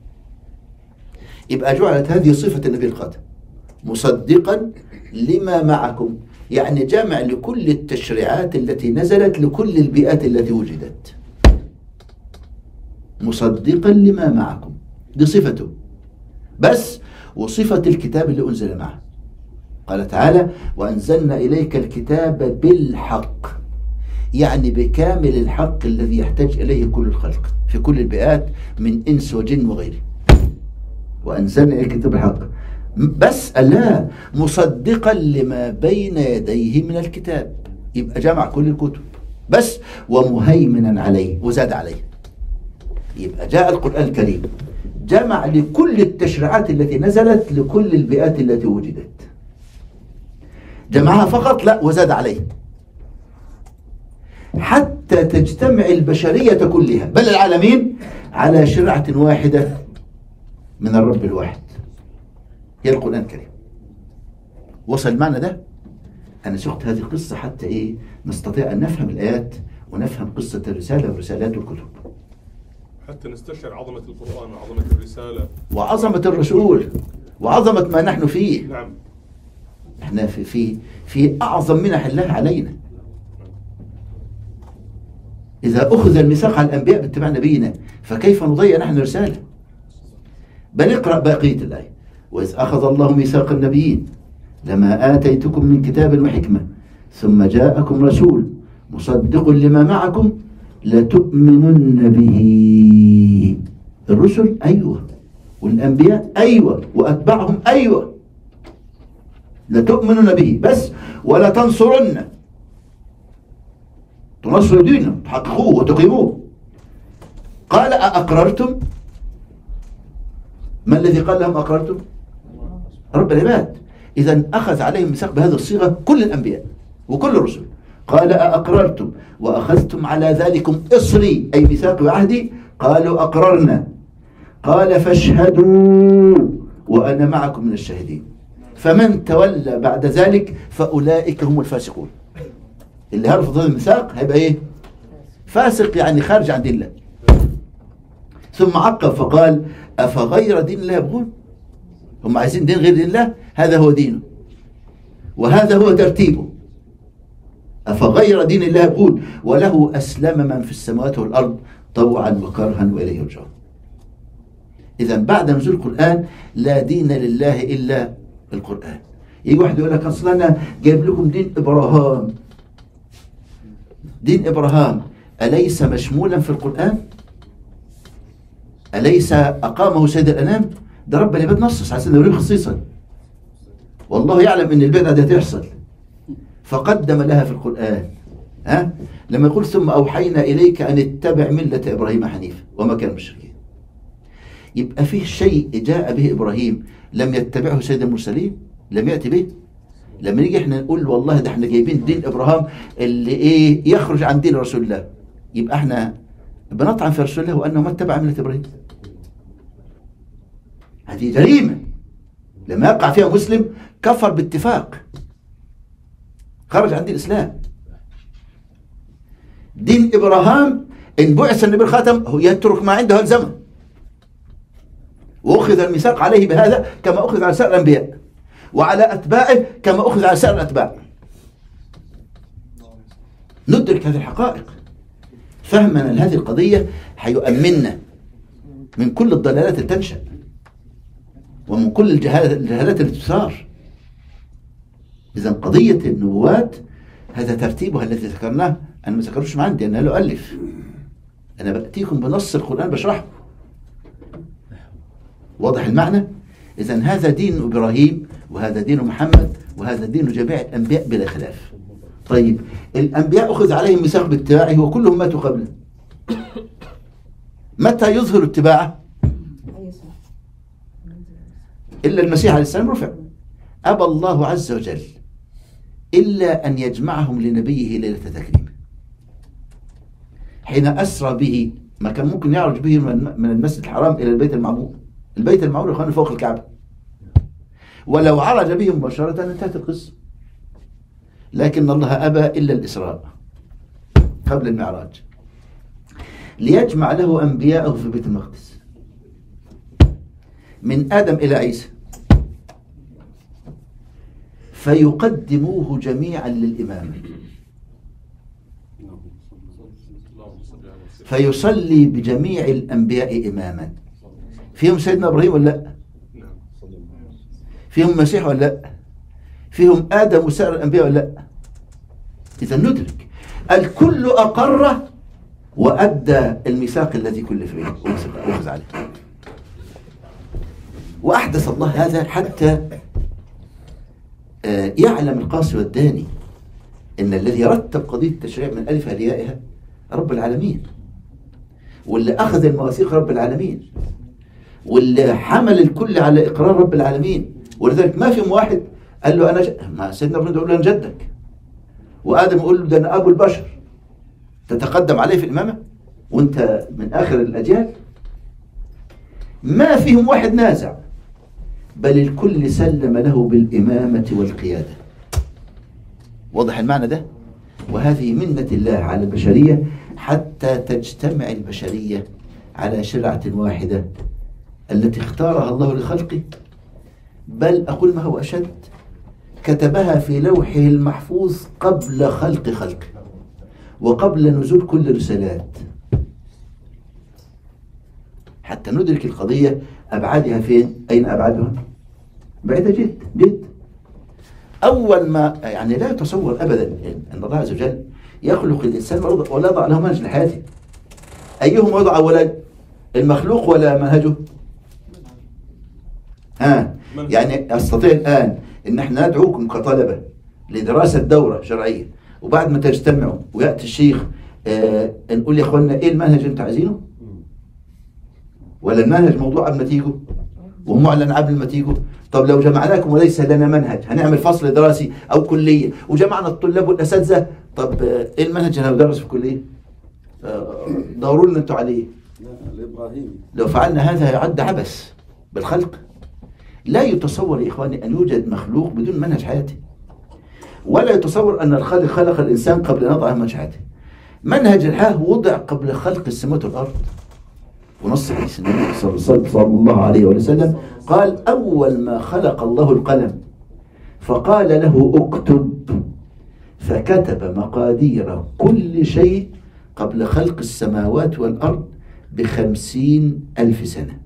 يبقى جعلت هذه صفة النبي الخاتم، مصدقا لما معكم، يعني جامع لكل التشريعات التي نزلت لكل البيئات التي وجدت. مصدقا لما معكم دي صفته بس، وصفة الكتاب اللي أنزل معه. قال تعالى: وأنزلنا إليك الكتاب بالحق، يعني بكامل الحق الذي يحتاج إليه كل الخلق في كل البيئات من إنس وجن وغيره. وأنزلنا إليك الكتاب بالحق بس لا، مصدقا لما بين يديه من الكتاب، يبقى جمع كل الكتب بس، ومهيمنا عليه وزاد عليه. يبقى جاء القرآن الكريم جمع لكل التشريعات التي نزلت لكل البيئات التي وجدت، جمعها فقط لا، وزاد عليه حتى تجتمع البشرية كلها بل العالمين على شرعة واحدة من الرب الواحد، هي القرآن الكريم. وصل معنا ده؟ أنا سقت هذه القصة حتى إيه نستطيع أن نفهم الآيات ونفهم قصة الرسالة والرسالات والكتب، حتى نستشعر عظمة القرآن وعظمة الرسالة وعظمة الرسول وعظمة ما نحن فيه. نعم، احنا في في في أعظم منح الله علينا. إذا أخذ الميثاق على الأنبياء باتباع نبينا، فكيف نضيع نحن الرسالة؟ بل اقرأ بقية الآية: وإذ أخذ الله ميثاق النبيين لما آتيتكم من كتاب وحكمة ثم جاءكم رسول مصدق لما معكم لتؤمنن به. الرسل أيوة، والأنبياء أيوة، وأتباعهم أيوة، لتؤمنن به بس، ولا تنصرن، تنصروا دينه، تحققوه وتقيموه. قال أأقررتم؟ ما الذي قال لهم أقررتم؟ رب العباد. إذا أخذ عليهم ميثاق بهذه الصيغة كل الأنبياء وكل الرسل. قال أأقررتم وأخذتم على ذلكم إصري أي ميثاقي وعهدي؟ قالوا أقررنا. قال فاشهدوا وأنا معكم من الشاهدين. فمن تولى بعد ذلك فأولئك هم الفاسقون. اللي هرفض هذا الميثاق هيبقى إيه؟ فاسق، يعني خارج عن دين الله. ثم عقب فقال أفغير دين الله يبغون؟ هم عايزين دين غير دين الله؟ هذا هو دينه وهذا هو ترتيبه. أفغير دين الله يبغون وله أسلم من في السماوات والأرض طوعا وكرها وإليه يرجعون. إذا بعد نزول القرآن لا دين لله إلا القرآن. يجي واحد يقول لك أصل أنا جايب لكم دين إبراهام. دين إبراهام أليس مشمولا في القرآن؟ أليس أقامه سيد الأنام؟ ده رب العباد نصص على سيدنا إبراهيم خصيصا، والله يعلم أن البدعة دي هتحصل فقدم لها في القرآن. ها؟ لما يقول ثم أوحينا إليك أن اتبع ملة إبراهيم حنيفا وما كان مشركين. يبقى فيه شيء جاء به إبراهيم لم يتبعه سيد المرسلين، لم يأتي به. لما نيجي احنا نقول والله ده احنا جايبين دين إبراهيم اللي ايه يخرج عن دين رسول الله، يبقى احنا بنطعن في رسول الله وأنه ما اتبع ملة إبراهيم. هذه جريمة لما يقع فيها مسلم كفر باتفاق، خرج عن دين الإسلام. دين إبراهام إن بعث النبي الخاتم هو يترك ما عنده الزمن، وأخذ الميثاق عليه بهذا كما أخذ على سائر الأنبياء وعلى أتباعه كما أخذ على سائر الأتباع. ندرك هذه الحقائق. فهمنا لهذه القضية حيؤمننا من كل الضلالات التي تنشأ ومن كل الجهالات التي تثار. إذا قضية النبوات هذا ترتيبها الذي ذكرناه، أنا ما ذكروش من عندي، أنا له ألف، أنا بأتيكم بنص القرآن بشرحه. واضح المعنى؟ إذا هذا دين إبراهيم وهذا دين محمد وهذا دين جميع الأنبياء بلا خلاف. طيب الأنبياء أخذ عليهم ميثاق باتباعه وكلهم ماتوا قبله. متى يظهر اتباعه؟ إلا المسيح عليه السلام رفع. أبى الله عز وجل إلا أن يجمعهم لنبيه ليلة تكريمه، حين أسرى به ما كان ممكن يعرج به من المسجد الحرام إلى البيت المعمور. البيت المعمور يخوان فوق الكعبة، ولو عرج به مباشرة انتهت القصة، لكن الله أبى إلا الإسراء قبل المعراج ليجمع له أنبياءه في بيت المقدس من آدم إلى عيسى، فيقدموه جميعا للإمامة، فيصلي بجميع الأنبياء إماما. فيهم سيدنا إبراهيم ولا لا؟ فيهم مسيح ولا لا؟ فيهم آدم وسائر الأنبياء ولا لا؟ إذا ندرك الكل أقر وأدى الميثاق الذي كل فيه وأخذ عليه. وأحدث الله هذا حتى يعلم القاصي والداني إن الذي رتب قضية التشريع من ألفها ليائها رب العالمين، واللي أخذ المواثيق رب العالمين، واللي حمل الكل على إقرار رب العالمين. ولذلك ما فيهم واحد قال له أنا ج... ما سيدنا إبراهيم يقول له أنا جدك، وآدم يقول له ده أنا أبو البشر، تتقدم عليه في الإمامة وأنت من آخر الأجيال. ما فيهم واحد نازع، بل الكل سلم له بالإمامة والقيادة. واضح المعنى ده؟ وهذه منة الله على البشرية حتى تجتمع البشرية على شرعة واحدة التي اختارها الله لخلقه، بل أقول ما هو أشد، كتبها في لوحه المحفوظ قبل خلق خلقه وقبل نزول كل الرسالات، حتى ندرك القضية أبعادها فين؟ أين أبعادها؟ بعيدة جد جد. أول ما يعني لا يتصور أبدا أن الله عز وجل يخلق الإنسان ولا يضع له منهج لحياته. أيهم وضع أولا، المخلوق ولا منهجه؟ ها يعني أستطيع الآن أن احنا ندعوكم كطلبة لدراسة دورة شرعية، وبعد ما تجتمعوا ويأتي الشيخ آه نقول يا أخوانا إيه المنهج اللي أنتوا عايزينه؟ ولا المنهج موضوع قبل ما تيجوا ومعلن قبل ما تيجوا؟ طب لو جمعناكم وليس لنا منهج، هنعمل فصل دراسي أو كلية وجمعنا الطلاب والأساتذة، طب آه إيه المنهج اللي هندرس في الكلية؟ آه دوروا لنا أنتوا عليه. لو فعلنا هذا يعد عبث بالخلق. لا يتصور يا إخواني أن يوجد مخلوق بدون منهج حياته، ولا يتصور أن الخالق خلق الإنسان قبل أن يضع منهج حياته. منهج الحياة وضع قبل خلق السماوات والأرض. ونص حديث النبي صلى الله عليه وسلم قال أول ما خلق الله القلم فقال له اكتب، فكتب مقادير كل شيء قبل خلق السماوات والأرض بخمسين ألف سنة.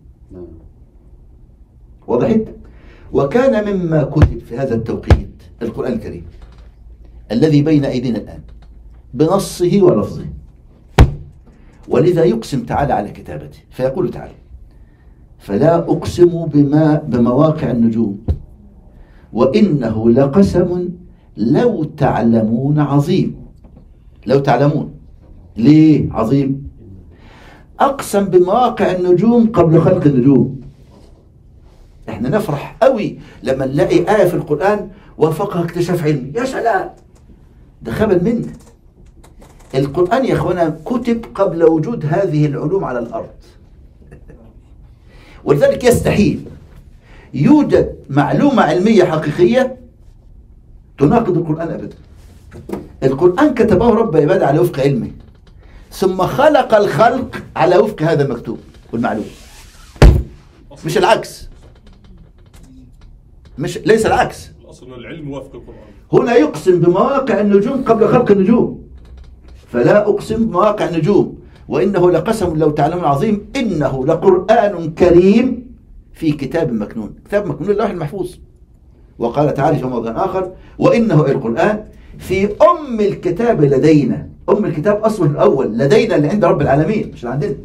وضحت؟ وكان مما كتب في هذا التوقيت القرآن الكريم الذي بين أيدينا الآن بنصه ولفظه. ولذا يقسم تعالى على كتابته فيقول تعالى فلا أقسم بما بمواقع النجوم وإنه لقسم لو تعلمون عظيم. لو تعلمون ليه عظيم؟ أقسم بمواقع النجوم قبل خلق النجوم. احنا نفرح قوي لما نلاقي آية في القرآن وفقها اكتشاف علمي، يا سلام، ده خبل منه. القرآن يا اخوانا كتب قبل وجود هذه العلوم على الأرض، ولذلك يستحيل يوجد معلومة علمية حقيقية تناقض القرآن أبدا. القرآن كتبه رب عباده على وفق علمه ثم خلق الخلق على وفق هذا المكتوب والمعلوم، مش العكس، مش ليس العكس. الأصل أن العلم يوافق القرآن. هنا يقسم بمواقع النجوم قبل خلق النجوم، فلا أقسم بمواقع النجوم وإنه لقسم لو تعلمون عظيم إنه لقرآن كريم في كتاب مكنون. كتاب مكنون اللوح المحفوظ. وقال تعالى في موضع آخر وإنه القرآن في أم الكتاب لدينا. أم الكتاب أصله الأول لدينا اللي عند رب العالمين مش عندنا.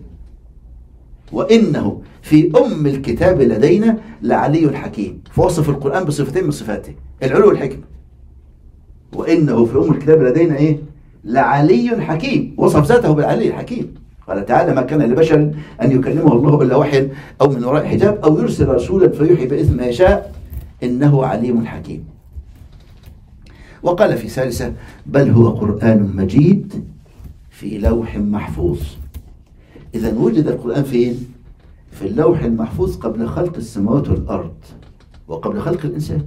وإنه في أم الكتاب لدينا لعلي حكيم، فوصف القرآن بصفتين من صفاته العلو والحكمة. وإنه في أم الكتاب لدينا إيه؟ لعلي حكيم، وصف ذاته بالعلي الحكيم. قال تعالى ما كان لبشر أن يكلمه الله إلا وحيا أو من وراء حجاب أو يرسل رسولا فيوحي بإذن ما يشاء إنه عليم حكيم. وقال في ثالثة بل هو قرآن مجيد في لوح محفوظ. إذا وجد القرآن فين؟ في اللوح المحفوظ قبل خلق السماوات والأرض وقبل خلق الإنسان.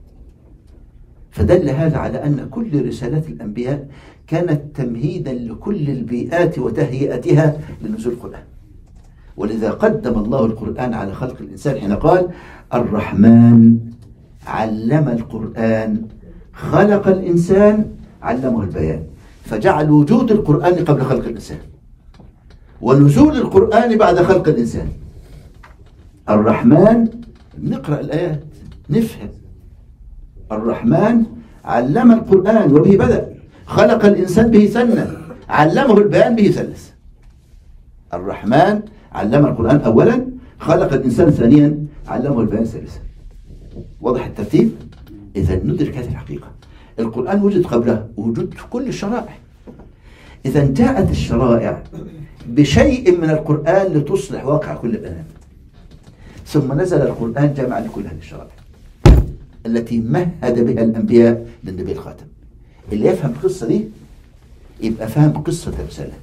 فدل هذا على أن كل رسالات الأنبياء كانت تمهيدا لكل البيئات وتهيئتها لنزول القرآن. ولذا قدم الله القرآن على خلق الإنسان حين قال الرحمن علم القرآن خلق الإنسان علمه البيان، فجعل وجود القرآن قبل خلق الإنسان ونزول القرآن بعد خلق الإنسان. الرحمن نقرأ الآيات نفهم. الرحمن علم القرآن وبه بدأ، خلق الإنسان به ثنى، علمه البيان به ثلث. الرحمن علم القرآن أولا، خلق الإنسان ثانيا، علمه البيان ثالثا. واضح الترتيب؟ إذا ندرك هذه الحقيقة. القرآن وجد قبله وجود كل الشرائع. إذا جاءت الشرائع بشيء من القرآن لتصلح واقع كل الأنام، ثم نزل القرآن جمع لكل هذه الشرائع التي مهد بها الأنبياء للنبي الخاتم. اللي يفهم القصة دي يبقى فهم قصة الرسالات.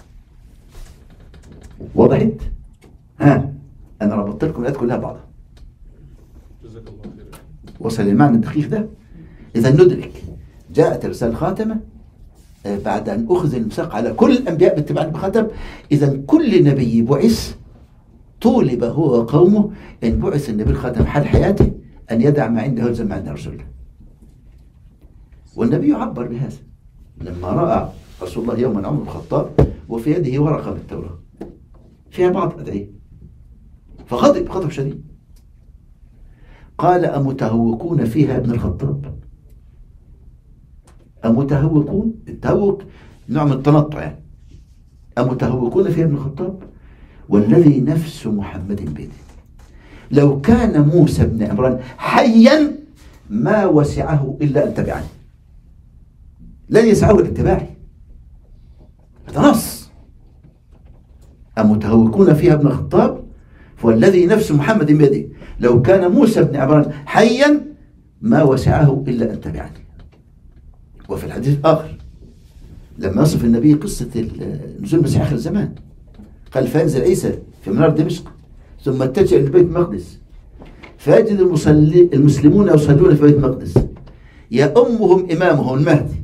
وضحت؟ ها أنا ربطت لكم الآيات كلها بعضها. جزاك الله خير. وصل المعنى الدقيق ده. إذا ندرك جاءت الرسالة الخاتمة بعد أن أخذ المساق على كل الأنبياء باتباع الخاتم. إذا كل نبي بعث طولب هو وقومه إن بعث النبي الخاتم حال حياته أن يدع ما عنده ويلزم ما عند رسول الله. والنبي يعبر بهذا لما رأى رسول الله يوما عمر الخطاب وفي يده ورقة من التوراة فيها بعض أدعية فغضب غضب شديد. قال أمتهوكون فيها ابن الخطاب؟ أمتهوكون؟ التهوك نوع من التنطع يعني. أمتهوكون فيها ابن الخطاب؟ والذي نفس محمد بيده لو كان موسى بن عمران حيا ما وسعه إلا أن تبعني، لن يسعه الاتباعي. هذا نص. أمتهوكون فيها ابن الخطاب؟ فوالذي نفس محمد بيده لو كان موسى بن عمران حيا ما وسعه إلا أن تبعني. وفي الحديث الآخر لما يصف النبي قصة نزول المسيح آخر الزمان قال فينزل عيسى في منار دمشق ثم اتجه إلى بيت المقدس فيجد المسلمون يصلون في بيت المقدس يأمهم إمامهم المهدي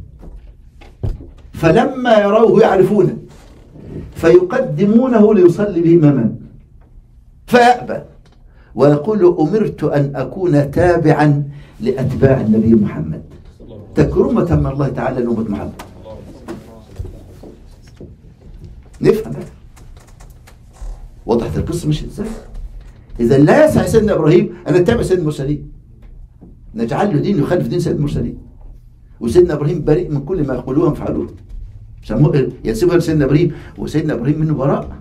فلما يروه يعرفونه فيقدمونه ليصلي به إماما فيأبى ويقول أمرت أن أكون تابعا لأتباع النبي محمد تكرمة من الله تعالى لأمة محمد. نفهم هذا. وضحت القصة مش ازاي؟ إذا لا يسع سيدنا إبراهيم أن نتبع سيدنا المرسلين نجعل له دين يخالف دين سيدنا المرسلين. وسيدنا إبراهيم بريء من كل ما يقولوه فعلوه ينسبها لسيدنا إبراهيم وسيدنا إبراهيم منه براء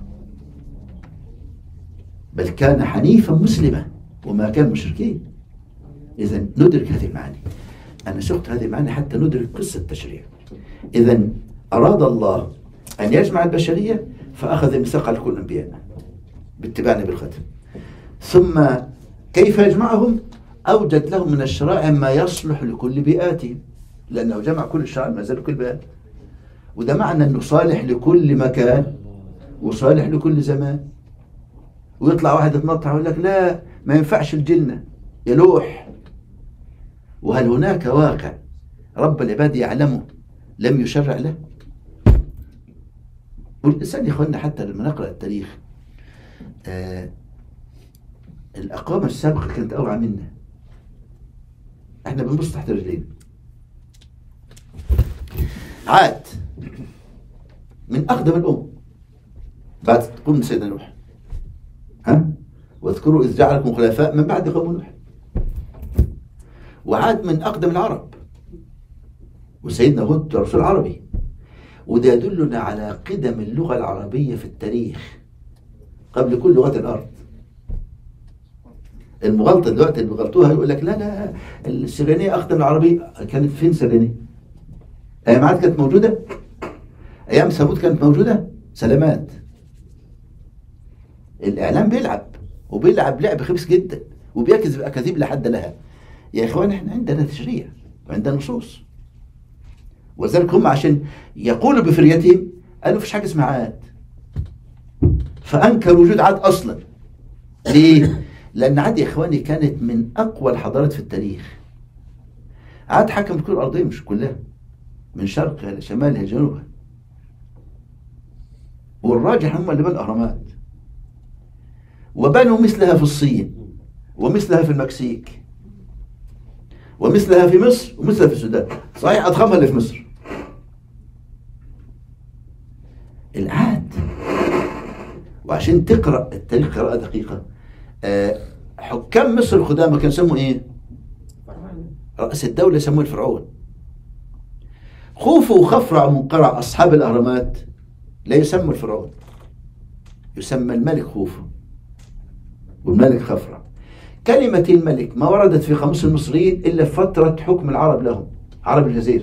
بل كان حنيفا مسلما وما كان مشركين. إذا ندرك هذه المعاني. أنا سقت هذه المعاني حتى ندرك قصة التشريع. إذا أراد الله أن يجمع البشرية فأخذ الميثاق على كل الأنبياء باتباعنا بالختم. ثم كيف يجمعهم؟ أوجد لهم من الشرائع ما يصلح لكل بيئاتهم لأنه جمع كل الشرائع ما زال كل بيئات. وده معنى أنه صالح لكل مكان وصالح لكل زمان. ويطلع واحد يتنطع ويقول لك لا ما ينفعش الجنة يلوح. وهل هناك واقع رب العباد يعلمه لم يشرع له؟ والإنسان يا إخواننا حتى لما نقرأ التاريخ آه الأقوام السابقة كانت أوعى منا. إحنا بنبص تحت رجلينا. عاد من أقدم الأمم بعد قوم سيدنا نوح، ها؟ واذكروا إذ جعلكم خلفاء من بعد قوم نوح. وعاد من أقدم العرب، وسيدنا هود رسول عربي، وده يدلنا على قدم اللغة العربية في التاريخ قبل كل لغات الأرض. المغالطة دلوقتي اللي بيغلطوها يقول لك لا لا السريانية أقدم العربية. كانت فين سريانية؟ أيام عاد كانت موجودة؟ أيام ثمود كانت موجودة؟ سلامات. الإعلام بيلعب، وبيلعب لعب خبيث جدا، وبيكذب أكاذيب لا حد لها. يا إخوان إحنا عندنا تشريع وعندنا نصوص، وذلك هم عشان يقولوا بفريتهم قالوا مفيش حاجة اسمها عاد، فأنكروا وجود عاد أصلا. ليه؟ لأن عاد يا إخواني كانت من أقوى الحضارات في التاريخ. عاد حكم الكرة الأرضية مش كلها، من شرقها لشمالها لجنوبها، والراجح هم اللي بنوا الأهرامات، وبنوا مثلها في الصين، ومثلها في المكسيك، ومثلها في مصر، ومثلها في السودان. صحيح أضخمها اللي في مصر. العاد، وعشان تقرأ التاريخ قراءة دقيقة، أه حكام مصر القدامى كانوا يسموا ايه؟ رأس الدولة يسموه الفرعون. خوفو وخفرع ومنقرع أصحاب الأهرامات لا يسمى الفرعون، يسمى الملك خوفو والملك خفرع. كلمة الملك ما وردت في قاموس المصريين إلا في فترة حكم العرب لهم، عرب الجزيرة.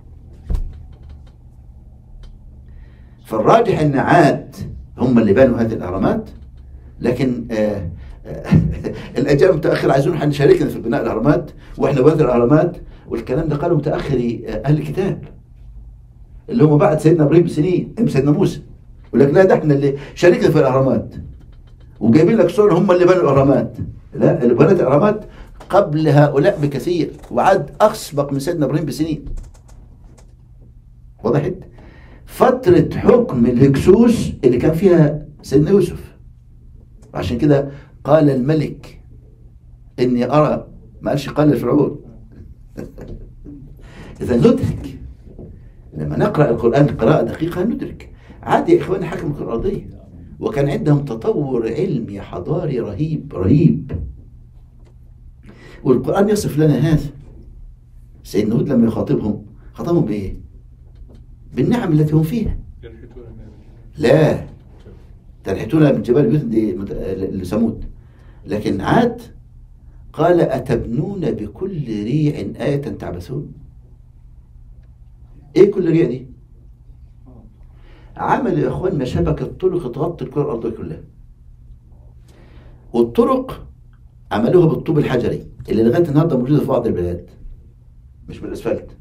فالراجح أن عاد هم اللي بنوا هذه الأهرامات، لكن آه آه الأجيال المتأخرة عايزون احنا نشاركنا في بناء الأهرامات، وإحنا بناء الأهرامات، والكلام ده قالوا متأخري أهل الكتاب اللي هم بعد سيدنا إبراهيم بسنين، سيدنا موسى، يقول لك لا ده احنا اللي شاركنا في الأهرامات، وجايبين لك صور هم اللي بنوا الأهرامات. لا، اللي بنت الأهرامات قبل هؤلاء بكثير، وعاد أسبق من سيدنا إبراهيم بسنين. وضحت؟ فترة حكم الهكسوس اللي كان فيها سيدنا يوسف، عشان كده قال الملك إني أرى، ما قالش قال الفرعون. إذا ندرك لما نقرأ القرآن قراءة دقيقة ندرك عاد يا إخواني حكم الكرة الأرضية، وكان عندهم تطور علمي حضاري رهيب رهيب، والقرآن يصف لنا هذا. سيدنا هود لما يخاطبهم خاطبهم بإيه؟ بالنعم التي هم فيها. لا تنحتون من جبال يوسف دي لثمود، لكن عاد قال أتبنون بكل ريع آية تعبثون. إيه كل ريع دي؟ عمل يا اخواننا شبكة طرق تغطي الكرة الأرضية كلها، والطرق عملوها بالطوب الحجري اللي لغاية النهارده موجودة في بعض البلاد، مش بالأسفلت.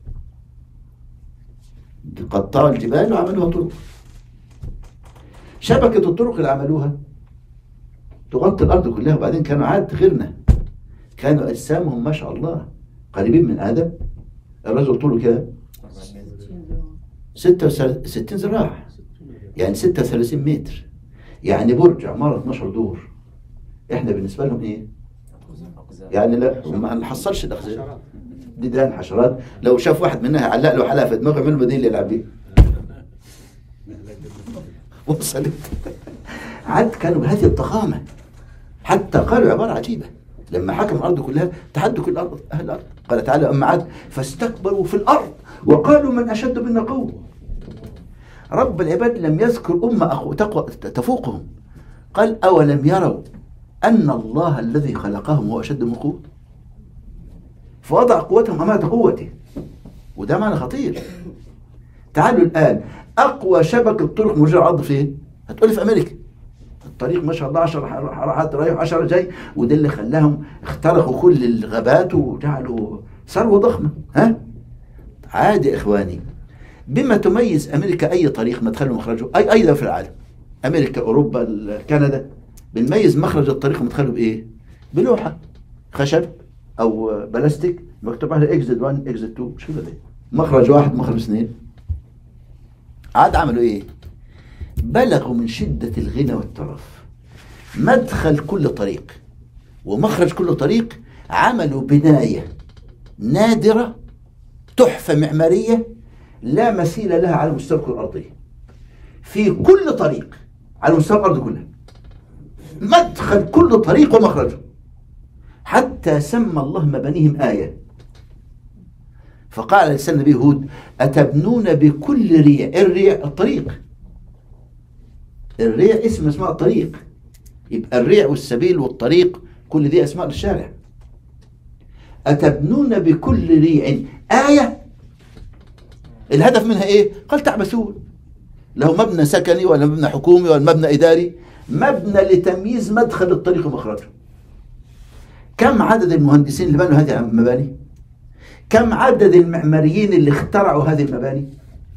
قطعوا الجبال وعملوها طرق. شبكة الطرق اللي عملوها تغطي الأرض كلها. وبعدين كانوا عاد غيرنا، كانوا أجسامهم ما شاء الله قريبين من آدم. الرجل طوله كده ستة وستين ذراع، يعني ستة وثلاثين متر، يعني برج عمارة اثناشر دور. احنا بالنسبة لهم ايه؟ يعني لا ما نحصلش الاقزام دي، دهان حشرات. لو شاف واحد منها علق له حلقة في دماغه يعمل له بديل يلعب بيه. وصلت. عاد كانوا بهذه الضخامة، حتى قالوا عبارة عجيبة لما حكم الأرض كلها، تحدوا كل الأرض أهل الأرض. قال تعالى أما عاد فاستكبروا في الأرض وقالوا من أشد منا قوة. رب العباد لم يذكر أمة تقوى تفوقهم، قال أولم يروا أن الله الذي خلقهم هو أشد من قوة، فوضع قوتهم أمام قوته. وده معنى خطير. تعالوا الآن أقوى شبكة طرق موجودة على الأرض فين؟ هتقولي في أمريكا. الطريق ما شاء الله عشر راحات رايح عشرة جاي، وده اللي خلاهم اخترقوا كل الغابات وجعلوا ثروة ضخمة. ها؟ عادي يا إخواني، بما تميز أمريكا أي طريق مدخله ومخرجه، أي أي دولة في العالم، أمريكا أوروبا كندا، بنميز مخرج الطريق ومدخله بإيه؟ بلوحة خشب أو بلاستيك مكتوب عليها إكزيت واحد إكزيت اثنين، مش كده ليه؟ مخرج واحد مخرج اثنين. عاد عملوا إيه؟ بلغوا من شدة الغنى والترف مدخل كل طريق ومخرج كل طريق، عملوا بناية نادرة تحفة معمارية لا مثيل لها على مستوى الكرة الأرضية في كل طريق على مستوى الأرض كلها، مدخل كل طريق ومخرجه، حتى سمى الله مبانيهم آية. فقال لسان النبي هود: أتبنون بكل ريع. الريع الطريق، الريع اسم اسماء الطريق، يبقى الريع والسبيل والطريق كل دي أسماء للشارع. أتبنون بكل ريع آية، الهدف منها إيه؟ قال تعبثون. له مبنى سكني ولا مبنى حكومي ولا مبنى إداري، مبنى لتمييز مدخل الطريق ومخرجه. كم عدد المهندسين اللي بنوا هذه المباني؟ كم عدد المعماريين اللي اخترعوا هذه المباني؟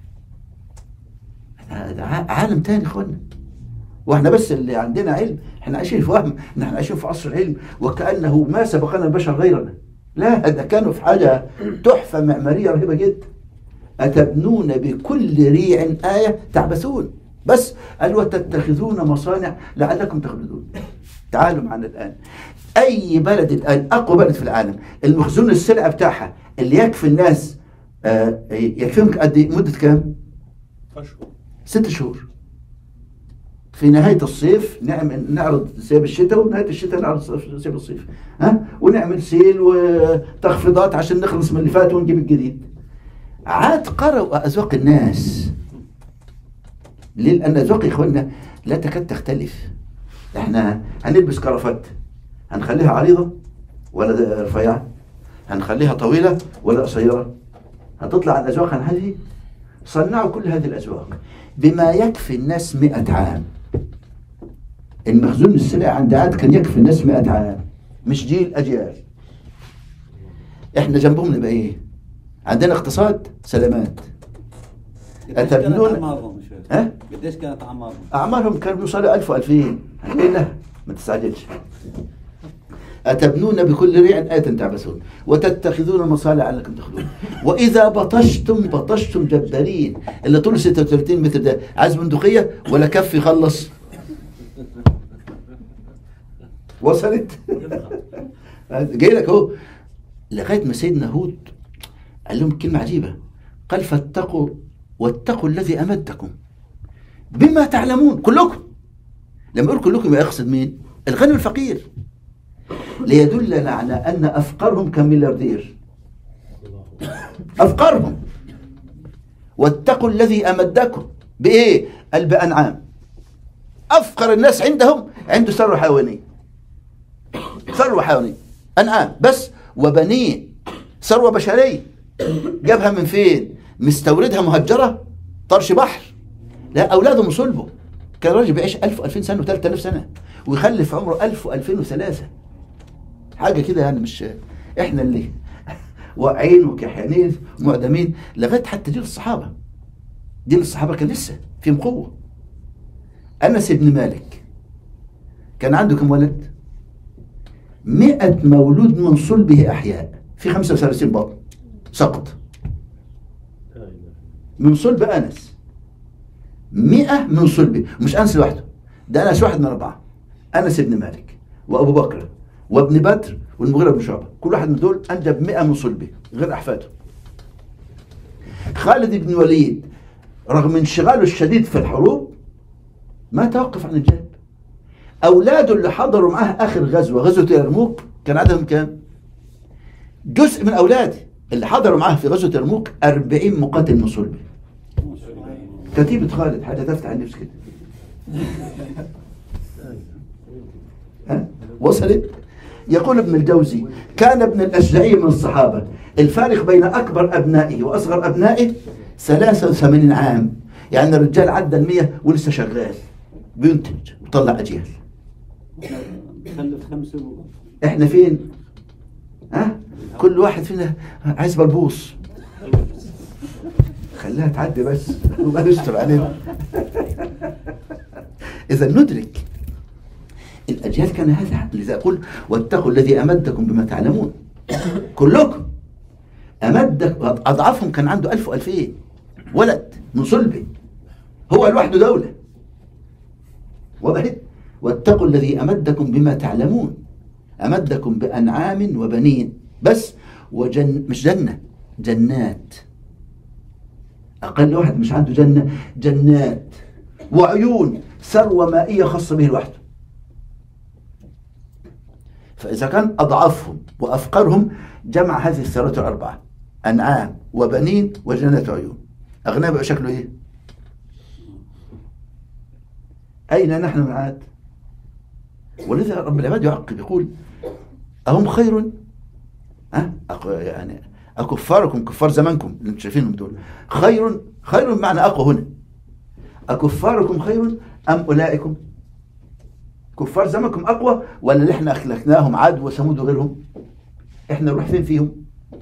هذا عالم تاني اخوانا. واحنا بس اللي عندنا علم، احنا عايشين في وهم، احنا عايشين في عصر العلم وكأنه ما سبقنا البشر غيرنا. لا، ده كانوا في حاجة تحفة معمارية رهيبة جدا. أتبنون بكل ريع آية تعبثون. بس قال وتتخذون مصانع لعلكم تخلدون. تعالوا معنا الآن، أي بلد الآن أقوى بلد في العالم المخزون السلع بتاعها اللي يكفي الناس آه يكفيهم قد مدة كام؟ أشهر. ست شهور. في نهاية الصيف نعمل نعرض سيب الشتاء، ونهاية الشتاء نعرض سيب الصيف، ها، ونعمل سيل وتخفيضات عشان نخلص من اللي فات ونجيب الجديد. عاد قرأوا أذواق الناس. ليه؟ لأن أذواق إخواننا لا تكاد تختلف. احنا هنلبس كرافات، هنخليها عريضة ولا رفيعة؟ هنخليها طويلة ولا قصيرة؟ هتطلع عن الأذواق عن هذه؟ صنعوا كل هذه الأذواق بما يكفي الناس مئة عام. المخزون السلع عند عاد كان يكفي الناس مئة عام، مش جيل أجيال. احنا جنبهم نبقى ايه؟ عندنا اقتصاد سلامات. أتبنون ها؟ قديش كانت أعمارهم؟ أعمارهم كانوا بيوصلوا ألف وألفين. لا ما تستعجلش. أتبنون بكل ريع آية تعبثون وتتخذون مصانع لعلكم تخلدون وإذا بطشتم بطشتم جبارين. اللي طول ستة وثلاثين متر ده عايز بندقية ولا كف يخلص؟ وصلت؟ جاي لك اهو. لغاية ما سيدنا هود قال لهم كلمة عجيبة، قال فاتقوا واتقوا الذي أمدكم بما تعلمون كلكم. لما يقول كلكم يقصد مين؟ الغني والفقير، ليدلنا على أن أفقرهم كملياردير. أفقرهم. واتقوا الذي أمدكم بإيه؟ قال بأنعام. أفقر الناس عندهم عنده ثروة حيوانية، ثروة حيوانية أنعام بس، وبنين ثروة بشرية. جابها من فين؟ مستوردها مهجرة طرش بحر. لا، أولاده من صلبه. كان راجل بيعيش ألف وألفين سنة وثلاثة آلاف سنة ويخلف عمره ألف وألفين وثلاثة. حاجة كده يعني، مش احنا اللي واقعين وكحيانين ومعدمين. لغاية حتى جيل الصحابة، جيل الصحابة كان لسه فيهم قوة. أنس بن مالك كان عنده كم ولد؟ مئة مولود من صلبه أحياء في خمسة وثلاثين بطن سقط من صلب أنس. مئة من صلبه، مش أنس لوحده، ده أنس واحد من أربعة. أنس بن مالك وأبو بكر وابن بدر والمغيرة بن شعبة، كل واحد من دول أنجب مئة من صلبه غير أحفاده. خالد بن الوليد رغم انشغاله الشديد في الحروب ما توقف عن الجهاد. أولاده اللي حضروا معاه آخر غزوة، غزوة يرموك، كان عددهم كام؟ جزء من أولاده اللي حضروا معاه في غزوة يرموك أربعين مقاتل من صلبه. كتيبة خالد، حاجة تفتح النفس كده. ها؟ وصلت؟ يقول ابن الجوزي كان ابن الأشجعي من الصحابة الفارق بين أكبر أبنائه وأصغر أبنائه ثلاثة وثمانين عام. يعني الرجال عدى المية ولسه شغال بينتج وطلع أجيال. خلف خمسة. احنا فين؟ ها؟ كل واحد فينا عايز بلبوص. خليها تعدي بس وما نشتر علينا. إذا ندرك الأجيال كان هذا. لذا أقول واتقوا الذي أمدكم بما تعلمون. كلكم أمدك أضعافهم كان عنده ألف وألفين ولد من صلبه، هو لوحده دولة. وضحت؟ واتقوا الذي أمدكم بما تعلمون، أمدكم بأنعام وبنين بس، وجن مش جنة، جنات. أقل واحد مش عنده جنة، جنات وعيون، ثروة مائية خاصة به لوحده. فإذا كان أضعفهم وأفقرهم جمع هذه الثروات الأربعة، أنعام وبنين وجنات وعيون، أغنياء بقى شكله إيه؟ أين نحن من عاد؟ ولذا رب العباد يعقب يقول أهم خير؟ ها؟ يعني أكفاركم كفار زمانكم اللي انتم شايفينهم دول خير، خير بمعنى أقوى هنا، أكفاركم خير أم أولئكم؟ كفار زمانكم أقوى ولا اللي احنا أخلقناهم عاد وثمود وغيرهم؟ احنا نروح فين فيهم؟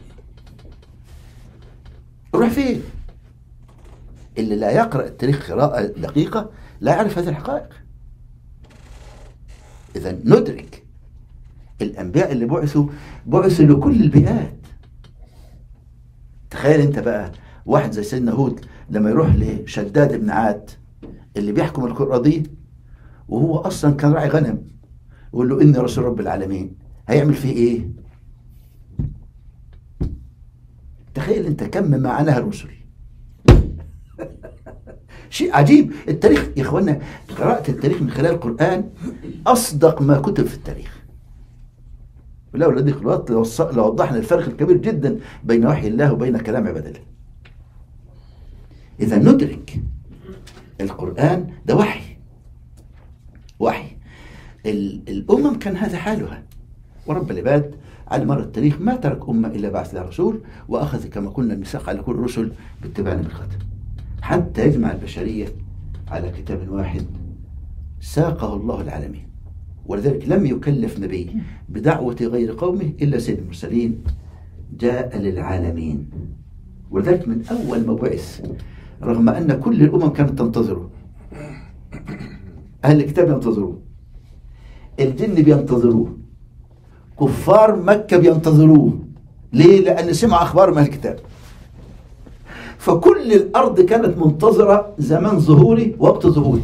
نروح فين؟ اللي لا يقرأ التاريخ قراءة دقيقة لا يعرف هذه الحقائق. إذا ندرك الأنبياء اللي بعثوا بعثوا لكل البيئات. تخيل أنت بقى واحد زي سيدنا هود لما يروح لشداد بن عاد اللي بيحكم القرى دي، وهو أصلا كان راعي غنم، يقول له إني رسول رب العالمين، هيعمل فيه إيه؟ تخيل أنت كم معناها الرسل. شيء عجيب. التاريخ يا إخوانا، قراءة التاريخ من خلال القرآن أصدق ما كتب في التاريخ. ولو لديك الوقت لوضحنا الفرق الكبير جدا بين وحي الله وبين كلام عباد الله. إذا ندرك القرآن ده وحي، وحي. الأمم كان هذا حالها، ورب العباد على مر التاريخ ما ترك أمة إلا بعث لها رسول، وأخذ كما قلنا الميثاق على كل الرسل باتباع نبي الختم، حتى يجمع البشرية على كتاب واحد ساقه الله العالمين. ولذلك لم يكلف نبي بدعوة غير قومه إلا سيد المرسلين جاء للعالمين. ولذلك من أول ما بعث، رغم أن كل الأمم كانت تنتظره، أهل الكتاب ينتظروه، الجن بينتظروه، كفار مكة بينتظروه. ليه؟ لأن سمع أخبار من أهل الكتاب. فكل الأرض كانت منتظرة زمان ظهوري وقت ظهوري،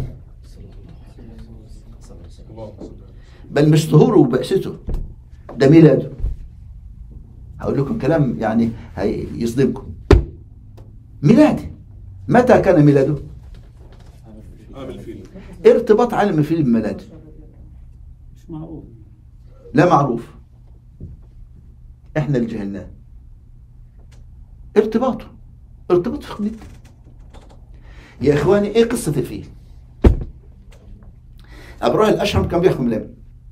بل مش ظهوره وبعثته، ده ميلاده. هقول لكم كلام يعني هيصدمكم. ميلاده متى كان ميلاده؟ عام الفيل. ارتباط عالم الفيل بميلاده مش معقول، لا معروف، احنا اللي جهلناه. ارتباطه ارتباط في خليته. يا اخواني، ايه قصة الفيل؟ ابرهة الاشهم كان بيحكم اليمن،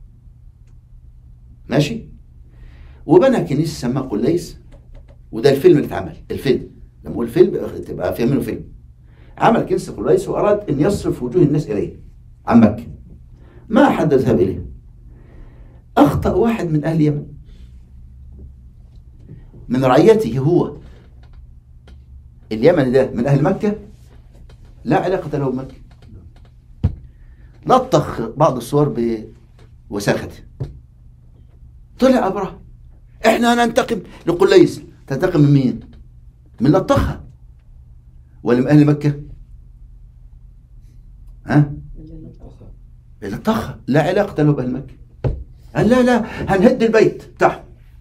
ماشي، وبنى كنيسة سماها قليس، وده الفيلم اللي اتعمل. الفيلم لما اقول فيلم تبقى فاهمينه فيلم. عمل كنيسة قليس واراد ان يصرف وجوه الناس اليه عن مكة، ما حد ذهب اليه. اخطأ واحد من اهل اليمن من رعيته، هو اليمن ده من اهل مكة، لا علاقة له بمكة، لطخ بعض الصور بوساخته. طلع أبرهة، احنا ننتقم لقليس. تنتقم من مين؟ من لطخها ولا من اهل مكة؟ ها؟ لطخها، لا علاقة له باهل مكة. قال لا لا هنهد البيت تحت.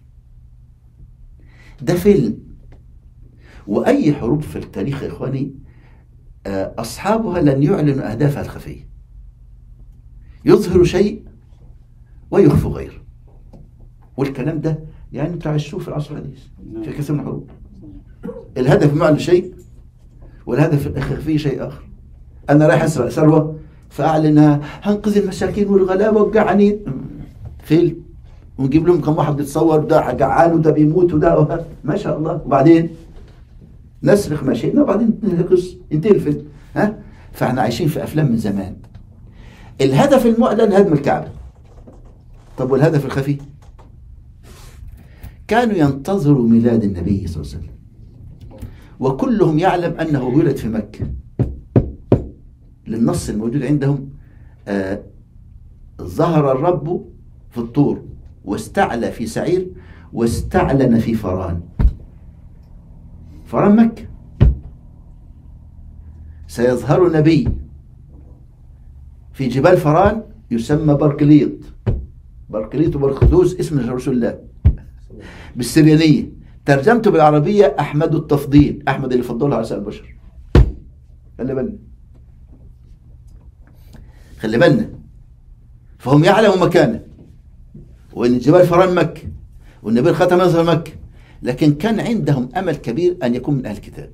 ده فيلم. وأي حروب في التاريخ يا إخواني أصحابها لن يعلنوا أهدافها الخفية، يظهر شيء ويخفوا غيره. والكلام ده يعني بتاع الشوف في العصر الحديث في كثير من الحروب. الهدف معلن شيء والهدف الخفي شيء آخر. أنا رايح أسرق ثروة فأعلنها هنقذ المساكين والغلابة والجعانين، فيلم، ونجيب لهم كم واحد بيتصور ده جعان وده بيموت وده ما شاء الله، وبعدين نسرق ما شئنا وبعدين نقص ينتهي الفيلم. ها؟ فاحنا عايشين في افلام من زمان. الهدف المعلن هدم الكعبة. طب والهدف الخفي؟ كانوا ينتظروا ميلاد النبي صلى الله عليه وسلم، وكلهم يعلم انه ولد في مكة. للنص الموجود عندهم آه ظهر الرب في الطور واستعلى في سعير واستعلن في فران. فران مكة. سيظهر نبي في جبال فران يسمى برقليط. برقليط وبرقدوس اسم رسول الله بالسريانية، ترجمته بالعربية أحمد التفضيل، أحمد اللي فضلها على سائر البشر. خلي بالنا خلي بالنا فهم يعلموا مكانه، وأن جبال فران مكة، والنبي الختم يظهر مكة، لكن كان عندهم أمل كبير أن يكون من أهل الكتاب،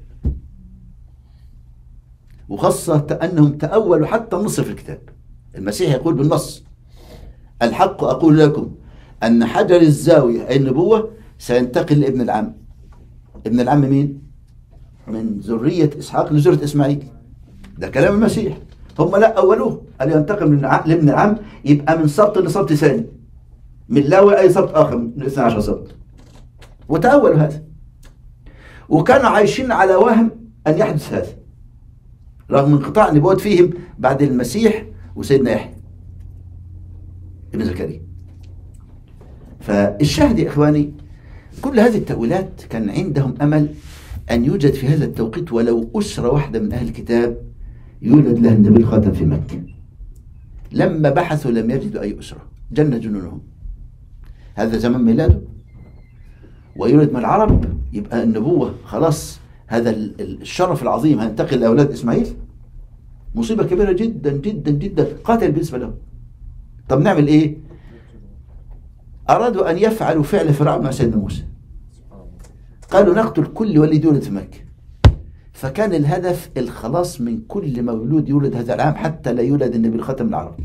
وخاصة أنهم تأولوا حتى النص في الكتاب. المسيح يقول بالنص: الحق أقول لكم أن حجر الزاوية أي النبوة سينتقل لابن العم. ابن العم مين؟ من ذرية إسحاق لذرية إسماعيل. ده كلام المسيح. هم لا أولوه، قال ينتقل من لابن العم، يبقى من سبط لسبط ثاني، من لاوي أي سبط آخر من اثني عشر سبط، وتأولوا هذا، وكانوا عايشين على وهم أن يحدث هذا رغم انقطاع النبوات فيهم بعد المسيح وسيدنا يحيى ابن زكريا. فالشاهد يا إخواني، كل هذه التأويلات كان عندهم أمل أن يوجد في هذا التوقيت ولو أسرة واحدة من أهل الكتاب يولد لها النبي الخاتم في مكة. لما بحثوا لم يجدوا أي أسرة، جن جنونهم. هذا زمن ميلاده، ويولد من العرب، يبقى النبوة خلاص، هذا الشرف العظيم هينتقل لأولاد إسماعيل. مصيبة كبيرة جدا جدا جدا، قاتل بالنسبة لهم. طب نعمل إيه؟ أرادوا أن يفعلوا فعل فرعون مع سيدنا موسى، قالوا نقتل كل وليد يولد في مكة. فكان الهدف الخلاص من كل مولود يولد هذا العام حتى لا يولد النبي الختم العربي.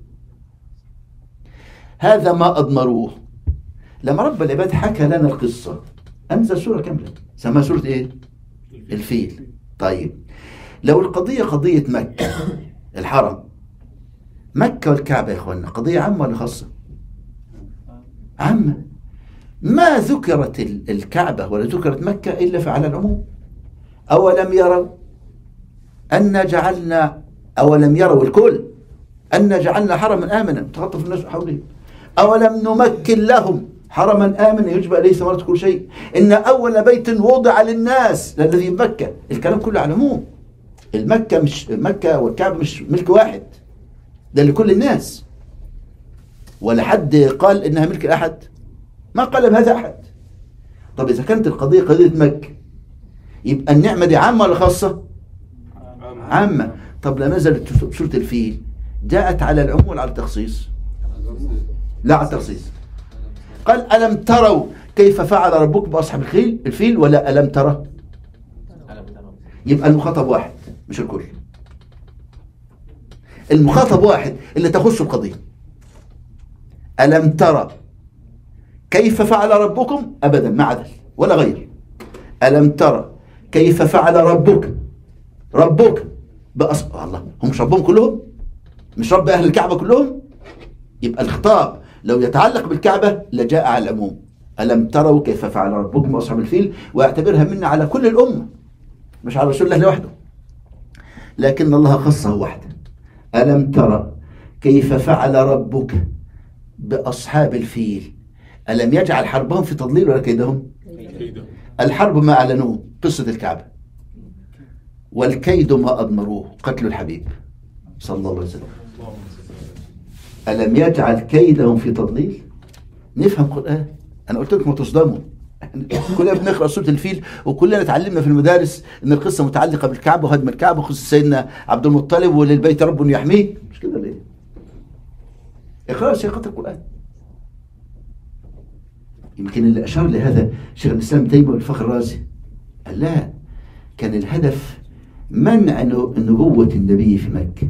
هذا ما أضمروه. لما رب العباد حكى لنا القصة أنزل سورة كاملة سماها سورة إيه؟ الفيل. طيب لو القضية قضية مكة الحرم، مكة والكعبة يا إخوانا قضية عامة ولا خاصة؟ عامة. ما ذكرت الكعبة ولا ذكرت مكة إلا فعلى العموم. أولم يروا أن جعلنا، أولم يروا الكل أن جعلنا حرما آمنا تخطف الناس حولهم، أولم نمكن لهم حرما آمنا يجب إليه ثمرة كل شيء، إن أول بيت وضع للناس الذي بمكة. الكلام كله على العموم. المكة مش مكة والكعبة مش ملك واحد، ده لكل الناس، ولا حد قال إنها ملك أحد، ما قال بهذا أحد. طب إذا كانت القضية قضية مكة يبقى النعمة دي عامة ولا خاصة؟ عامة. طب لا نزلت سورة الفيل جاءت على العموم ولا على التخصيص؟ لا على التخصيص. قال ألم تروا كيف فعل ربك بأصحاب الفيل الفيل ولا ألم ترى؟ يبقى المخاطب واحد مش الكل. المخاطب واحد اللي تخص القضية. ألم ترى كيف فعل ربكم؟ أبدا ما عدل ولا غير. ألم ترى كيف فعل ربك ربك بأصحاب الله، هم مش ربهم كلهم؟ مش رب أهل الكعبة كلهم؟ يبقى الخطاب لو يتعلق بالكعبة لجاء على العموم. ألم تروا كيف فعل ربكم بأصحاب الفيل، ويعتبرها منا على كل الأمة مش على رسول الله لوحده، لكن الله خصه وحده. ألم ترى كيف فعل ربك بأصحاب الفيل، ألم يجعل حربهم في تضليل ولا كيدهم؟ الحرب ما أعلنوه قصة الكعبة، والكيد ما أضمروه قتل الحبيب صلى الله عليه وسلم. ألم يجعل كيدهم في تضليل؟ نفهم قرآن. أنا قلت لكم تصدموا، كلنا بنقرأ سورة الفيل وكلنا اتعلمنا في المدارس إن القصة متعلقة بالكعبة وهدم الكعبة وقصة سيدنا عبد المطلب وللبيت رب يحميه. مش كده ليه؟ اقرأوا سياقات القرآن. يمكن اللي أشار لهذا شيخ الإسلام تيمية والفخر الرازي، قال لا، كان الهدف منع نبوة النبي في مكة،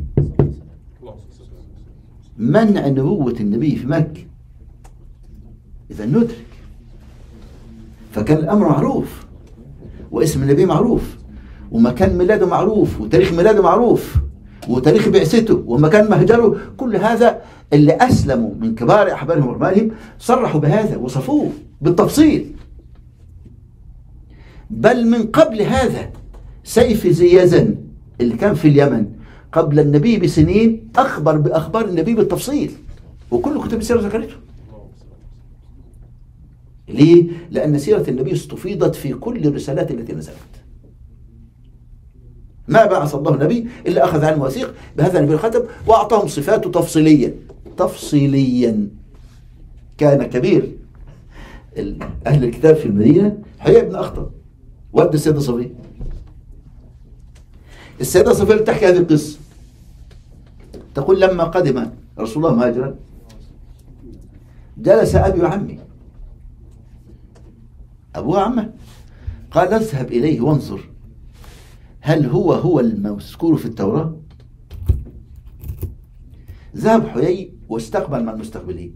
منع نبوة النبي في مكة. إذا ندرك، فكان الأمر معروف واسم النبي معروف ومكان ميلاده معروف وتاريخ ميلاده معروف وتاريخ بعثته ومكان مهجره. كل هذا اللي أسلموا من كبار أحبارهم ورمالهم صرحوا بهذا وصفوه بالتفصيل. بل من قبل هذا سيف ذي يزن اللي كان في اليمن قبل النبي بسنين أخبر بأخبار النبي بالتفصيل، وكل كتب السيرة ذكرته. ليه؟ لأن سيرة النبي استفيضت في كل الرسالات التي نزلت. ما بعث الله نبي إلا أخذ عنه وثيق بهذا النبي الختم وأعطاهم صفاته تفصيليا تفصيليا. كان كبير أهل الكتاب في المدينة حيي بن أخطب والد السيدة صفية. السيدة صفية تحكي هذه القصة، تقول لما قدم رسول الله مهاجرا جلس أبي وعمي، أبوه وعمه، قال اذهب إليه وانظر هل هو هو المذكور في التوراة. ذهب حيي واستقبل مع المستقبلين،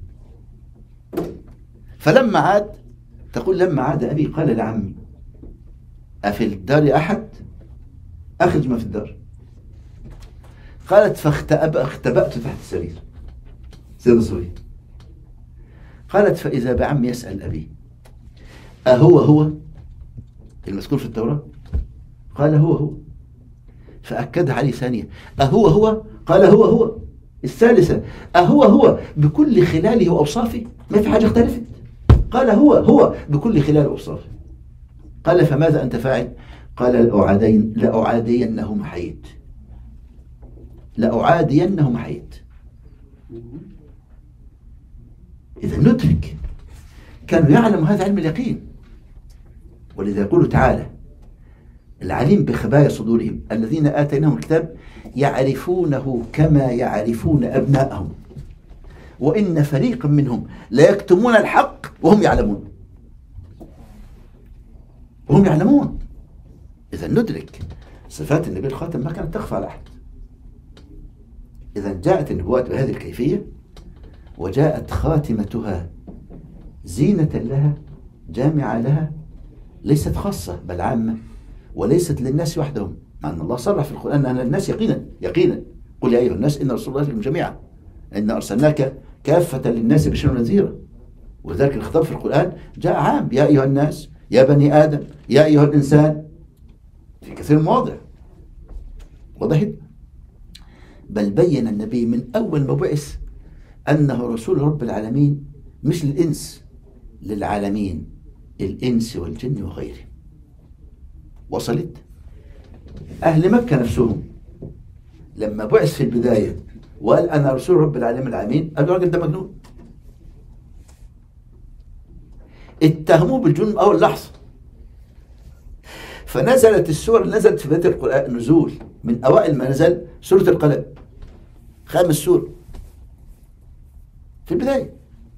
فلما عاد تقول لما عاد أبي قال لعمي أفي الدار أحد؟ أخرج ما في الدار. قالت فاختبأت تحت السرير سيدة صفية. قالت فإذا بعمي يسأل أبي أهو هو المذكور في التوراة؟ قال هو هو. فأكد عليه ثانية أهو هو؟ قال هو هو. الثالثة أهو هو بكل خلاله وأوصافه؟ ما في حاجة اختلفت. قال هو هو بكل خلال وأوصافه. قال فماذا أنت فاعل؟ قال لأعادين لأعادينه ما حييت، لأعادينه ما حييت. إذا ندرك كانوا يعلموا هذا علم اليقين، ولذا يقول تعالى العليم بخبايا صدورهم الذين آتيناهم الكتاب يعرفونه كما يعرفون أبناءهم وإن فريقا منهم لا يكتمون الحق وهم يعلمون وهم يعلمون. إذا ندرك صفات النبي الخاتم ما كانت تخفى على أحد. إذا جاءت النبوات بهذه الكيفية، وجاءت خاتمتها زينة لها جامعة لها، ليست خاصة بل عامة، وليست للناس وحدهم، مع أن الله صرح في القرآن أن الناس يقينا يقينا قل يا أيها الناس إن رسول الله لكم جميعا إن أرسلناك كافة للناس بشرا ونذيرا. وذلك الخطاب في القرآن جاء عام، يا أيها الناس، يا بني آدم، يا أيها الإنسان، في كثير من المواضع وضحت. بل بين النبي من أول ما بعث أنه رسول رب العالمين، مش للإنس، للعالمين، الإنس والجن وغيرهم. وصلت. أهل مكة نفسهم لما بعث في البداية وقال أنا رسول رب العالمين العالمين، قالوا راجل ده مجنون، اتهموه بالجنون أول لحظة. فنزلت السور اللي نزلت في بداية القرآن نزول من أوائل ما نزل سورة القلم، خامس سورة في البداية.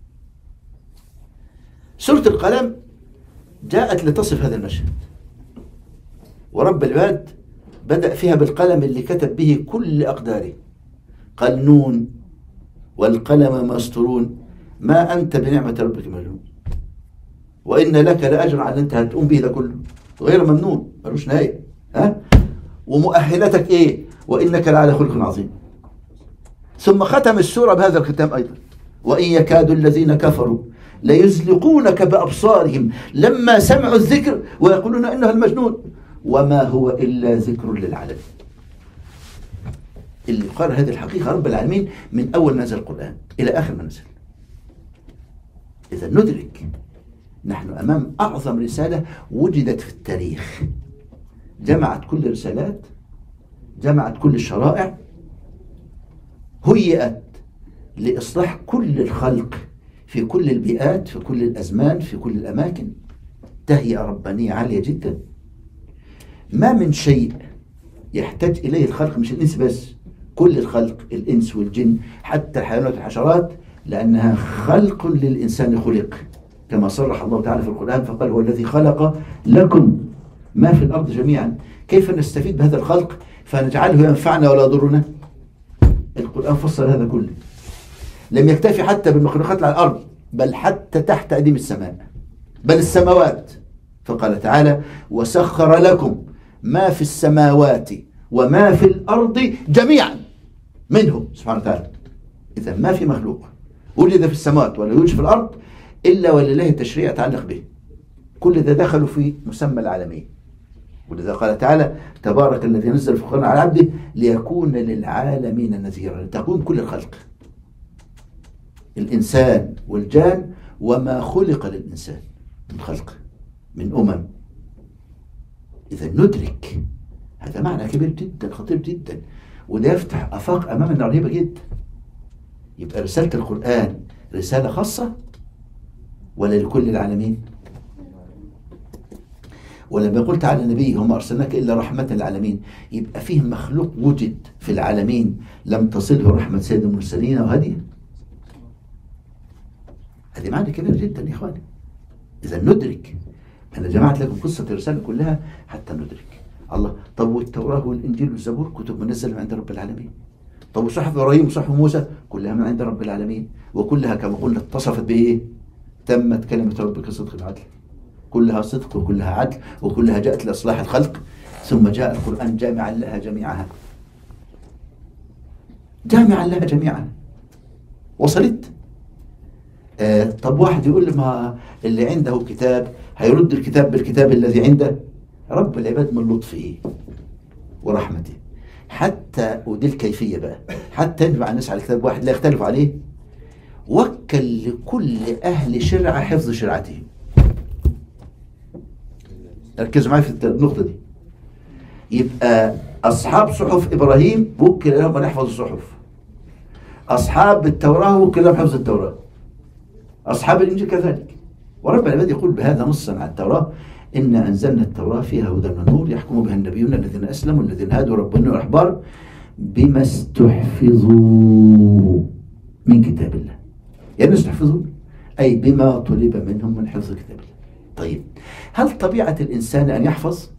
سورة القلم جاءت لتصف هذا المشهد، ورب العباد بدأ فيها بالقلم اللي كتب به كل أقداره، قال نون والقلم ما يسطرون ما أنت بنعمة ربك مجنون وإن لك لأجر على أنت هتقوم به ده كله غير ممنون ملوش نهاية. ها؟ ومؤهلتك إيه؟ وإنك لعلى خلق عظيم. ثم ختم السورة بهذا الختام أيضا، وإن يكاد الذين كفروا ليزلقونك بأبصارهم لما سمعوا الذكر ويقولون إنه المجنون وما هو إلا ذكر للعالمين. اللي قال هذه الحقيقة رب العالمين من أول ما نزل القرآن إلى آخر ما نزل. إذا ندرك نحن أمام أعظم رسالة وجدت في التاريخ، جمعت كل الرسالات، جمعت كل الشرائع، هيئت لإصلاح كل الخلق في كل البيئات، في كل الأزمان، في كل الأماكن، تهيئة ربانية عالية جدا. ما من شيء يحتاج إليه الخلق، مش الإنس بس، كل الخلق، الإنس والجن، حتى الحيوانات والحشرات، لأنها خلق للإنسان خلق، كما صرح الله تعالى في القرآن فقال هو الذي خلق لكم ما في الأرض جميعا. كيف نستفيد بهذا الخلق فنجعله ينفعنا ولا يضرنا؟ القرآن فصل هذا كله. لم يكتفي حتى بالمخلوقات على الأرض، بل حتى تحت أديم السماء، بل السماوات. فقال تعالى وسخر لكم ما في السماوات وما في الأرض جميعا منه سبحانه وتعالى. إذا ما في مخلوق وجد في السماوات ولا يوجد في الأرض إلا ولله تشريع يتعلق به، كل ده دخلوا في مسمى العالمين. ولذا قال تعالى تبارك الذي نزل الفرقان على عبده ليكون للعالمين نذيرا، لتكون كل الخلق، الإنسان والجان وما خلق للإنسان من خلق من أمم. إذا ندرك هذا معنى كبير جدا خطير جدا، وده يفتح آفاق أمامنا رهيبة جدا. يبقى رسالة القرآن رسالة خاصة ولا لكل العالمين؟ ولما قلت على النبي هم أرسلناك إلا رحمة للعالمين، يبقى فيه مخلوق وجد في العالمين لم تصله رحمة سيد المرسلين وهديه. هذه معنى كبير جدا يا إخواني. إذا ندرك، أنا جمعت لكم قصة الرسالة كلها حتى ندرك. الله، طب والتوراة والإنجيل والزبور كتب منزلة من عند رب العالمين. طب وصحف إبراهيم وصحف موسى كلها من عند رب العالمين، وكلها كما قلنا اتصفت بإيه؟ تمت كلمة ربك صدق العدل، كلها صدق وكلها عدل وكلها جاءت لإصلاح الخلق، ثم جاء القرآن جامعا لها جميعها، جامعا لها جميعا. وصلت؟ آه طب واحد يقول لي ما اللي عنده كتاب هيرد الكتاب بالكتاب الذي عنده. رب العباد من لطفه ورحمته حتى، ودي الكيفية بقى، حتى يجمع الناس على كتاب واحد لا يختلف عليه، وكل لكل أهل شرعة حفظ شرعته. ركزوا معي في النقطة دي. يبقى أصحاب صحف إبراهيم وكل لهم أن يحفظوا الصحف، أصحاب التوراة وكل لهم حفظ التوراة، أصحاب الإنجيل كذلك. ورب العباد يقول بهذا نصا على التوراة: إنا أنزلنا التوراة فيها هدى ونور يحكم بها النبيون الذين أسلموا الذين هادوا ربنا والأحبار بما استحفظوا من كتاب الله. يعني استحفظوا أي بما طلب منهم من حفظ كتاب الله. طيب، هل طبيعة الإنسان أن يحفظ؟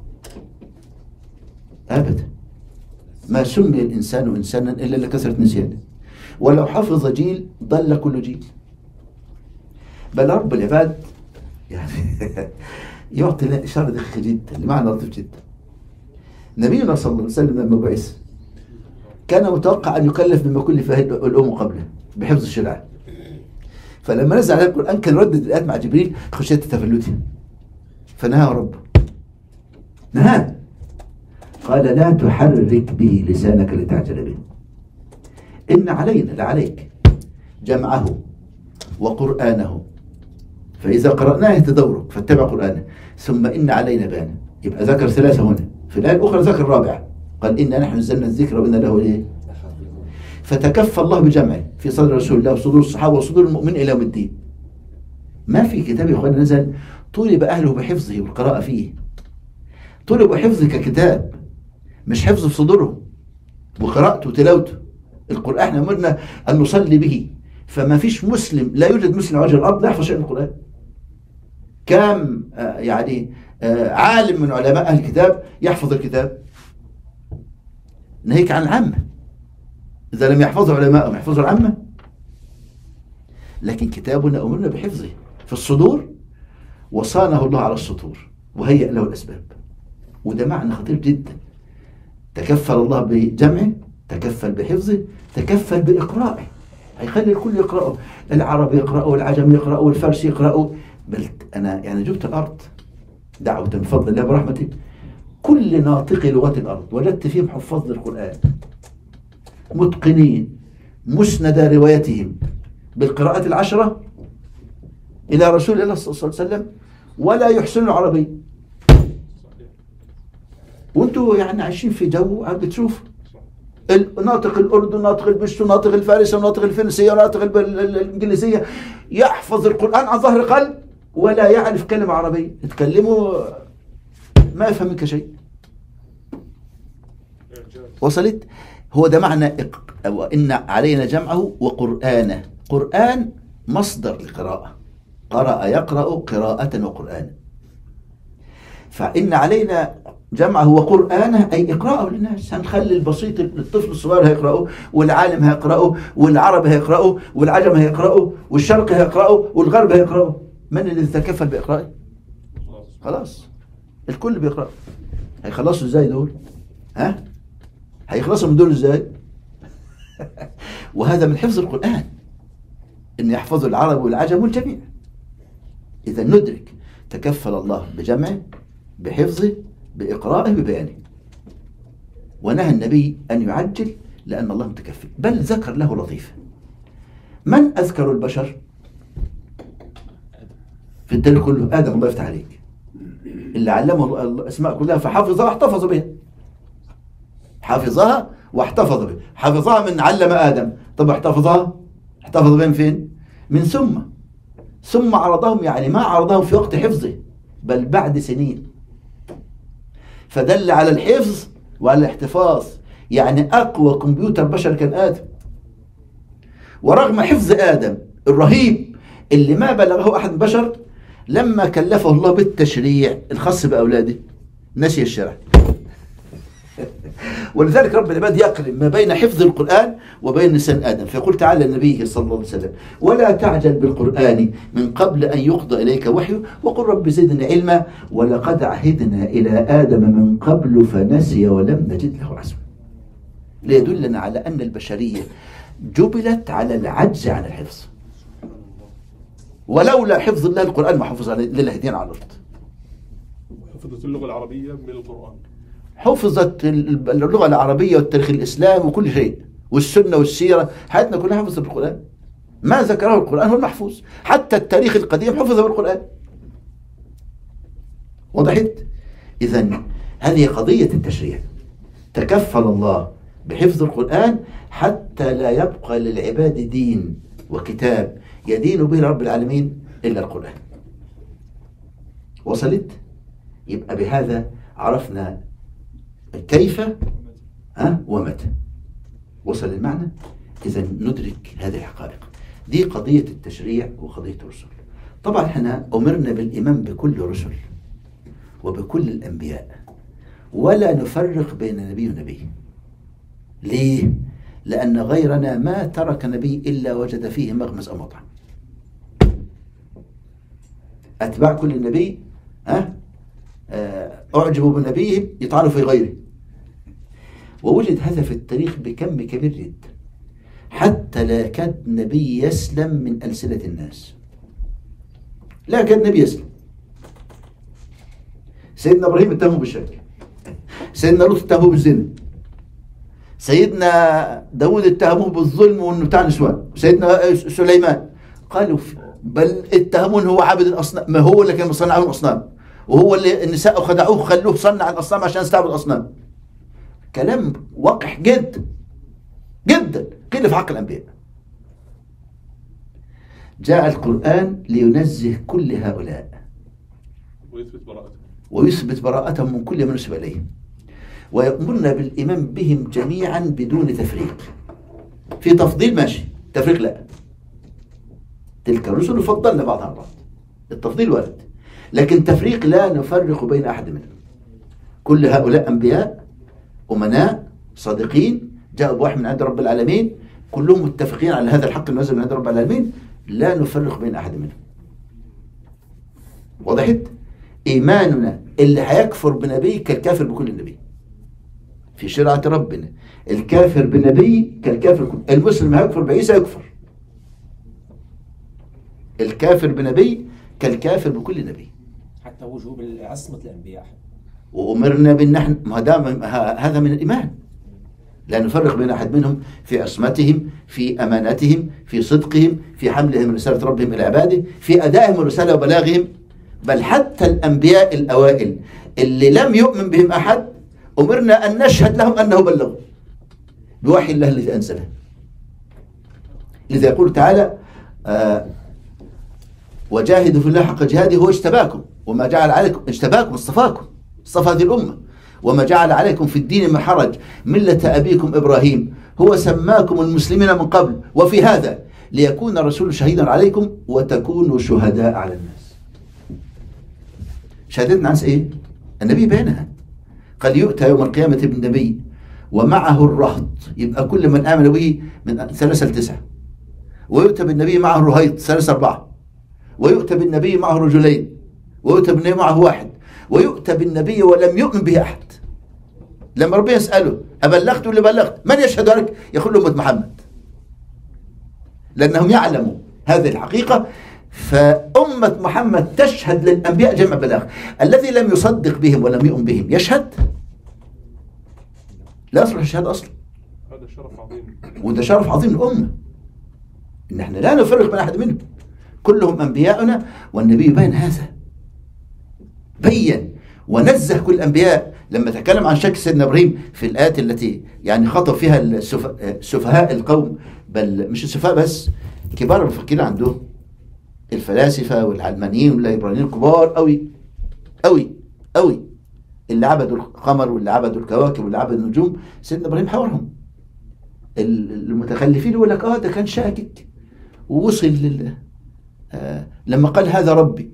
أبدا، ما سمي الإنسان إنسانا إلا لكثرة نسيانه، ولو حفظ جيل ضل كل جيل. بل رب العباد يعني يعطي لنا إشارة دقيقة جدا لمعنى لطيف جدا. نبينا صلى الله عليه وسلم لما بعث كان متوقع أن يكلف بما كلف الأمم قبله بحفظ الشرع، فلما نزل عليه القرآن كان ردد الآيات مع جبريل خشية تفلته، فنهاه ربه، نهاه، قال: لا تحرك به لسانك لتعجل به، إن علينا لعليك جمعه وقرآنه، فإذا قرأناه يتدورك فاتبع قرآنه، ثم إن علينا بيانه. يبقى ذكر ثلاثة هنا، في الآية الأخرى ذكر الرابعة، قال: إنا نحن نزلنا الذكر وإنا له إيه؟ فتكفى الله بجمعه في صدر رسول الله وصدور الصحابة وصدور المؤمنين إلى يوم الدين. ما في كتاب يا أخوانا نزل طلب أهله بحفظه والقراءة فيه، طلب حفظه ككتاب، مش حفظه في صدورهم وقراءته وتلاوته. القرآن احنا أمرنا أن نصلي به، فما فيش مسلم، لا يوجد مسلم على وجه الأرض لا يحفظ شيء من القرآن. كم آه يعني آه عالم من علماء أهل الكتاب يحفظ الكتاب، ناهيك عن العامة. إذا لم يحفظه علماءهم يحفظه العامة. لكن كتابنا أمرنا بحفظه في الصدور، وصانه الله على السطور وهيأ له الأسباب. وده معنى خطير جدا. تكفل الله بجمعه، تكفل بحفظه، تكفل بإقرائه، هيخلي الكل يقرأه، العرب يقرأه والعجم يقرأه والفارس يقرأه. بل أنا يعني جبت الأرض دعوة بفضل الله برحمته، كل ناطقي لغات الأرض وجدت فيهم حفاظ للقرآن متقنين مسند روايتهم بالقراءة العشرة إلى رسول الله صلى الله عليه وسلم، ولا يحسن العربي. وانتوا يعني عايشين في جو بتشوف ناطق الأردن، ناطق البشتو، ناطق الفارسة، ناطق الفرنسية، ناطق الإنجليزية، يحفظ القرآن عن ظهر قلب ولا يعرف كلمة عربية، يتكلموا ما يفهم منك شيء. وصلت؟ هو ده معنى وإن علينا جمعه وقرآنه. قرآن مصدر لقراءة، قرأ يقرأ قراءة وقرآن. فإن علينا جمعه وقرآنه أي إقرأه للناس. هنخلي البسيط الطفل الصغير هيقرأه، والعالم هيقرأه، والعرب هيقرأه، والعجم هيقرأه، والشرق هيقرأه، والغرب هيقرأه. من اللي تكفل بإقرائه؟ خلاص الكل بيقرأ. هيخلصوا ازاي دول؟ ها؟ هيخلصوا من دول ازاي؟ وهذا من حفظ القرآن، ان يحفظوا العرب والعجم والجميع. اذا ندرك تكفل الله بجمعه، بحفظه، بإقرائه، ببيانه. ونهى النبي أن يعجل لأن الله متكفل، بل ذكر له لطيفة. من أذكر البشر في التاريخ كله؟ آدم، الله يفتح عليك، اللي علمه الأسماء كلها فحفظها واحتفظ بها. حفظها واحتفظ بها. حفظها من علم آدم. طب احتفظها احتفظ بها من فين؟ من ثم ثم عرضهم، يعني ما عرضهم في وقت حفظه بل بعد سنين، فدل على الحفظ وعلى الاحتفاظ. يعني أقوى كمبيوتر بشر كان آدم، ورغم حفظ آدم الرهيب اللي ما بلغه أحد البشر، لما كلفه الله بالتشريع الخاص بأولاده نسي الشرع. ولذلك رب العباد يقرن ما بين حفظ القرآن وبين لسان آدم، فيقول تعالى النبي صلى الله عليه وسلم: ولا تعجل بالقرآن من قبل أن يقضى إليك وحيه وقل رب زدني علما ولقد عهدنا إلى آدم من قبل فنسي ولم نجد له عزما. ليدلنا على أن البشرية جبلت على العجز عن الحفظ، ولولا حفظ الله القرآن ما حفظ للهدين على الأرض. حفظت اللغة العربية من القرآن، حفظت اللغة العربية والتاريخ الإسلامي وكل شيء والسنة والسيرة، حياتنا كلها حفظت بالقرآن. ما ذكره القرآن هو المحفوظ، حتى التاريخ القديم حفظ بالقرآن. وضحت؟ إذن هذه قضية التشريع. تكفل الله بحفظ القرآن حتى لا يبقى للعباد دين وكتاب يدين به رب العالمين إلا القرآن. وصلت؟ يبقى بهذا عرفنا كيف ها ومتى. وصل المعنى؟ إذا ندرك هذه الحقائق. دي قضية التشريع وقضية الرسل. طبعا احنا أمرنا بالإيمان بكل رسل وبكل الأنبياء، ولا نفرق بين نبي ونبي. ليه؟ لأن غيرنا ما ترك نبي إلا وجد فيه مغمس أو مطعم. أتباع كل نبي ها أعجبوا بنبيهم يطعنوا في غيره. ووجد هذا في التاريخ بكم كبير جدا، حتى لا يكاد نبي يسلم من ألسنة الناس. لا يكاد نبي يسلم. سيدنا إبراهيم اتهموا بالشرك، سيدنا لوط اتهموا بالزنا، سيدنا داود اتهموه بالظلم وانه بتاع نسوان، سيدنا سليمان قالوا بل اتهمون هو عابد الأصنام، ما هو اللي كان مصنع الأصنام، وهو اللي النساء خدعوه خلوه صنع الأصنام عشان يستعبد الأصنام. كلام وقح جدا جدا كده في حق الأنبياء. جاء القرآن لينزه كل هؤلاء ويثبت براءتهم ويثبت براءتهم من كل من نسب إليهم، ويأمرنا بالإيمان بهم جميعا بدون تفريق. في تفضيل ماشي، تفريق لا. تلك الرسل فضلنا بعضها عن بعض، التفضيل وارد، لكن تفريق لا نفرق بين أحد منهم. كل هؤلاء أنبياء أمناء صادقين جاءوا بوحي من عند رب العالمين، كلهم متفقين على هذا الحق النازل من عند رب العالمين، لا نفرق بين أحد منهم. وضحت؟ إيماننا اللي هيكفر بنبي كالكافر بكل نبي في شريعة ربنا. الكافر بنبي كالكافر بكل. المسلم هيكفر بعيسى يكفر. الكافر بنبي كالكافر بكل نبي. حتى وجوب عصمة الأنبياء. وأمرنا بأن نحن هذا من الإيمان، لا نفرق بين أحد منهم في عصمتهم، في أمانتهم، في صدقهم، في حملهم رسالة ربهم إلى عباده، في أدائهم الرسالة وبلاغهم. بل حتى الأنبياء الأوائل اللي لم يؤمن بهم أحد أمرنا أن نشهد لهم أنه بلغوا بوحي الله الذي أنزله. لذا يقول تعالى آه وجاهدوا في الله حق جهاده هو اجتباكم وما جعل عليكم، اجتباكم اصطفاكم، اصطفى هذه الأمة، وما جعل عليكم في الدين من حرج ملة أبيكم إبراهيم هو سماكم المسلمين من قبل وفي هذا ليكون الرسول شهيدا عليكم وتكونوا شهداء على الناس. شهادتنا عن ايه؟ النبي بينها قد يؤتى يوم القيامة بالنبي ومعه الرهط، يبقى كل من آمن به من ثلاثة لتسعة، ويؤتى بالنبي معه الرهيط ثلاثة أربعة، ويؤتى بالنبي معه رجلين، ويؤتى بالنبي معه واحد، ويؤتى بالنبي ولم يؤمن به أحد. لما ربنا يسأله أبلغت ولا بلغت؟ من يشهد عليك؟ يقول له أمة محمد، لأنهم يعلموا هذه الحقيقة. فأمة محمد تشهد للأنبياء جمع بلاغ. الذي لم يصدق بهم ولم يؤمن بهم يشهد؟ لا يصلح الشهادة أصلا. هذا شرف عظيم، وده شرف عظيم للأمة إن احنا لا نفرق بين أحد منهم، كلهم أنبياؤنا. والنبي بين هذا، بين ونزه كل الأنبياء لما تكلم عن شك سيدنا إبراهيم في الآيات التي يعني خطب فيها السف- سفهاء القوم، بل مش السفهاء بس، كبار المفكرين عندهم، الفلاسفة والعلمانيين والليبراليين الكبار قوي قوي قوي، اللي عبدوا القمر واللي عبدوا الكواكب واللي عبدوا النجوم، سيدنا إبراهيم حاورهم. المتخلفين يقول لك اه ده كان شاكك ووصل لل آه لما قال هذا ربي،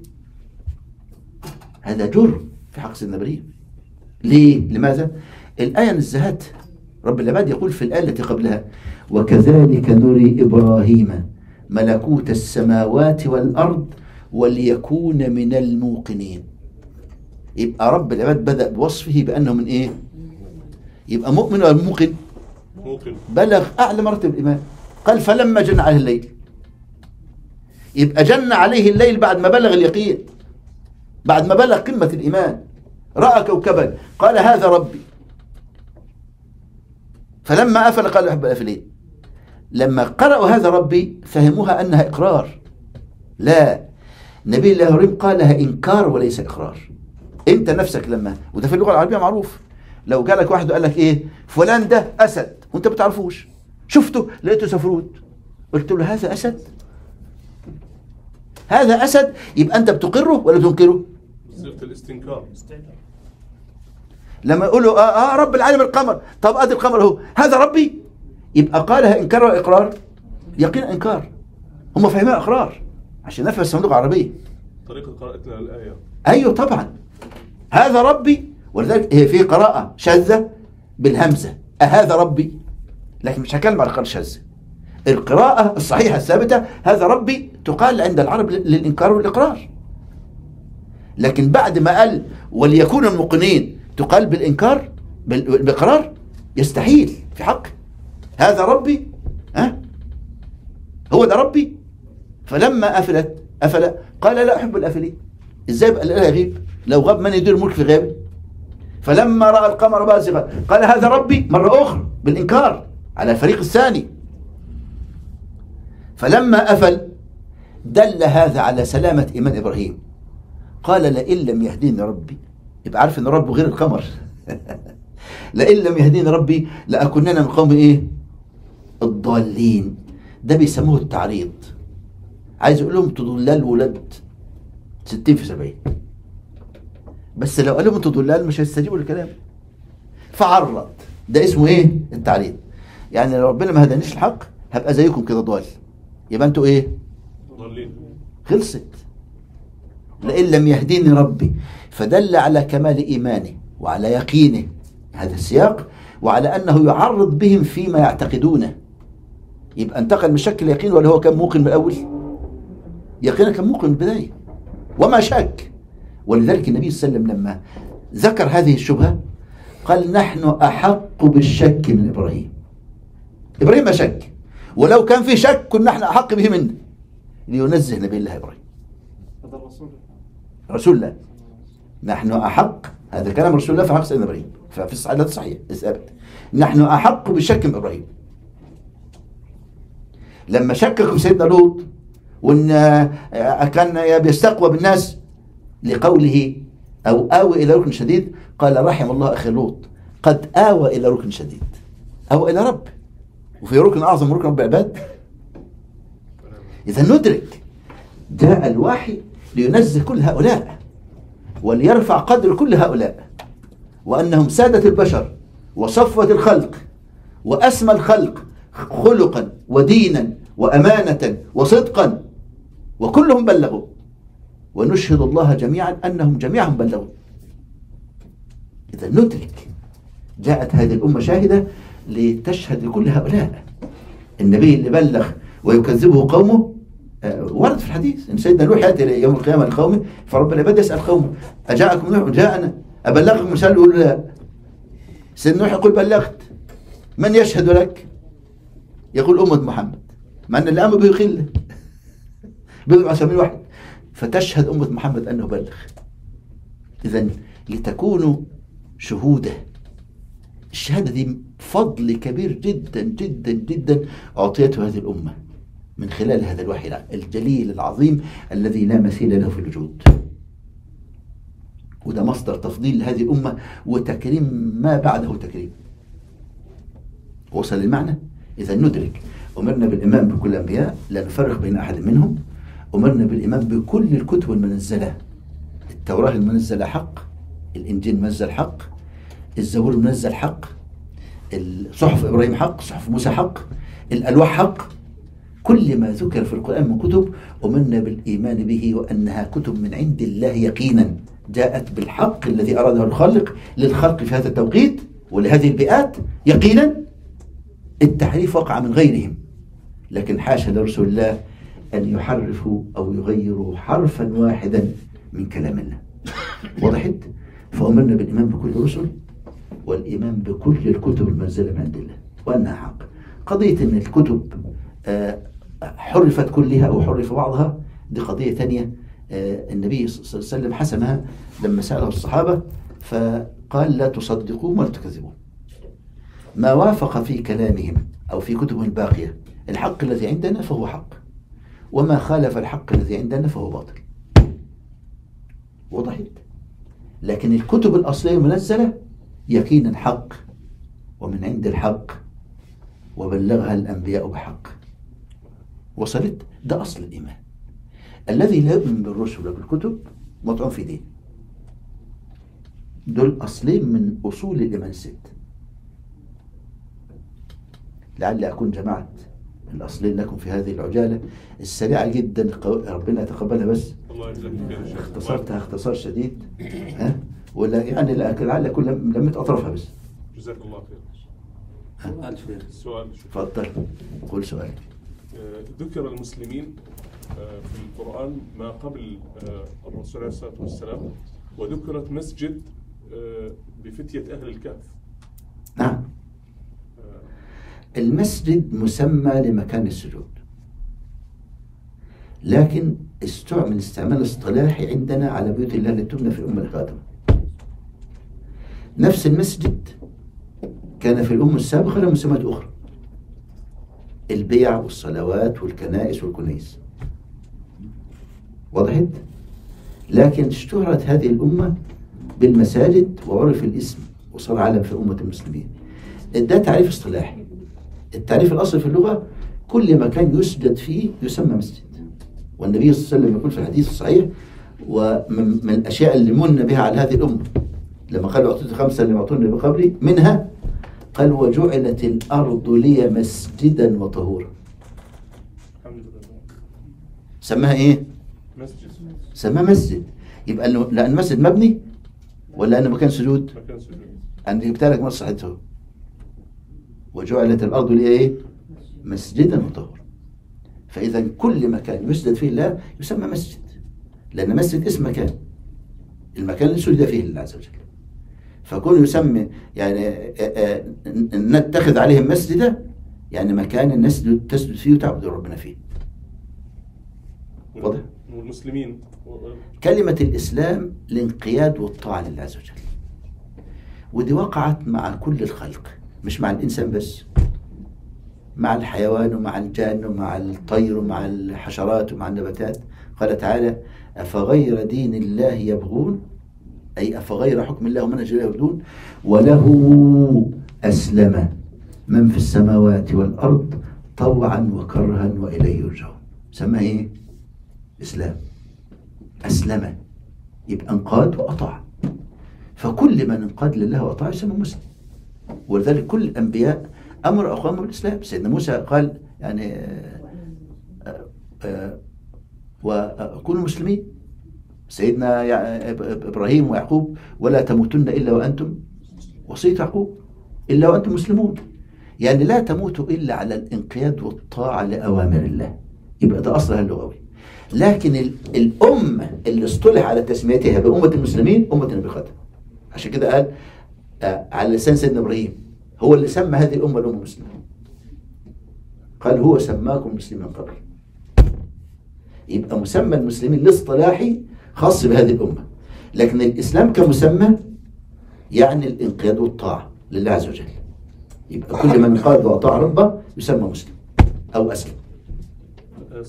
هذا جرم في حق سيدنا إبراهيم. ليه؟ لماذا؟ الآية نزهت رب العباد يقول في الآية التي قبلها: وكذلك نري إبراهيم ملكوت السماوات والأرض وليكون من الموقنين. يبقى رب العباد بدأ بوصفه بأنه من إيه؟ يبقى مؤمن ولا موقن؟ ممكن. بلغ أعلى مرتبة الإيمان. قال فلما جن عليه الليل، يبقى جن عليه الليل بعد ما بلغ اليقين، بعد ما بلغ قمة الإيمان، رأى كوكبا قال هذا ربي، فلما أفل قال أحب الأفلين. لما قرأوا هذا ربي فهموها أنها إقرار. لا، نبي الله إبراهيم قالها إنكار وليس إقرار. أنت نفسك لما، وده في اللغة العربية معروف، لو جالك واحد وقال لك إيه فلان ده أسد وأنت بتعرفوش، شفته لقيته سفروت، قلت له هذا أسد، هذا أسد، يبقى أنت بتقره ولا تنكره؟ صيغة الاستنكار. لما يقولوا آه, آه رب العالم القمر، طب أدي القمر أهو، هذا ربي، يبقى قالها إنكار وإقرار؟ يقين إنكار. هم فهمها إقرار عشان نفهم اللغة العربية. طريقة قراءتنا للآية. أيوه طبعا، هذا ربي، ولذلك هي في قراءة شاذة بالهمزة أهذا ربي، لكن مش هكلم على القراءة الشاذة. القراءة الصحيحة الثابتة هذا ربي تقال عند العرب للإنكار والإقرار، لكن بعد ما قال وليكون الموقنين تقال بالإنكار بالإقرار، يستحيل في حق هذا ربي. ها هو ده ربي. فلما أفلت أفل قال لا أحب الأفلين. إزاي بقى الإله يغيب؟ لو غاب من يدير الملك في غابه؟ فلما رأى القمر بازغا قال هذا ربي مرة أخرى بالإنكار على الفريق الثاني. فلما أفل دل هذا على سلامة إيمان إبراهيم، قال لئن لم يهديني ربي، يبقى عارف إن ربه غير القمر لئن لم يهديني ربي لأكونن من قوم إيه؟ الضالين. ده بيسموه التعريض. عايز يقول لهم تضلال ولد ستين في سبعين، بس لو قال لهم تضلال مش هيستجيبوا للكلام، فعرض. ده اسمه ايه؟ التعريض. يعني لو ربنا ما هدانيش الحق هبقى زيكم كده ضال، يبقى انتوا ايه؟ ضالين. خلصت. لئن لم يهديني ربي، فدل على كمال إيمانه وعلى يقينه هذا السياق، وعلى أنه يعرض بهم فيما يعتقدونه. يبقى انتقل من شك اليقين، ولا هو كان موقن من الأول؟ يقينا كان موقن من البداية وما شك. ولذلك النبي صلى الله عليه وسلم لما ذكر هذه الشبهة قال نحن أحق بالشك من إبراهيم. إبراهيم ما شك، ولو كان في شك كنا نحن أحق به منه، لينزه نبي الله إبراهيم. هذا الرسول رسول الله. نحن أحق، هذا كلام رسول الله في حق سيدنا إبراهيم، ففي الصحيح صحيح ثابت، نحن أحق بالشك من إبراهيم. لما شككوا سيدنا لوط وإن كان بيستقوى بالناس لقوله أو آوى إلى ركن شديد، قال رحم الله أخي لوط قد آوى إلى ركن شديد، أو إلى رب، وفي ركن أعظم ركن رب العباد. إذا ندرك جاء الوحي لينزه كل هؤلاء وليرفع قدر كل هؤلاء، وأنهم سادة البشر وصفوة الخلق وأسمى الخلق خلقا ودينا وأمانة وصدقا، وكلهم بلغوا، ونشهد الله جميعا أنهم جميعهم بلغوا. إذا ندرك جاءت هذه الأمة شاهدة لتشهد لكل هؤلاء. النبي اللي بلغ ويكذبه قومه ورد في الحديث ان سيدنا نوح ياتي يوم القيامه لقومه، فرب العباد يسال قومه اجاءكم نوح؟ جاءنا. ابلغكم رساله؟ يقول لا. سيدنا نوح يقول بلغت. من يشهد لك؟ يقول امه محمد، مع ان اللي قام به قله بضع سبعين واحد، فتشهد امه محمد انه بلغ. اذا لتكونوا شهوده. الشهاده دي فضل كبير جدا جدا جدا اعطيته هذه الامه من خلال هذا الوحي الجليل العظيم الذي لا مثيل له في الوجود. وده مصدر تفضيل لهذه الأمة وتكريم ما بعده تكريم. وصل المعنى؟ إذا ندرك أمرنا بالإيمان بكل الأنبياء لا نفرق بين أحد منهم، أمرنا بالإيمان بكل الكتب المنزلة، التوراة المنزلة حق، الإنجيل منزل حق، الزبور المنزل حق، صحف إبراهيم حق، صحف موسى حق، الألواح حق. كل ما ذكر في القرآن من كتب أمرنا بالإيمان به وأنها كتب من عند الله يقينا، جاءت بالحق الذي أراده الخالق للخلق في هذا التوقيت ولهذه البيئات يقينا. التحريف وقع من غيرهم، لكن حاشا لرسل الله أن يحرفوا أو يغيروا حرفا واحدا من كلام الله. وضحت؟ فأمرنا بالإيمان بكل الرسل والإيمان بكل الكتب المنزلة من عند الله وأنها حق. قضية أن الكتب حرفت كلها أو حرف بعضها دي قضية ثانية. النبي صلى الله عليه وسلم حسمها لما سأله الصحابة فقال لا تصدقوا ولا تكذبوا، ما وافق في كلامهم أو في كتبهم الباقية الحق الذي عندنا فهو حق، وما خالف الحق الذي عندنا فهو باطل. وضحت؟ لكن الكتب الأصلية المنزلة يقينا حق ومن عند الحق وبلغها الأنبياء بحق. وصلت؟ ده أصل الإيمان. الذي لا يؤمن بالرسل وبالكتب مطعون في دين. دول أصلين من أصول الإيمان الست. لعل أكون جمعت الأصلين لكم في هذه العجالة السريعة جدا، ربنا يتقبلها. بس اختصرتها اختصار شديد، ها ولا يعني لعل أكون لمت أطرافها بس. جزاك الله خير. سؤال شيخ. سؤال تفضل قول سؤالك. ذكر المسلمين في القرآن ما قبل الرسول عليه الصلاة والسلام، وذكرت مسجد بفتية أهل الكهف. نعم. المسجد مسمى لمكان السجود، لكن استعمل استعمال اصطلاحي عندنا على بيوت الله التي تبنى في الأمة القادمة. نفس المسجد كان في الأمة السابقة له مسميات أخرى، البيع والصلوات والكنائس والكنيس. وضحت؟ لكن اشتهرت هذه الأمة بالمساجد وعرف الاسم وصار علم في أمة المسلمين. ده تعريف اصطلاحي. التعريف الأصلي في اللغة كل مكان يسجد فيه يسمى مسجد. والنبي صلى الله عليه وسلم يقول في الحديث الصحيح ومن من الأشياء اللي من بها على هذه الأمة لما قال أعطيت خمسة اللي أعطوني بقبري منها قال وجعلت الأرض لي مسجدا وطهورا. الحمد لله. سماها إيه؟ مسجد. سماها مسجد. يبقى أنه لأن مسجد مبني ولا أنه مكان سجود؟ مكان سجود. أنا جبت لك نص صحته. وجعلت الأرض لي إيه؟ مسجدا وطهورا. فإذا كل مكان يسجد فيه الله يسمى مسجد، لأن مسجد اسم مكان، المكان اللي سجد فيه لله عز وجل. فكون يسمي يعني نتخذ عليهم مسجدا يعني مكان الناس تسجد فيه وتعبد ربنا فيه. واضح؟ والمسلمين كلمة الإسلام الانقياد والطاعة لله عز وجل، ودي وقعت مع كل الخلق مش مع الإنسان بس، مع الحيوان ومع الجان ومع الطير ومع الحشرات ومع النباتات. قال تعالى أفغير دين الله يبغون، أي أفغير حكم الله ومنهج الله يبغون وله أسلم من في السماوات والأرض طوعا وكرها وإليه يرجعون. سماه إيه؟ إسلام. أسلم يبقى انقاد وأطاع، فكل من انقاد لله وأطاع يسمى مسلم. ولذلك كل الأنبياء أمر أقوامهم بالإسلام. سيدنا موسى قال يعني وكونوا مسلمين. سيدنا إبراهيم ويعقوب ولا تموتن إلا وأنتم، وصية يعقوب إلا وأنتم مسلمون، يعني لا تموتوا إلا على الانقياد والطاعة لأوامر الله. يبقى ده أصلها اللغوي. لكن الأمة اللي اصطلح على تسميتها بأمة المسلمين أمة النبي خاتم. عشان كده قال على لسان سيدنا إبراهيم هو اللي سمى هذه الأمة الأمة المسلمة، قال هو سماكم مسلمين قبل. يبقى مسمى المسلمين الاصطلاحي خاص بهذه الأمة، لكن الإسلام كمسمى يعني الانقياد والطاعة لله عز وجل. يبقى كل من قاد وأطاع ربه يسمى مسلم أو أسلم.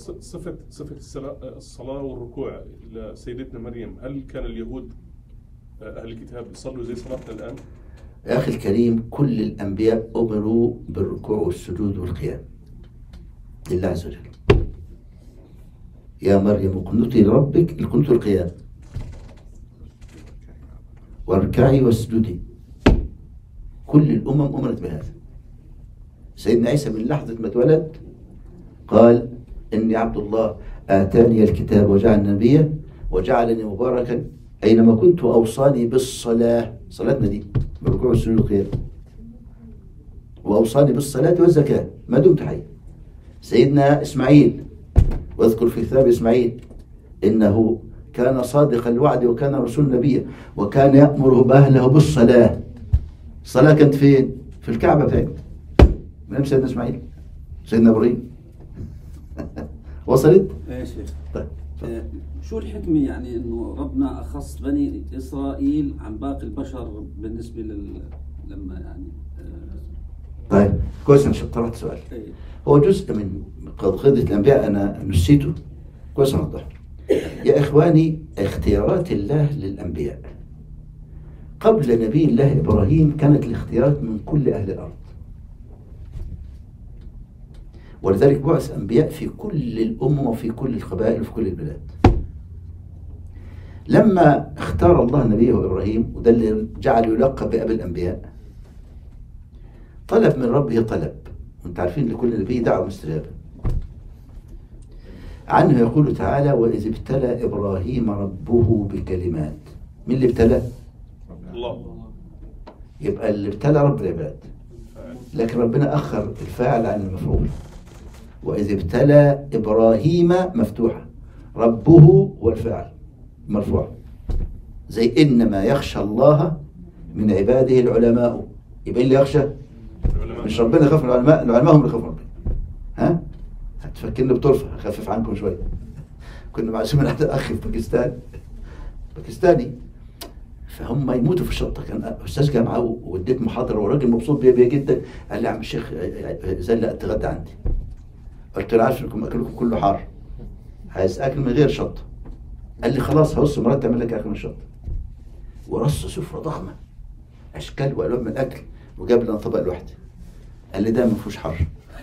صفة صفة الصلاة والركوع لسيدتنا مريم، هل كان اليهود أهل الكتاب يصلوا زي صلاتنا الآن؟ يا أخي الكريم، كل الأنبياء أمروا بالركوع والسجود والقيام لله عز وجل. يا مريم اقنتي لربك، القنوت القيام، واركعي واسجدي. كل الأمم أمرت بهذا. سيدنا عيسى من لحظة ما اتولد قال إني عبد الله آتاني الكتاب وجعلني نبيا وجعلني مباركا أينما كنت وأوصاني بالصلاة، صلاتنا دي بالركوع والسجود والقيام، وأوصاني بالصلاة والزكاة ما دمت حي. سيدنا إسماعيل، واذكر في كتاب إسماعيل إنه كان صادق الوعد وكان رسول نبيا وكان يأمره بأهله بالصلاة. الصلاة كانت فين؟ في الكعبة. فين؟ من سيدنا إسماعيل، سيدنا إبراهيم. وصلت؟ ايه يا شيخ. طيب. آه، شو الحكمة يعني انه ربنا اخص بني اسرائيل عن باقي البشر بالنسبة لل لما يعني آه، طيب كويس انك طرحت سؤال. ايه هو جزء من قضية الأنبياء أنا نسيته، كويس أوضح. يا إخواني، اختيارات الله للأنبياء قبل نبي الله إبراهيم كانت الاختيارات من كل أهل الأرض، ولذلك بعث أنبياء في كل الأمم وفي كل القبائل وفي كل البلاد. لما اختار الله نبيه إبراهيم، وده اللي جعل يلقب بأبي الأنبياء، طلب من ربه طلب، وانت عارفين لكل نبي دعوة مستجابة. عنه يقول تعالى: وإذ ابتلى إبراهيم ربه بكلمات. مين اللي ابتلى؟ الله. يبقى اللي ابتلى رب العباد، لكن ربنا أخر الفاعل عن المفعول. وإذ ابتلى إبراهيم مفتوحة، ربه والفاعل مرفوع. زي إنما يخشى الله من عباده العلماء. يبقى اللي يخشى مش ربنا يخاف من العلماء، العلماء هم اللي يخافوا ربنا. ها؟ هتفكرني بطرفة، هخفف عنكم شوية. كنا معزومين عند أخي في باكستان، باكستاني، فهم يموتوا في الشطة. كان أستاذ جامعة واديت محاضرة وراجل مبسوط بيا بيا جدا. قال لي: يا عم الشيخ زي لا تغدى عندي. قلت له: عارف انكم اكلكم كله حار، عايز اكل من غير شطة. قال لي: خلاص هرص مرات تعمل لك اكل من الشطة. ورص سفرة ضخمة اشكال والوان من الاكل، وجاب لنا طبق لوحدي. قال لي: ده ما فيهوش حار.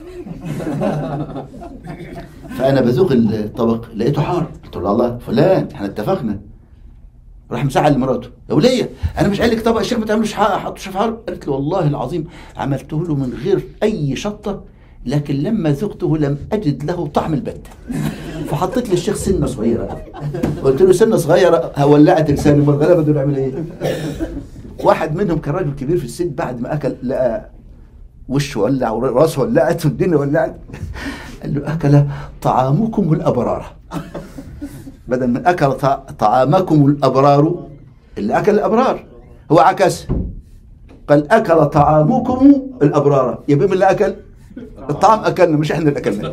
فانا بذوق الطبق لقيته حار. قلت له: الله فلان احنا اتفقنا. راح مساعد لمراته: يا وليه انا مش قايل لك طبق الشيخ ما تعملوش حطوش في حار؟ قالت له: والله العظيم عملته له من غير اي شطة، لكن لما ذقته لم أجد له طعم البتة. فحطيت للشيخ سنة صغيرة، قلت له: سنة صغيرة ولعت لساني، ما الغلابة دول يعمل ايه؟ واحد منهم كان راجل كبير في السن، بعد ما أكل لقى وشه ولع وراسه ولعت والدنيا ولعت. قال له: أكل طعامكم الأبرار، بدل من أكل طعامكم الأبرار، اللي أكل الأبرار هو عكس، قال: أكل طعامكم الأبرار، يبقى من اللي أكل الطعام أكلنا مش إحنا اللي أكلنا.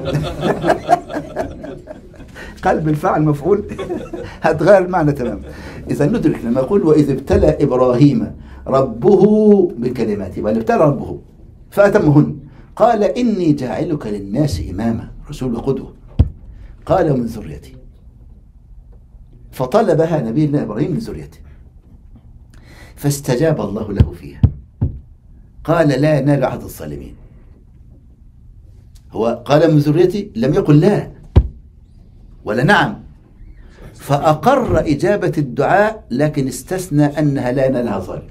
قلب الفاعل مفعول. هتغير المعنى تماما. إذا ندرك لما يقول: وإذ ابتلى إبراهيم ربه بكلمات، يبقى اللي ابتلى ربه فأتمهن. قال: إني جاعلك للناس إماما، رسول وقدوة. قال: من ذريتي. فطلبها نبي الله إبراهيم من ذريته، فاستجاب الله له فيها. قال: لا ينال عهد الظالمين. هو قال: من ذريتي، لم يقل لا ولا نعم، فأقر إجابة الدعاء، لكن استثنى أنها لا ينالها ظالم.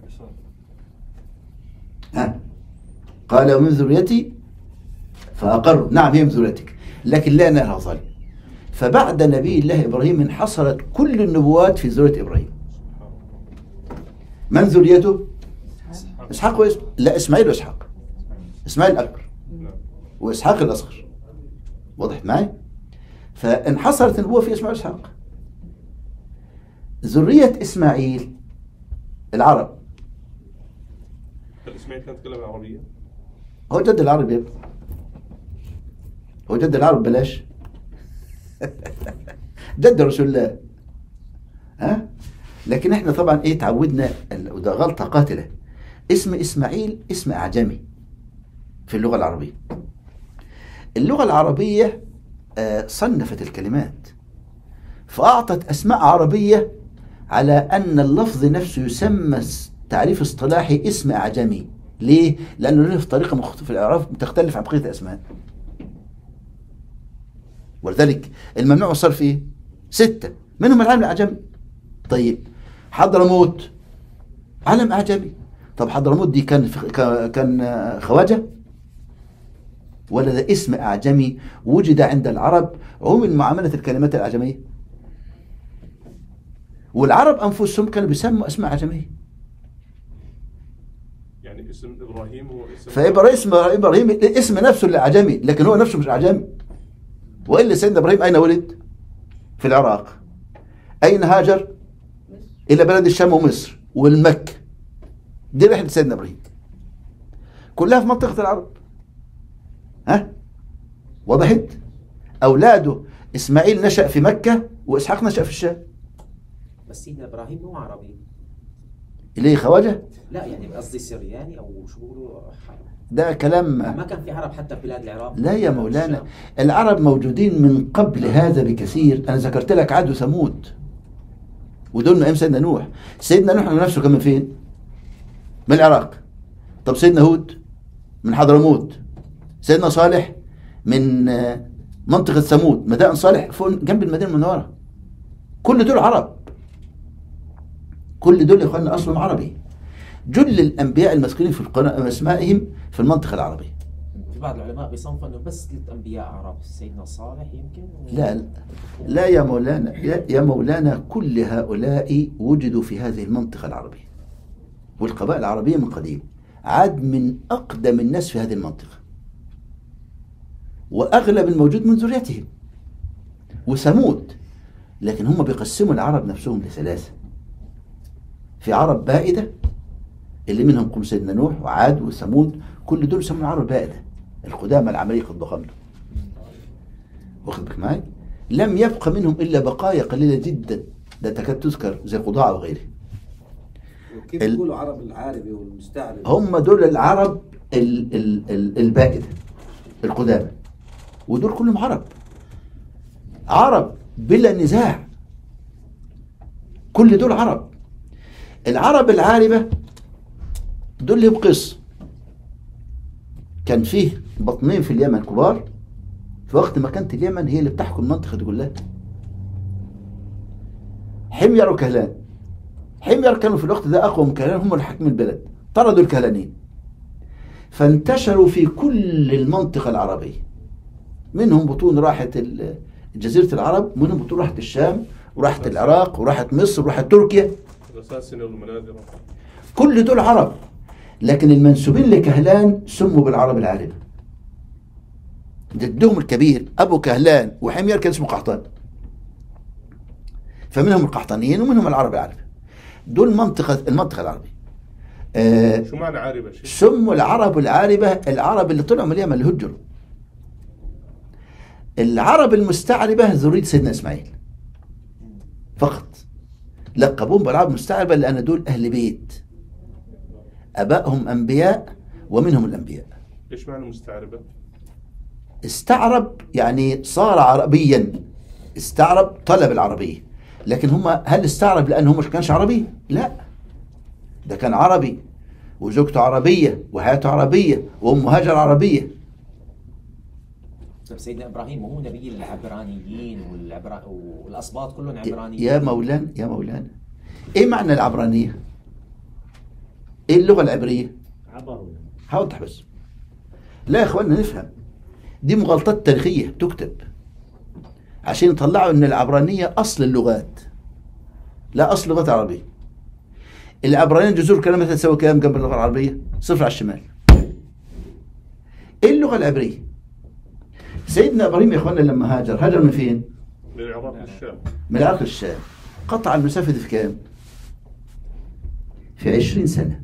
ها، قال: من ذريتي، فأقر نعم هي من ذريتك، لكن لا ينالها ظالم. فبعد نبي الله إبراهيم انحصرت كل النبوات في ذرية إبراهيم. من ذريته؟ إسحاق وإسماعيل. لا، إسماعيل وإسحاق. إسماعيل الأكبر وإسحاق الأصغر. واضح معي؟ فانحصرت النبوة في إسماعيل وإسحاق. ذرية إسماعيل العرب. إسماعيل كان يتكلم العربية؟ هو جد العرب يا ابني، هو جد العرب بلاش. جد رسول الله. ها؟ لكن احنا طبعا ايه تعودنا، وده غلطة قاتلة. اسم إسماعيل اسم أعجمي في اللغة العربية. اللغة العربية صنفت الكلمات فأعطت أسماء عربية على أن اللفظ نفسه يسمى تعريف اصطلاحي اسم أعجمي. ليه؟ لأنه له طريقة مختلفة في الإعراف تختلف عن بقية الأسماء. ولذلك الممنوع والصرف إيه؟ ستة، منهم العالم الأعجمي. طيب حضرموت علم أعجمي. طب حضرموت دي كان كان خواجة ولا ده اسم أعجمي وجد عند العرب عمل معاملة الكلمات الأعجمية؟ والعرب أنفسهم كانوا بيسموا أسماء أعجمية. يعني اسم إبراهيم هو اسم فإبراهيم اسم إبراهيم اسم نفسه اللي أعجمي، لكن هو نفسه مش أعجمي. وإلا سيدنا إبراهيم أين ولد؟ في العراق. أين هاجر؟ إلى بلد الشام ومصر والمكة. دي رحلة سيدنا إبراهيم كلها في منطقة العرب. ها؟ وضحت؟ أولاده إسماعيل نشأ في مكة وإسحاق نشأ في الشام. بس سيدنا ابراهيم مو عربي. ليه خواجة؟ لا يعني قصدي سرياني او شو بيقولوا، ده كلام. ما كان في عرب حتى في بلاد العراق. لا يا مولانا، العرب موجودين من قبل هذا بكثير. أنا ذكرت لك عاد وثمود ودول من أيام سيدنا نوح. سيدنا نوح نفسه كان من فين؟ من العراق. طب سيدنا هود من حضرموت. سيدنا صالح من منطقة ثمود، مدائن صالح فوق جنب المدينة المنورة. كل دول عرب، كل دول يا اخواننا اصلهم عربي. جل الانبياء المذكورين في القرآن اسمائهم في المنطقة العربية. في بعض العلماء بيصنفوا انه بس ثلاث انبياء عرب، سيدنا صالح يمكن و... لا لا لا يا مولانا، يا مولانا كل هؤلاء وجدوا في هذه المنطقة العربية، والقبائل العربية من قديم عاد من أقدم الناس في هذه المنطقة، وأغلب الموجود من ذريتهم وثمود. لكن هم بيقسموا العرب نفسهم لثلاثة. في عرب بائدة اللي منهم قوم سيدنا نوح وعاد وثمود، كل دول يسمون عرب بائدة القدامى العمالقة الضخامة. واخد بالك معايا؟ لم يبقى منهم إلا بقايا قليلة جدا لا تكاد تذكر زي قضاعة وغيره. وكيف ال... يقولوا عرب العاربي والمستعربي؟ هم دول العرب ال... ال... ال... البائدة القدامى، ودول كلهم عرب عرب بلا نزاع. كل دول عرب. العرب العاربة دول لهم قصة. كان فيه بطنين في اليمن كبار في وقت ما كانت اليمن هي اللي بتحكم المنطقة دي كلها، حمير وكهلان. حمير كانوا في الوقت ده أقوى من كهلان، هم اللي حاكمين البلد. طردوا الكهلانيين فانتشروا في كل المنطقة العربية. منهم بطون راحت جزيرة العرب، منهم بطون راحت الشام وراحت العراق وراحت مصر وراحت تركيا. الأساسين والمناذر كل دول عرب، لكن المنسوبين لكهلان سموا بالعرب العاربة. جدهم الكبير أبو كهلان وحمير كان اسمه قحطان، فمنهم القحطانيين ومنهم العرب العاربة. دول منطقة المنطقة العربية. آه شو معنى عاربة؟ شيء سموا العرب العاربة العرب اللي طلعوا من اليمن اللي هجروا. العرب المستعربة ذرية سيدنا إسماعيل فقط. لقبوهم بالعرب المستعربة لأن دول أهل بيت، أبائهم أنبياء ومنهم الأنبياء. إيش معنى مستعربة؟ استعرب يعني صار عربيا. استعرب طلب العربية، لكن هم هل استعرب لأنه مش كانش عربي؟ لا، ده كان عربي وزوجته عربية وحياته عربية وأمه هاجر عربية. طيب سيدنا ابراهيم هو نبي العبرانيين والعبرا... والاسباط كلهم عبرانيين. يا مولانا يا مولانا، ايه معنى العبرانية؟ ايه اللغة العبرية؟ عبروا. هوضح بس. لا يا اخواننا نفهم، دي مغالطات تاريخية تكتب عشان يطلعوا ان العبرانية اصل اللغات. لا، اصل اللغات العربية. العبرانية جذور كلمة تساوي كام جنب اللغة العربية؟ صفر على الشمال. ايه اللغة العبرية؟ سيدنا ابراهيم يا اخوانا لما هاجر، هاجر من فين؟ من العراق للشام. من العراق للشام. قطع المسافة دي في كام؟ في عشرين سنة.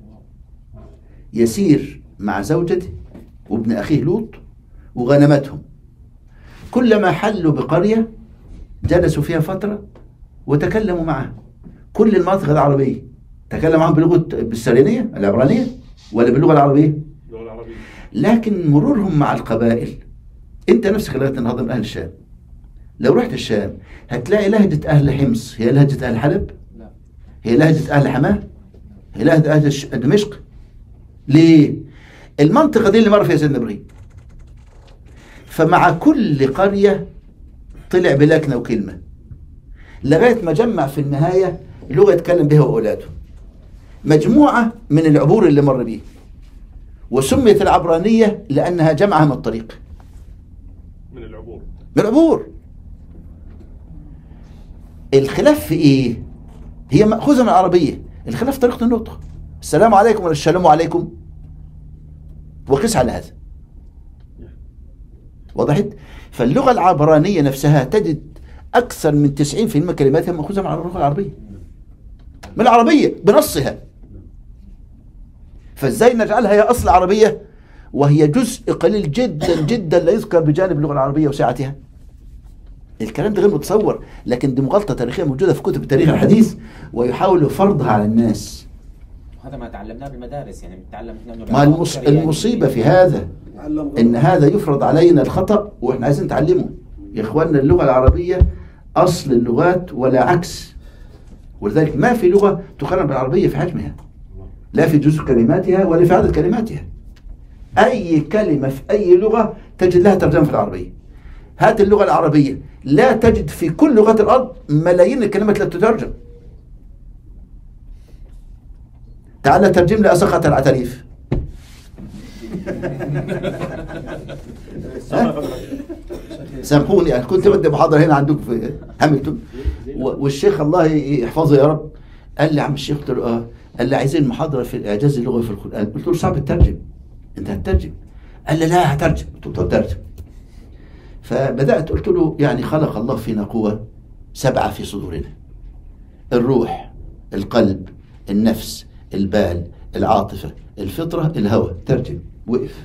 يسير مع زوجته وابن أخيه لوط وغنمتهم. كلما حلوا بقرية جلسوا فيها فترة وتكلموا معها. كل المناطق العربية تكلم معهم بلغة بالسريانية العبرانية ولا باللغة العربية؟ اللغة العربية. لكن مرورهم مع القبائل، انت نفسك خلقت النهارده من اهل الشام، لو رحت الشام هتلاقي لهجة اهل حمص هي لهجة اهل حلب؟ هي لهجة أهل حماه؟ هي لهجة أهل دمشق؟ ليه؟ المنطقة دي اللي مر فيها سيدنا إبراهيم. فمع كل قرية طلع بلكنة وكلمة لغاية ما جمع في النهاية لغة يتكلم بها وأولاده، مجموعة من العبور اللي مر به، وسميت العبرانية لأنها جمعها من الطريق، من العبور. من العبور. الخلاف في إيه؟ هي مأخوذة من العربية، الخلاف في طريقة النطق. السلام عليكم ولا السلام عليكم، وقس على هذا. وضحت؟ فاللغة العبرانية نفسها تجد أكثر من تسعين بالمئة من كلماتها مأخوذة من اللغة العربية، من العربية بنصها. فازاي نجعلها هي أصل عربية وهي جزء قليل جدا جدا لا يذكر بجانب اللغة العربية وسعتها؟ الكلام ده غير متصور، لكن دي مغالطة تاريخية موجودة في كتب التاريخ الحديث ويحاولوا فرضها على الناس. هذا ما تعلمناه بالمدارس، يعني بنتعلم احنا. ما المص... المصيبة في هذا إن هذا يفرض علينا الخطأ وإحنا عايزين نتعلمه. يا إخواننا اللغة العربية أصل اللغات ولا عكس، ولذلك ما في لغة تقارن بالعربية في حجمها، لا في جزء كلماتها ولا في عدد كلماتها. أي كلمة في أي لغة تجد لها ترجمة في العربية. هات اللغة العربية لا تجد في كل لغات الأرض ملايين الكلمات لا تترجم. تعال ترجم لي أسقط العتريف. سامحوني، أنا كنت بدي محاضرة هنا عندكم في هاملتون، والشيخ الله يحفظه يا رب قال لي عم الشيخ، قلت له اه، قال لي عايزين محاضرة في الإعجاز اللغوي في القرآن. قلت له صعب الترجم، أنت هتترجم؟ قال لي لا هترجم. قلت له ترجم. فبدأت قلت له يعني خلق الله فينا قوة سبعة في صدورنا: الروح، القلب، النفس، البال، العاطفة، الفطرة، الهوى. ترجم. وقف.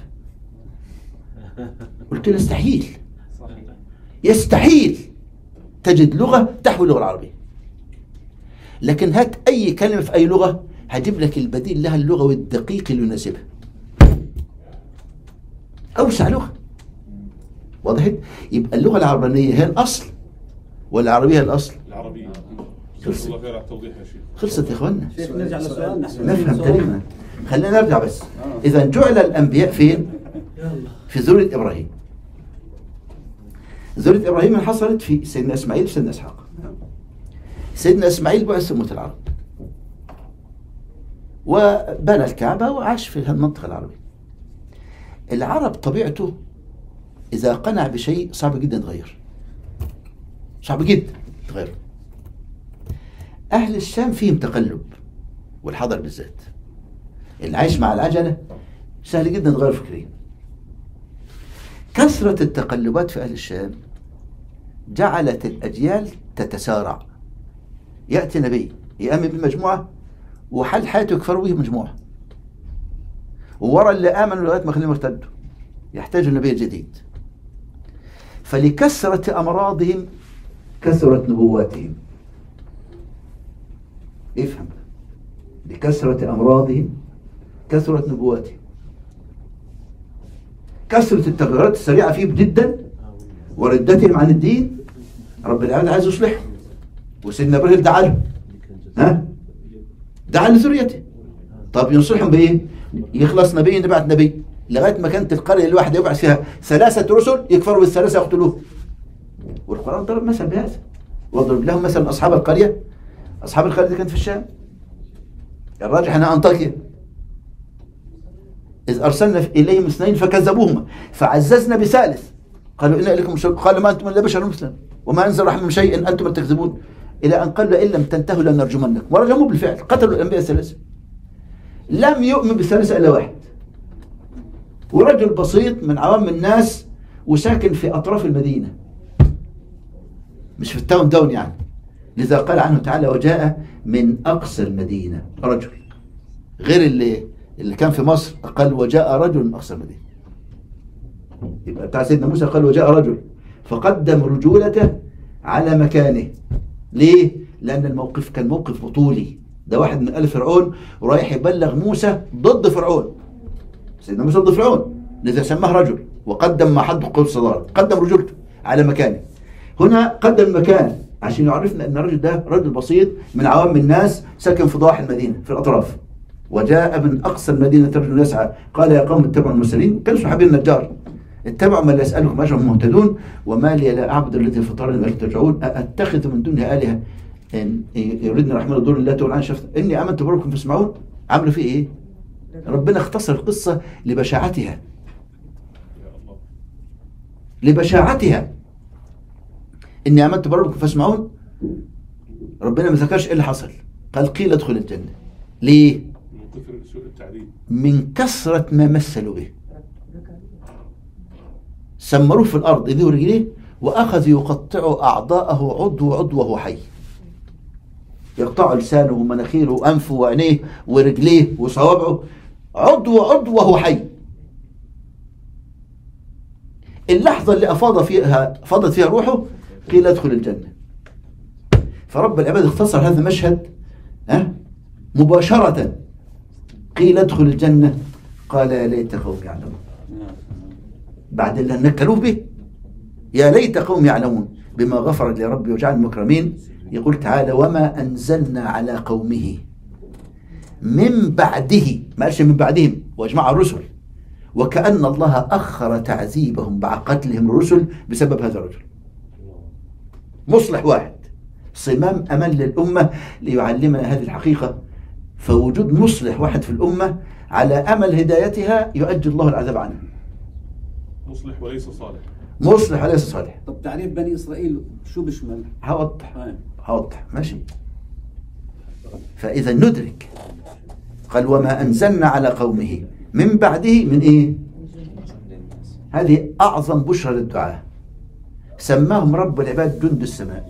قلت له يستحيل، يستحيل تجد لغة تحوي اللغة العربية. لكن هات أي كلمة في أي لغة هجيب لك البديل لها اللغوي الدقيق اللي يناسبها. أوسع لغة. وضحت؟ يبقى اللغة العربية هي الأصل والعربية هي الأصل. العربية. جزاك الله خير على التوضيح يا شيخ. خلصت يا إخوانا. شيخ نرجع لسؤالنا. نفهم كلمة. خلينا نرجع بس. إذا جعل الأنبياء فين؟ في ذرية إبراهيم. ذرية إبراهيم حصلت في سيدنا إسماعيل وسيدنا إسحاق. سيدنا إسماعيل بعث أمة العرب وبنى الكعبة وعاش في المنطقة العربية. العرب طبيعته إذا قنع بشيء صعب جدا تغير، صعب جدا تغير. أهل الشام فيهم تقلب، والحضر بالذات اللي عايش مع العجلة سهل جدا تغير فكريا. كثرة التقلبات في أهل الشام جعلت الأجيال تتسارع. يأتي نبي يأمن بمجموعة وحل حياته يكفروا به مجموعة، وورا اللي آمنوا لغاية ما خليهم ارتدوا يحتاجوا النبي الجديد. فلكثرة أمراضهم كثرت نبواتهم. افهم، لكثرة أمراضهم كثرت نبواتهم. كثرة التغيرات السريعة فيهم جدا وردتهم عن الدين، رب العالمين عايز يصلحهم. وسيدنا إبراهيم دعا له، ها؟ دعا لذريته. طب ينصحهم بإيه؟ يخلص نبي نبعث نبي، لغاية ما كانت القرية الواحدة يبعث فيها ثلاثة رسل يكفروا بالثلاثة يقتلوه. والقرآن ضرب مثل بهذا، واضرب لهم مثلا أصحاب القرية. أصحاب القرية دي كانت في الشام، الراجح أنها أنطاكيا. إذ أرسلنا إليهم اثنين فكذبوهما فعززنا بثالث قالوا إنا إليكم مرسلون قالوا ما أنتم إلا بشر مثلنا وما أنزل الرحمن من شيء إن أنتم تكذبون إلى أن قالوا إن لم تنتهوا لنرجمنكم، ورجموا بالفعل، قتلوا الأنبياء الثلاثة. لم يؤمن بالثلاثة إلا واحد، ورجل بسيط من عوام الناس وساكن في أطراف المدينة مش في التاون داون يعني. لذا قال عنه تعالى وجاء من أقصى المدينة رجل، غير اللي اللي كان في مصر قال وجاء رجل من أقصى المدينة. يبقى بتاع سيدنا موسى قال وجاء رجل، فقدم رجولته على مكانه. ليه؟ لأن الموقف كان موقف بطولي، ده واحد من آل فرعون ورايح يبلغ موسى ضد فرعون. سيدنا موسى ضد فرعون، لذا سماه رجل وقدم ما حد قول صدار، قدم رجولته على مكانه. هنا قدم المكان عشان يعرفنا أن الرجل ده رجل بسيط من عوام الناس سكن في ضواحي المدينة في الأطراف، وجاء من أقصى المدينة رجل يسعى قال يا قوم اتبعوا المرسلين. كان صحابي النجار اتبعوا من لا يسألكم أجرهم مهتدون وما لي لا أعبد الذي فطرني وإليه ترجعون أتخذ من دونه آلهة إن يريدني الرحمن الضر لا تقول عن شفت إني آمنت بربكم فاسمعون. عملوا فيه إيه؟ ربنا اختصر القصة لبشاعتها لبشاعتها إني آمنت بربكم فاسمعون. ربنا ما ذكرش إيه اللي حصل، قال قيل ادخل الجنة. ليه؟ من كثر سوء التعليم، من كثرة ما مثلوا به. سمروه في الأرض إيديه ورجليه وأخذ يقطع أعضاءه عضو عضو وهو حي، يقطع لسانه ومناخيره وأنفه وعينيه ورجليه وصوابعه عضو عضو وهو حي. اللحظة اللي أفاض فيها فاضت فيها روحه قيل ادخل الجنة. فرب العباد اختصر هذا المشهد أه؟ مباشرة، قيل ادخل الجنة قال يا ليت قوم يعلمون. بعد اللي نكلوه به يا ليت قوم يعلمون بما غفر لي ربي وجعلني مكرمين. يقول تعالى وما أنزلنا على قومه من بعده، ما قالش من بعدهم واجمع الرسل، وكأن الله أخر تعذيبهم بعد قتلهم الرسل بسبب هذا الرجل. مصلح واحد صمام أمان للأمة ليعلمنا هذه الحقيقة، فوجود مصلح واحد في الأمة على أمل هدايتها يؤجل الله العذاب عنها. مصلح وليس صالح. مصلح وليس صالح. طب تعريف بني إسرائيل شو بيشمل؟ هوضح طيب. هوضح ماشي. فإذا ندرك قال وما أنزلنا على قومه من بعده من إيه؟ هذه أعظم بشرى للدعاء. سماهم رب العباد جند السماء،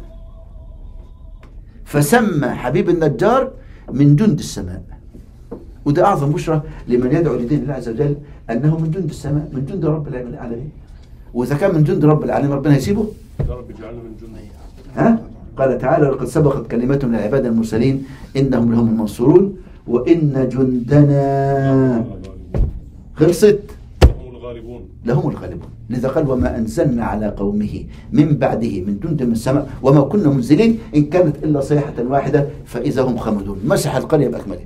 فسمى حبيب النجار من جند السماء، وده أعظم بشرى لمن يدعو لدين الله عز وجل أنه من جند السماء، من جند رب العالمين. وإذا كان من جند رب العالمين ربنا يسيبه؟ يا رب اجعلنا من جنده. ها؟ قال تعالى لقد سبقت كلمتهم للعباد المرسلين إنهم لهم المنصورون وإن جندنا خلصت هم الغالبون لهم الغالبون. لذا قال وما أنزلنا على قومه من بعده من جند من السماء وما كنا منزلين إن كانت إلا صيحة واحدة فإذا هم خامدون. مسح القرية بأكملها.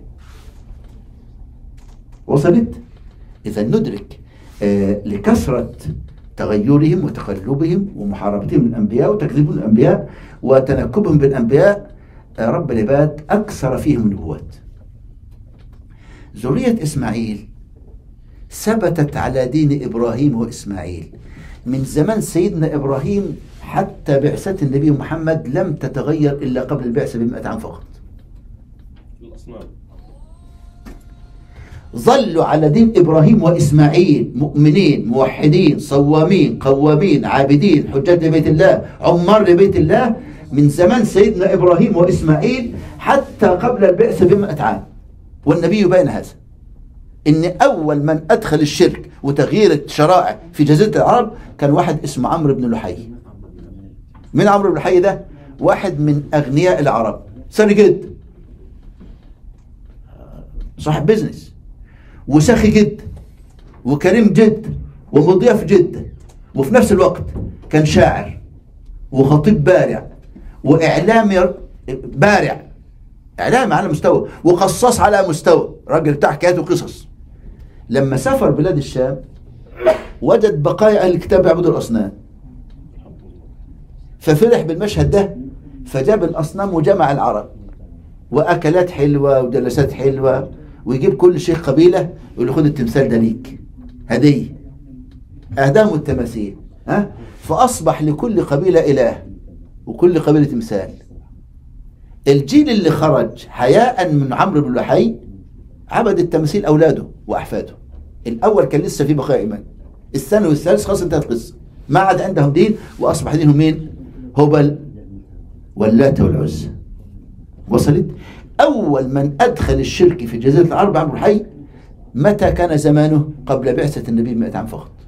وصلت؟ إذا ندرك آه لكثرة تغيرهم وتقلبهم ومحاربتهم الأنبياء وتكذيبهم الأنبياء وتنكبهم بالأنبياء آه رب العباد أكثر فيهم النبوات. ذرية إسماعيل ثبتت على دين إبراهيم وإسماعيل من زمان سيدنا إبراهيم حتى بعثة النبي محمد لم تتغير إلا قبل البعثة بمئة عام فقط. الأصنام ظلوا على دين إبراهيم وإسماعيل مؤمنين موحدين صوامين قوامين عابدين حجاج لبيت الله عمار لبيت الله من زمان سيدنا إبراهيم وإسماعيل حتى قبل البعثة بمئة عام. والنبي يبين هذا إن أول من أدخل الشرك وتغيير الشرائع في جزيرة العرب كان واحد اسمه عمرو بن لحي. من عمرو بن لحي ده؟ واحد من أغنياء العرب، ثري جدا، صاحب بيزنس وسخي جدا وكريم جدا ومضياف جدا، وفي نفس الوقت كان شاعر وخطيب بارع وإعلامي بارع، إعلامي على مستوى وقصاص على مستوى، راجل بتاع حكايات وقصص. لما سافر بلاد الشام وجد بقايا أهل الكتاب يعبدوا الأصنام، ففرح بالمشهد ده فجاب الأصنام وجمع العرب وأكلات حلوة وجلسات حلوة، ويجيب كل شيخ قبيلة يقول له خد التمثال ده ليك هدية، أهداهم التماثيل. ها؟ فأصبح لكل قبيلة إله وكل قبيلة تمثال. الجيل اللي خرج حياء من عمرو بن لحي عبد التماثيل أولاده وأحفاده. الأول كان لسه في بقايا إيمان، الثاني والثالث خلاص انتهت القصة، ما عاد عندهم دين وأصبح دينهم مين؟ هبل واللات والعزى. وصلت؟ أول من أدخل الشرك في جزيرة العرب عمرو بن لحي متى كان زمانه؟ قبل بعثة النبي بمئة عام فقط.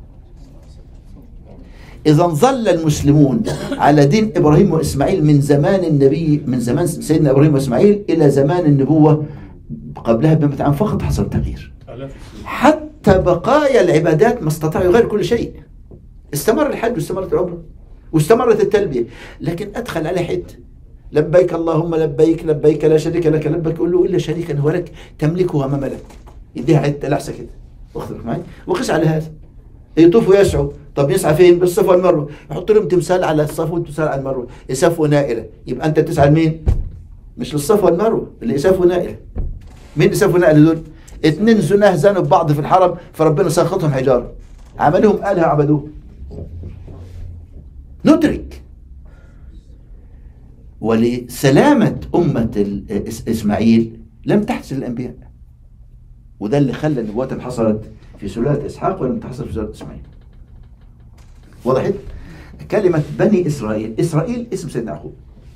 إذا ظل المسلمون على دين إبراهيم وإسماعيل من زمان النبي، من زمان سيدنا إبراهيم وإسماعيل إلى زمان النبوة قبلها بمئة عام فقط حصل تغيير. حتى بقايا العبادات ما استطاعوا يغير كل شيء. استمر الحج واستمرت العمرة واستمرت التلبية، لكن أدخل عليه حد لبيك اللهم لبيك لبيك لا شريك لك لبيك، يقول له إلا شريكا هو لك تملكه وما ملك، يديها عدة لحسة كده، واخد معي وقس على هذا. يطوف ويسعوا، طب يسعى فين؟ بالصفا والمروة، يحط لهم تمثال على الصفا وتمثال على المروة، إساف ونائلة، يبقى أنت تسعى لمين؟ مش للصفا والمروة، الإساف ونائلة. مين إساف ونائلة دول؟ اثنين زناه زانوا ببعض في الحرم فربنا سخطهم حجارة، عملهم آلهة عبدوه. ندرك ولسلامة أمة إسماعيل لم تحصل الأنبياء، وده اللي خلى النبوات اللي حصلت في سلالة إسحاق ولم تحصل في سلالة إسماعيل. وضحت؟ كلمة بني إسرائيل، إسرائيل اسم سيدنا يعقوب،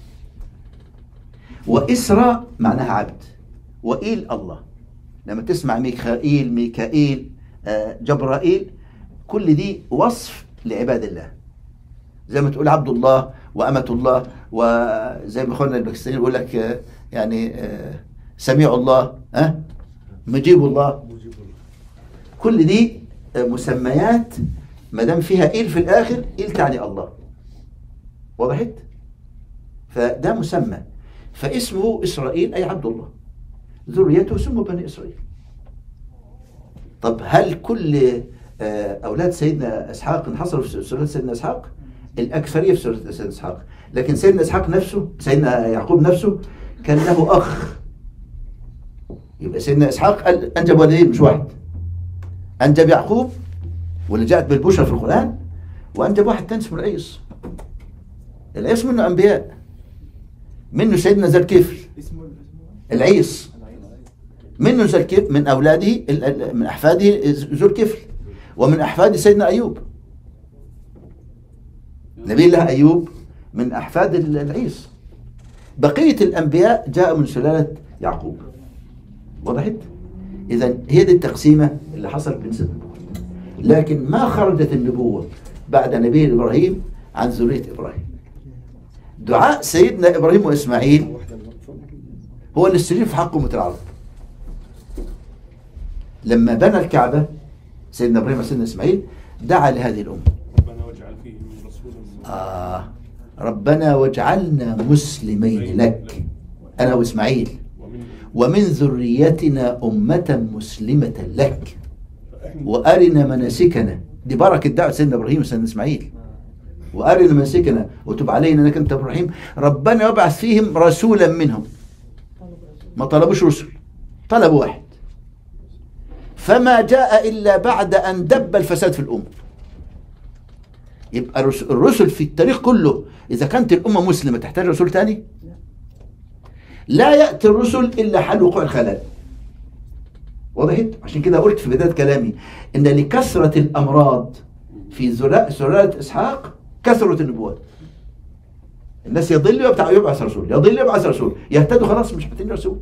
وإسراء معناها عبد، وإيل الله. لما تسمع ميخائيل ميكائيل آه، جبرائيل، كل دي وصف لعباد الله، زي ما تقول عبد الله وأمة الله، وزي ما اخواننا الباكستانيين يقول لك آه، يعني آه، سميع الله، ها مجيب الله. كل دي آه، مسميات ما دام فيها إيل في الآخر، إيل تعني الله. وضحت؟ فده مسمى، فاسمه إسرائيل أي عبد الله، ذريته سموا بني إسرائيل. طب هل كل أولاد سيدنا إسحاق انحصروا في سلالة سيدنا إسحاق؟ الأكثرية في سلالة سيدنا إسحاق، لكن سيدنا إسحاق نفسه، سيدنا يعقوب نفسه كان له أخ. يبقى سيدنا إسحاق أنجب ولدين مش واحد، أنجب يعقوب واللي جاءت بالبشرى في القرآن، وأنجب واحد تاني اسمه العيس. العيس منه أنبياء، منه سيدنا ذا الكفل العيس، منه ذا الكفل من أولاده من أحفاده ذو الكفل، ومن أحفاد سيدنا أيوب، نبي الله أيوب من أحفاد العيس. بقية الأنبياء جاء من سلالة يعقوب. وضحت؟ إذا هي دي التقسيمة اللي حصلت بين سيدنا، لكن ما خرجت النبوة بعد نبي إبراهيم عن ذرية إبراهيم. دعاء سيدنا إبراهيم وإسماعيل هو اللي استجيب في حق أمة العرب. لما بنى الكعبة سيدنا إبراهيم وسيدنا إسماعيل دعا لهذه الأمة، ربنا واجعل فيهم رسولا آه ربنا واجعلنا مسلمين لك أنا وإسماعيل، ومن ذريتنا أمة مسلمة لك وأرنا مناسكنا. دي بركة دعوة سيدنا إبراهيم وسيدنا إسماعيل، وأرنا مناسكنا وتب علينا إنك أنت إبراهيم. ربنا يبعث فيهم رسولا منهم، ما طلبوش رسل، طلبوا واحد، فما جاء إلا بعد أن دب الفساد في الأمة. يبقى الرسل في التاريخ كله إذا كانت الأمة مسلمة تحتاج رسول تاني؟ لا يأتي الرسل إلا حال وقوع الخلل. وضحت؟ عشان كده قلت في بداية كلامي إن لكثرة الأمراض في سلالة إسحاق كثرة النبوات. الناس يضل يبعث رسول، يضل يبعث رسول، يهتدوا خلاص مش محتاجين رسول.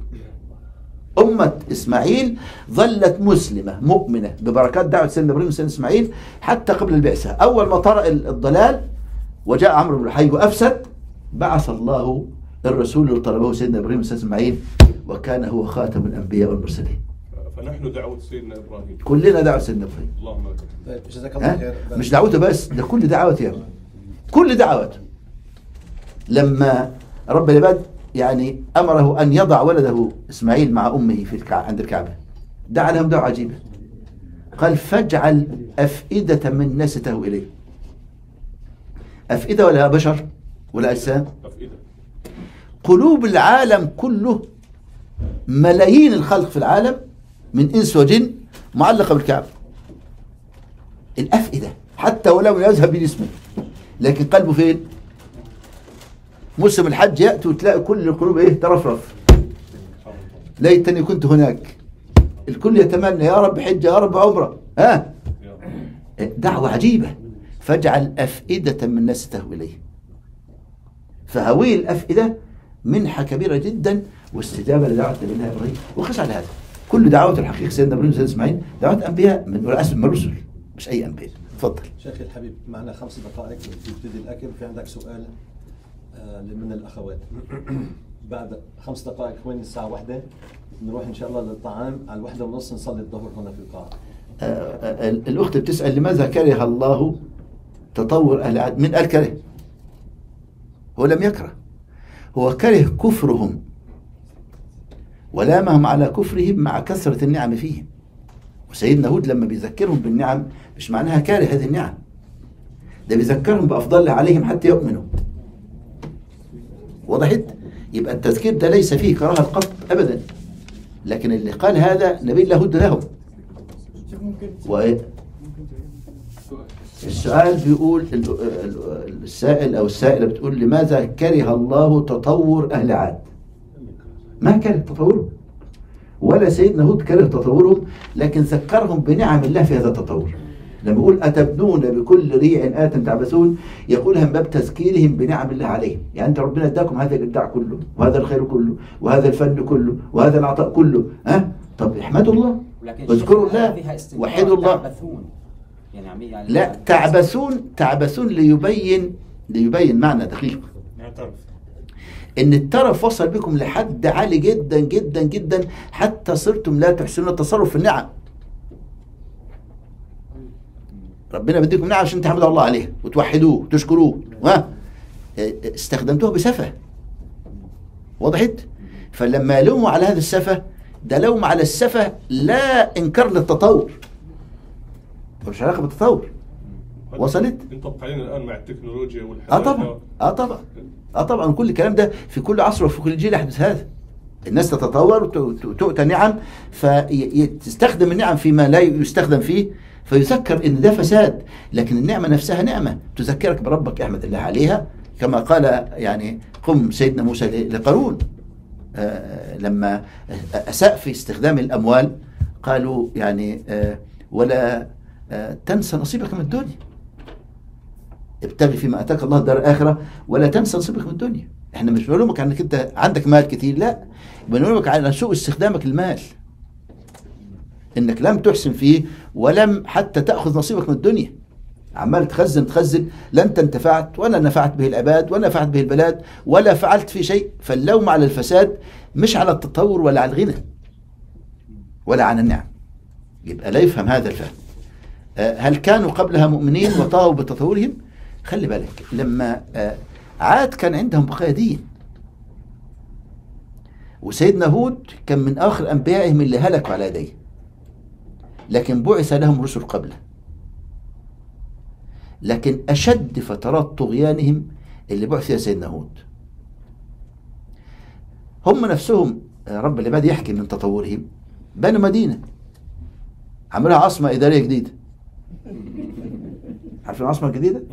أمة إسماعيل ظلت مسلمة مؤمنة ببركات دعوة سيدنا إبراهيم وسيدنا إسماعيل حتى قبل البعثة. أول ما طرأ الضلال وجاء عمرو بن الحي وأفسد، بعث الله الرسول اللي طلبه سيدنا إبراهيم وسيدنا إسماعيل، وكان هو خاتم الأنبياء والمرسلين. فنحن دعوة سيدنا إبراهيم، كلنا دعوة سيدنا إبراهيم. اللهم طيب جزاك الله خير. مش دعوته بس، ده كل دعوته يا ابني، كل دعوته. لما رب العباد يعني أمره أن يضع ولده إسماعيل مع أمه في الكعبة عند الكعبة، دعا لهم دعوة عجيبة، قال فاجعل أفئدة من الناس تهوي إليه. أفئدة ولا بشر ولا أجسام؟ أفئدة. قلوب العالم كله، ملايين الخلق في العالم من إنس وجن معلقة بالكعبة. الأفئدة حتى ولو يذهب بجسمه، لكن قلبه فين؟ موسم الحج يأتي وتلاقي كل القلوب ايه ترفرف، ليتني كنت هناك. الكل يتمنى يا رب حجة يا رب عمرة. ها دعوة عجيبة، فاجعل أفئدة من الناس تهوي إليه. فهوي الأفئدة منحة كبيرة جدا واستجابة لدعوة نبينا إبراهيم. وقس على هذا كل دعوة الحقيقة سيدنا إبراهيم وسيدنا إسماعيل دعوة أنبياء من من الرسل، مش أي أنبياء. تفضل شيخي الحبيب، معنا خمس دقائق تبتدي الأكل، في عندك سؤال من الأخوات. بعد خمس دقائق وين الساعة واحدة نروح إن شاء الله للطعام، على الواحدة ونص نصلي الظهر هنا في القاعة. آه الأخت بتسأل لماذا كره الله تطور أهل عاد؟ من قال كره؟ هو لم يكره، هو كره كفرهم ولامهم على كفرهم مع كثرة النعم فيهم. وسيدنا هود لما بيذكرهم بالنعم مش معناها كاره هذه النعم، ده بيذكرهم بأفضل عليهم حتى يؤمنوا. وضحت؟ يبقى التذكير ده ليس فيه كراهة قط أبدا، لكن اللي قال هذا نبي الله هود لهم. و السؤال بيقول السائل أو السائلة بتقول لماذا كره الله تطور أهل عاد؟ ما كره تطورهم، ولا سيدنا هود كره تطورهم، لكن ذكرهم بنعم الله في هذا التطور. لما يقول أتبنون بكل ريع آت تعبثون، يقولها من باب تذكيرهم بنعم الله عليهم. يعني أنت ربنا اداكم هذا الإبداع كله وهذا الخير كله وهذا الفن كله وهذا العطاء كله، ها؟ طب احمدوا الله واذكروا الله وحدوا الله. يعني يعني لا، تعبثون تعبثون ليبين ليبين معنى دقيق. ان الترف وصل بكم لحد عالي جدا جدا جدا حتى صرتم لا تحسنون التصرف في النعم. ربنا بديكم نعم عشان تحمدوا الله عليها وتوحدوه وتشكروه، ها استخدمتوها بسفه. وضحت؟ فلما يلوموا على هذا السفه، ده لوم على السفه لا انكار للتطور، مش علاقه بالتطور. وصلت؟ انطبق علينا الان مع التكنولوجيا والحياه. اه طبعا اه طبعا اه طبعا كل الكلام ده في كل عصر وفي كل جيل يحدث هذا. الناس تتطور وتؤتى نعم فتستخدم النعم فيما لا يستخدم فيه، فيذكر ان ده فساد، لكن النعمه نفسها نعمه تذكرك بربك احمد الله عليها، كما قال يعني قم سيدنا موسى لقارون آه لما اساء في استخدام الاموال، قالوا يعني آه ولا آه تنسى نصيبك من الدنيا، ابتغي فيما اتاك الله الدار الاخره ولا تنسى نصيبك من الدنيا. احنا مش بنلومك انك انت عندك مال كتير، لا، بنلومك على سوء استخدامك للمال، انك لم تحسن فيه ولم حتى تاخذ نصيبك من الدنيا. عمال تخزن تخزن، لا انت انتفعت ولا نفعت به العباد ولا نفعت به البلاد ولا فعلت في شيء. فاللوم على الفساد مش على التطور ولا على الغنى ولا على النعم. يبقى لا يفهم هذا الفهم. هل كانوا قبلها مؤمنين وطاغوا بتطورهم؟ خلي بالك، لما عاد كان عندهم بقايا دين، وسيدنا هود كان من آخر أنبيائهم اللي هلكوا على يديه، لكن بعث لهم رسل قبله. لكن أشد فترات طغيانهم اللي بعث فيها سيدنا هود. هم نفسهم رب العباد يحكي من تطورهم، بنوا مدينة عملها عاصمة إدارية جديدة. عارفين العاصمة الجديدة؟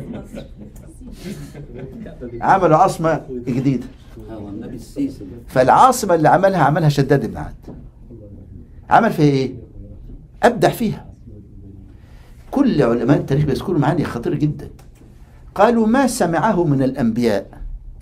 عملوا عاصمة جديدة. فالعاصمة اللي عملها عملها شداد بن عاد. عمل فيها ايه؟ أبدع فيها. كل علماء التاريخ بيذكروا معاني خطيرة جدا. قالوا ما سمعه من الأنبياء،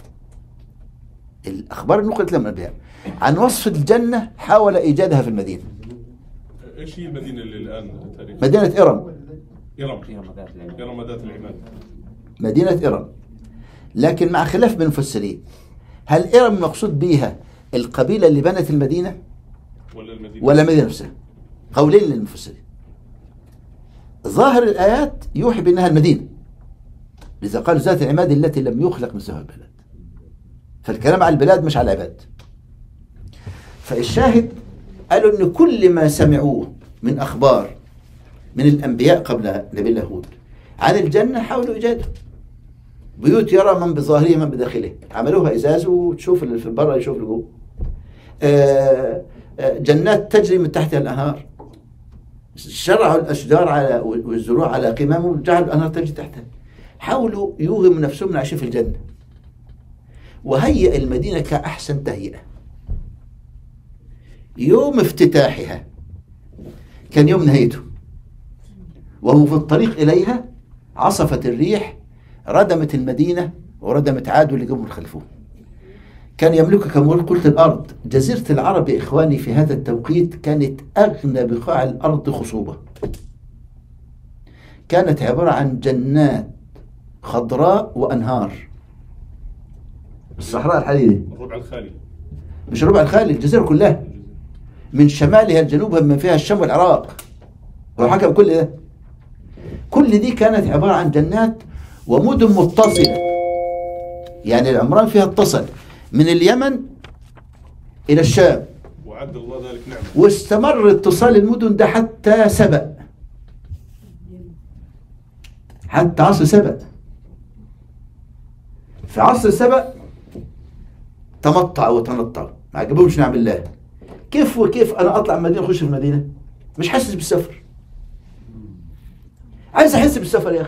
الأخبار النقلت لهم الأنبياء عن وصف الجنة حاول إيجادها في المدينة. ايش هي المدينة اللي الآن تاريخ؟ مدينة إرم. إرم إرم ذات العماد. مدينة إرم، لكن مع خلاف بين المفسرين، هل إرم مقصود بيها القبيلة اللي بنت المدينة ولا المدينة ولا المدينة نفسها؟ قولين للمفسرين. ظاهر الآيات يوحي بأنها المدينة، لذا قال ذات العماد التي لم يخلق مثلها البلد. فالكلام على البلاد مش على العباد. فالشاهد قالوا أن كل ما سمعوه من أخبار من الأنبياء قبل نبي الله هود عن الجنة حاولوا إيجادها. بيوت يرى من بظاهره من بداخله، عملوها إزاز وتشوف اللي في البر يشوف اللي جوه. جنات تجري من تحتها الأنهار، شرعوا الأشجار على والزروع على قمامه وجعلوا الأنهار تجري تحتها. حاولوا يوهموا نفسهم من عايشين في الجنة، وهيئ المدينة كأحسن تهيئة. يوم افتتاحها كان يوم نهايته، وهو في الطريق إليها عصفت الريح ردمت المدينة وردمت عاد اللي جابوا خلفوه. كان يملكها كما قلت الأرض. جزيرة العرب يا إخواني في هذا التوقيت كانت أغنى بقاع الأرض خصوبة. كانت عبارة عن جنات خضراء وأنهار. الصحراء الحديدة، الربع الخالي، مش الربع الخالي، الجزيرة كلها من شمالها لجنوبها بما فيها الشام والعراق وحكم كل ده. كل دي كانت عبارة عن جنات ومدن متصلة، يعني العمران فيها اتصل، من اليمن إلى الشام، وعد الله ذلك نعمة. واستمر اتصال المدن ده حتى سبأ، حتى عصر سبأ. في عصر سبأ تمطع وتنطع، ما عجبهمش نعم الله. كيف وكيف أنا أطلع من المدينة أخش في المدينة؟ مش حاسس بالسفر، عايز أحس بالسفر يا أخي.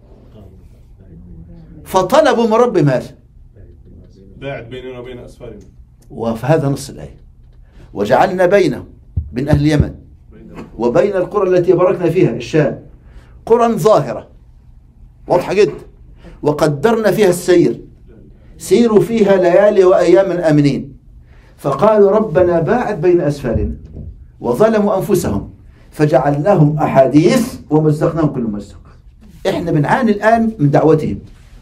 فطلبوا من ربهم هذا، باعد بيننا وبين أسفارنا. وفي هذا نص الآية: وجعلنا بينه، بين أهل اليمن وبين القرى التي باركنا فيها الشام قرى ظاهرة واضحة جدا، وقدرنا فيها السير، سيروا فيها ليالي وأياما آمنين. فقالوا ربنا باعد بين أسفارنا وظلموا أنفسهم فجعلناهم أحاديث ومزقناهم كل ممزق. إحنا بنعاني الآن من دعوتهم.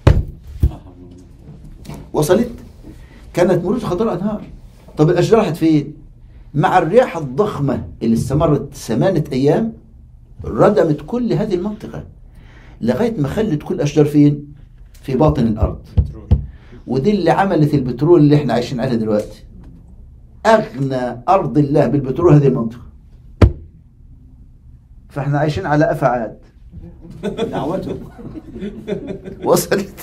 وصلت؟ كانت مروج خضراء أنهار. طب الأشجار راحت فين؟ مع الرياح الضخمة اللي استمرت ثمانية أيام ردمت كل هذه المنطقة لغاية ما خلت كل الأشجار فين؟ في باطن الأرض. ودي اللي عملت البترول اللي احنا عايشين عليه دلوقتي. أغنى أرض الله بالبترول هذه المنطقة. فاحنا عايشين على قفا عاد. دعوته. وصلت.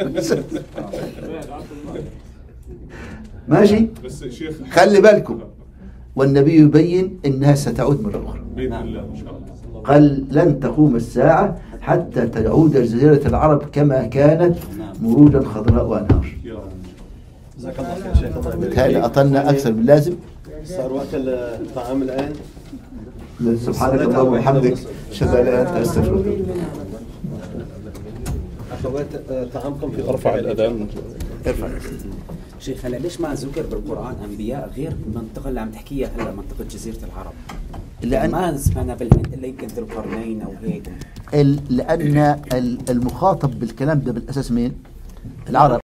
ماشي؟ بس شيخ خلي بالكم، والنبي يبين انها ستعود مرة أخرى. بإذن الله إن شاء الله. قال لن تقوم الساعة حتى تعود جزيرة العرب كما كانت مروجا خضراء وأنهار. يا رب. جزاك الله خير شيخ. الله يبارك هذا أطلنا أكثر من اللازم. صار وقت الطعام الآن. سبحانك اللهم وبحمدك أشهد أن لا إله إلا أنت أستغفرك. أخوات طعامكم في ارفع الأذان. ارفع. شيخ هلا ليش ما ذكر بالقرآن أنبياء غير المنطقة اللي عم تحكيها هلا منطقة جزيرة العرب؟ لأن ما سمعنا بالهند إلا يمكن ذو القرنين أو هيك. لأن المخاطب بالكلام ده بالأساس مين؟ العرب.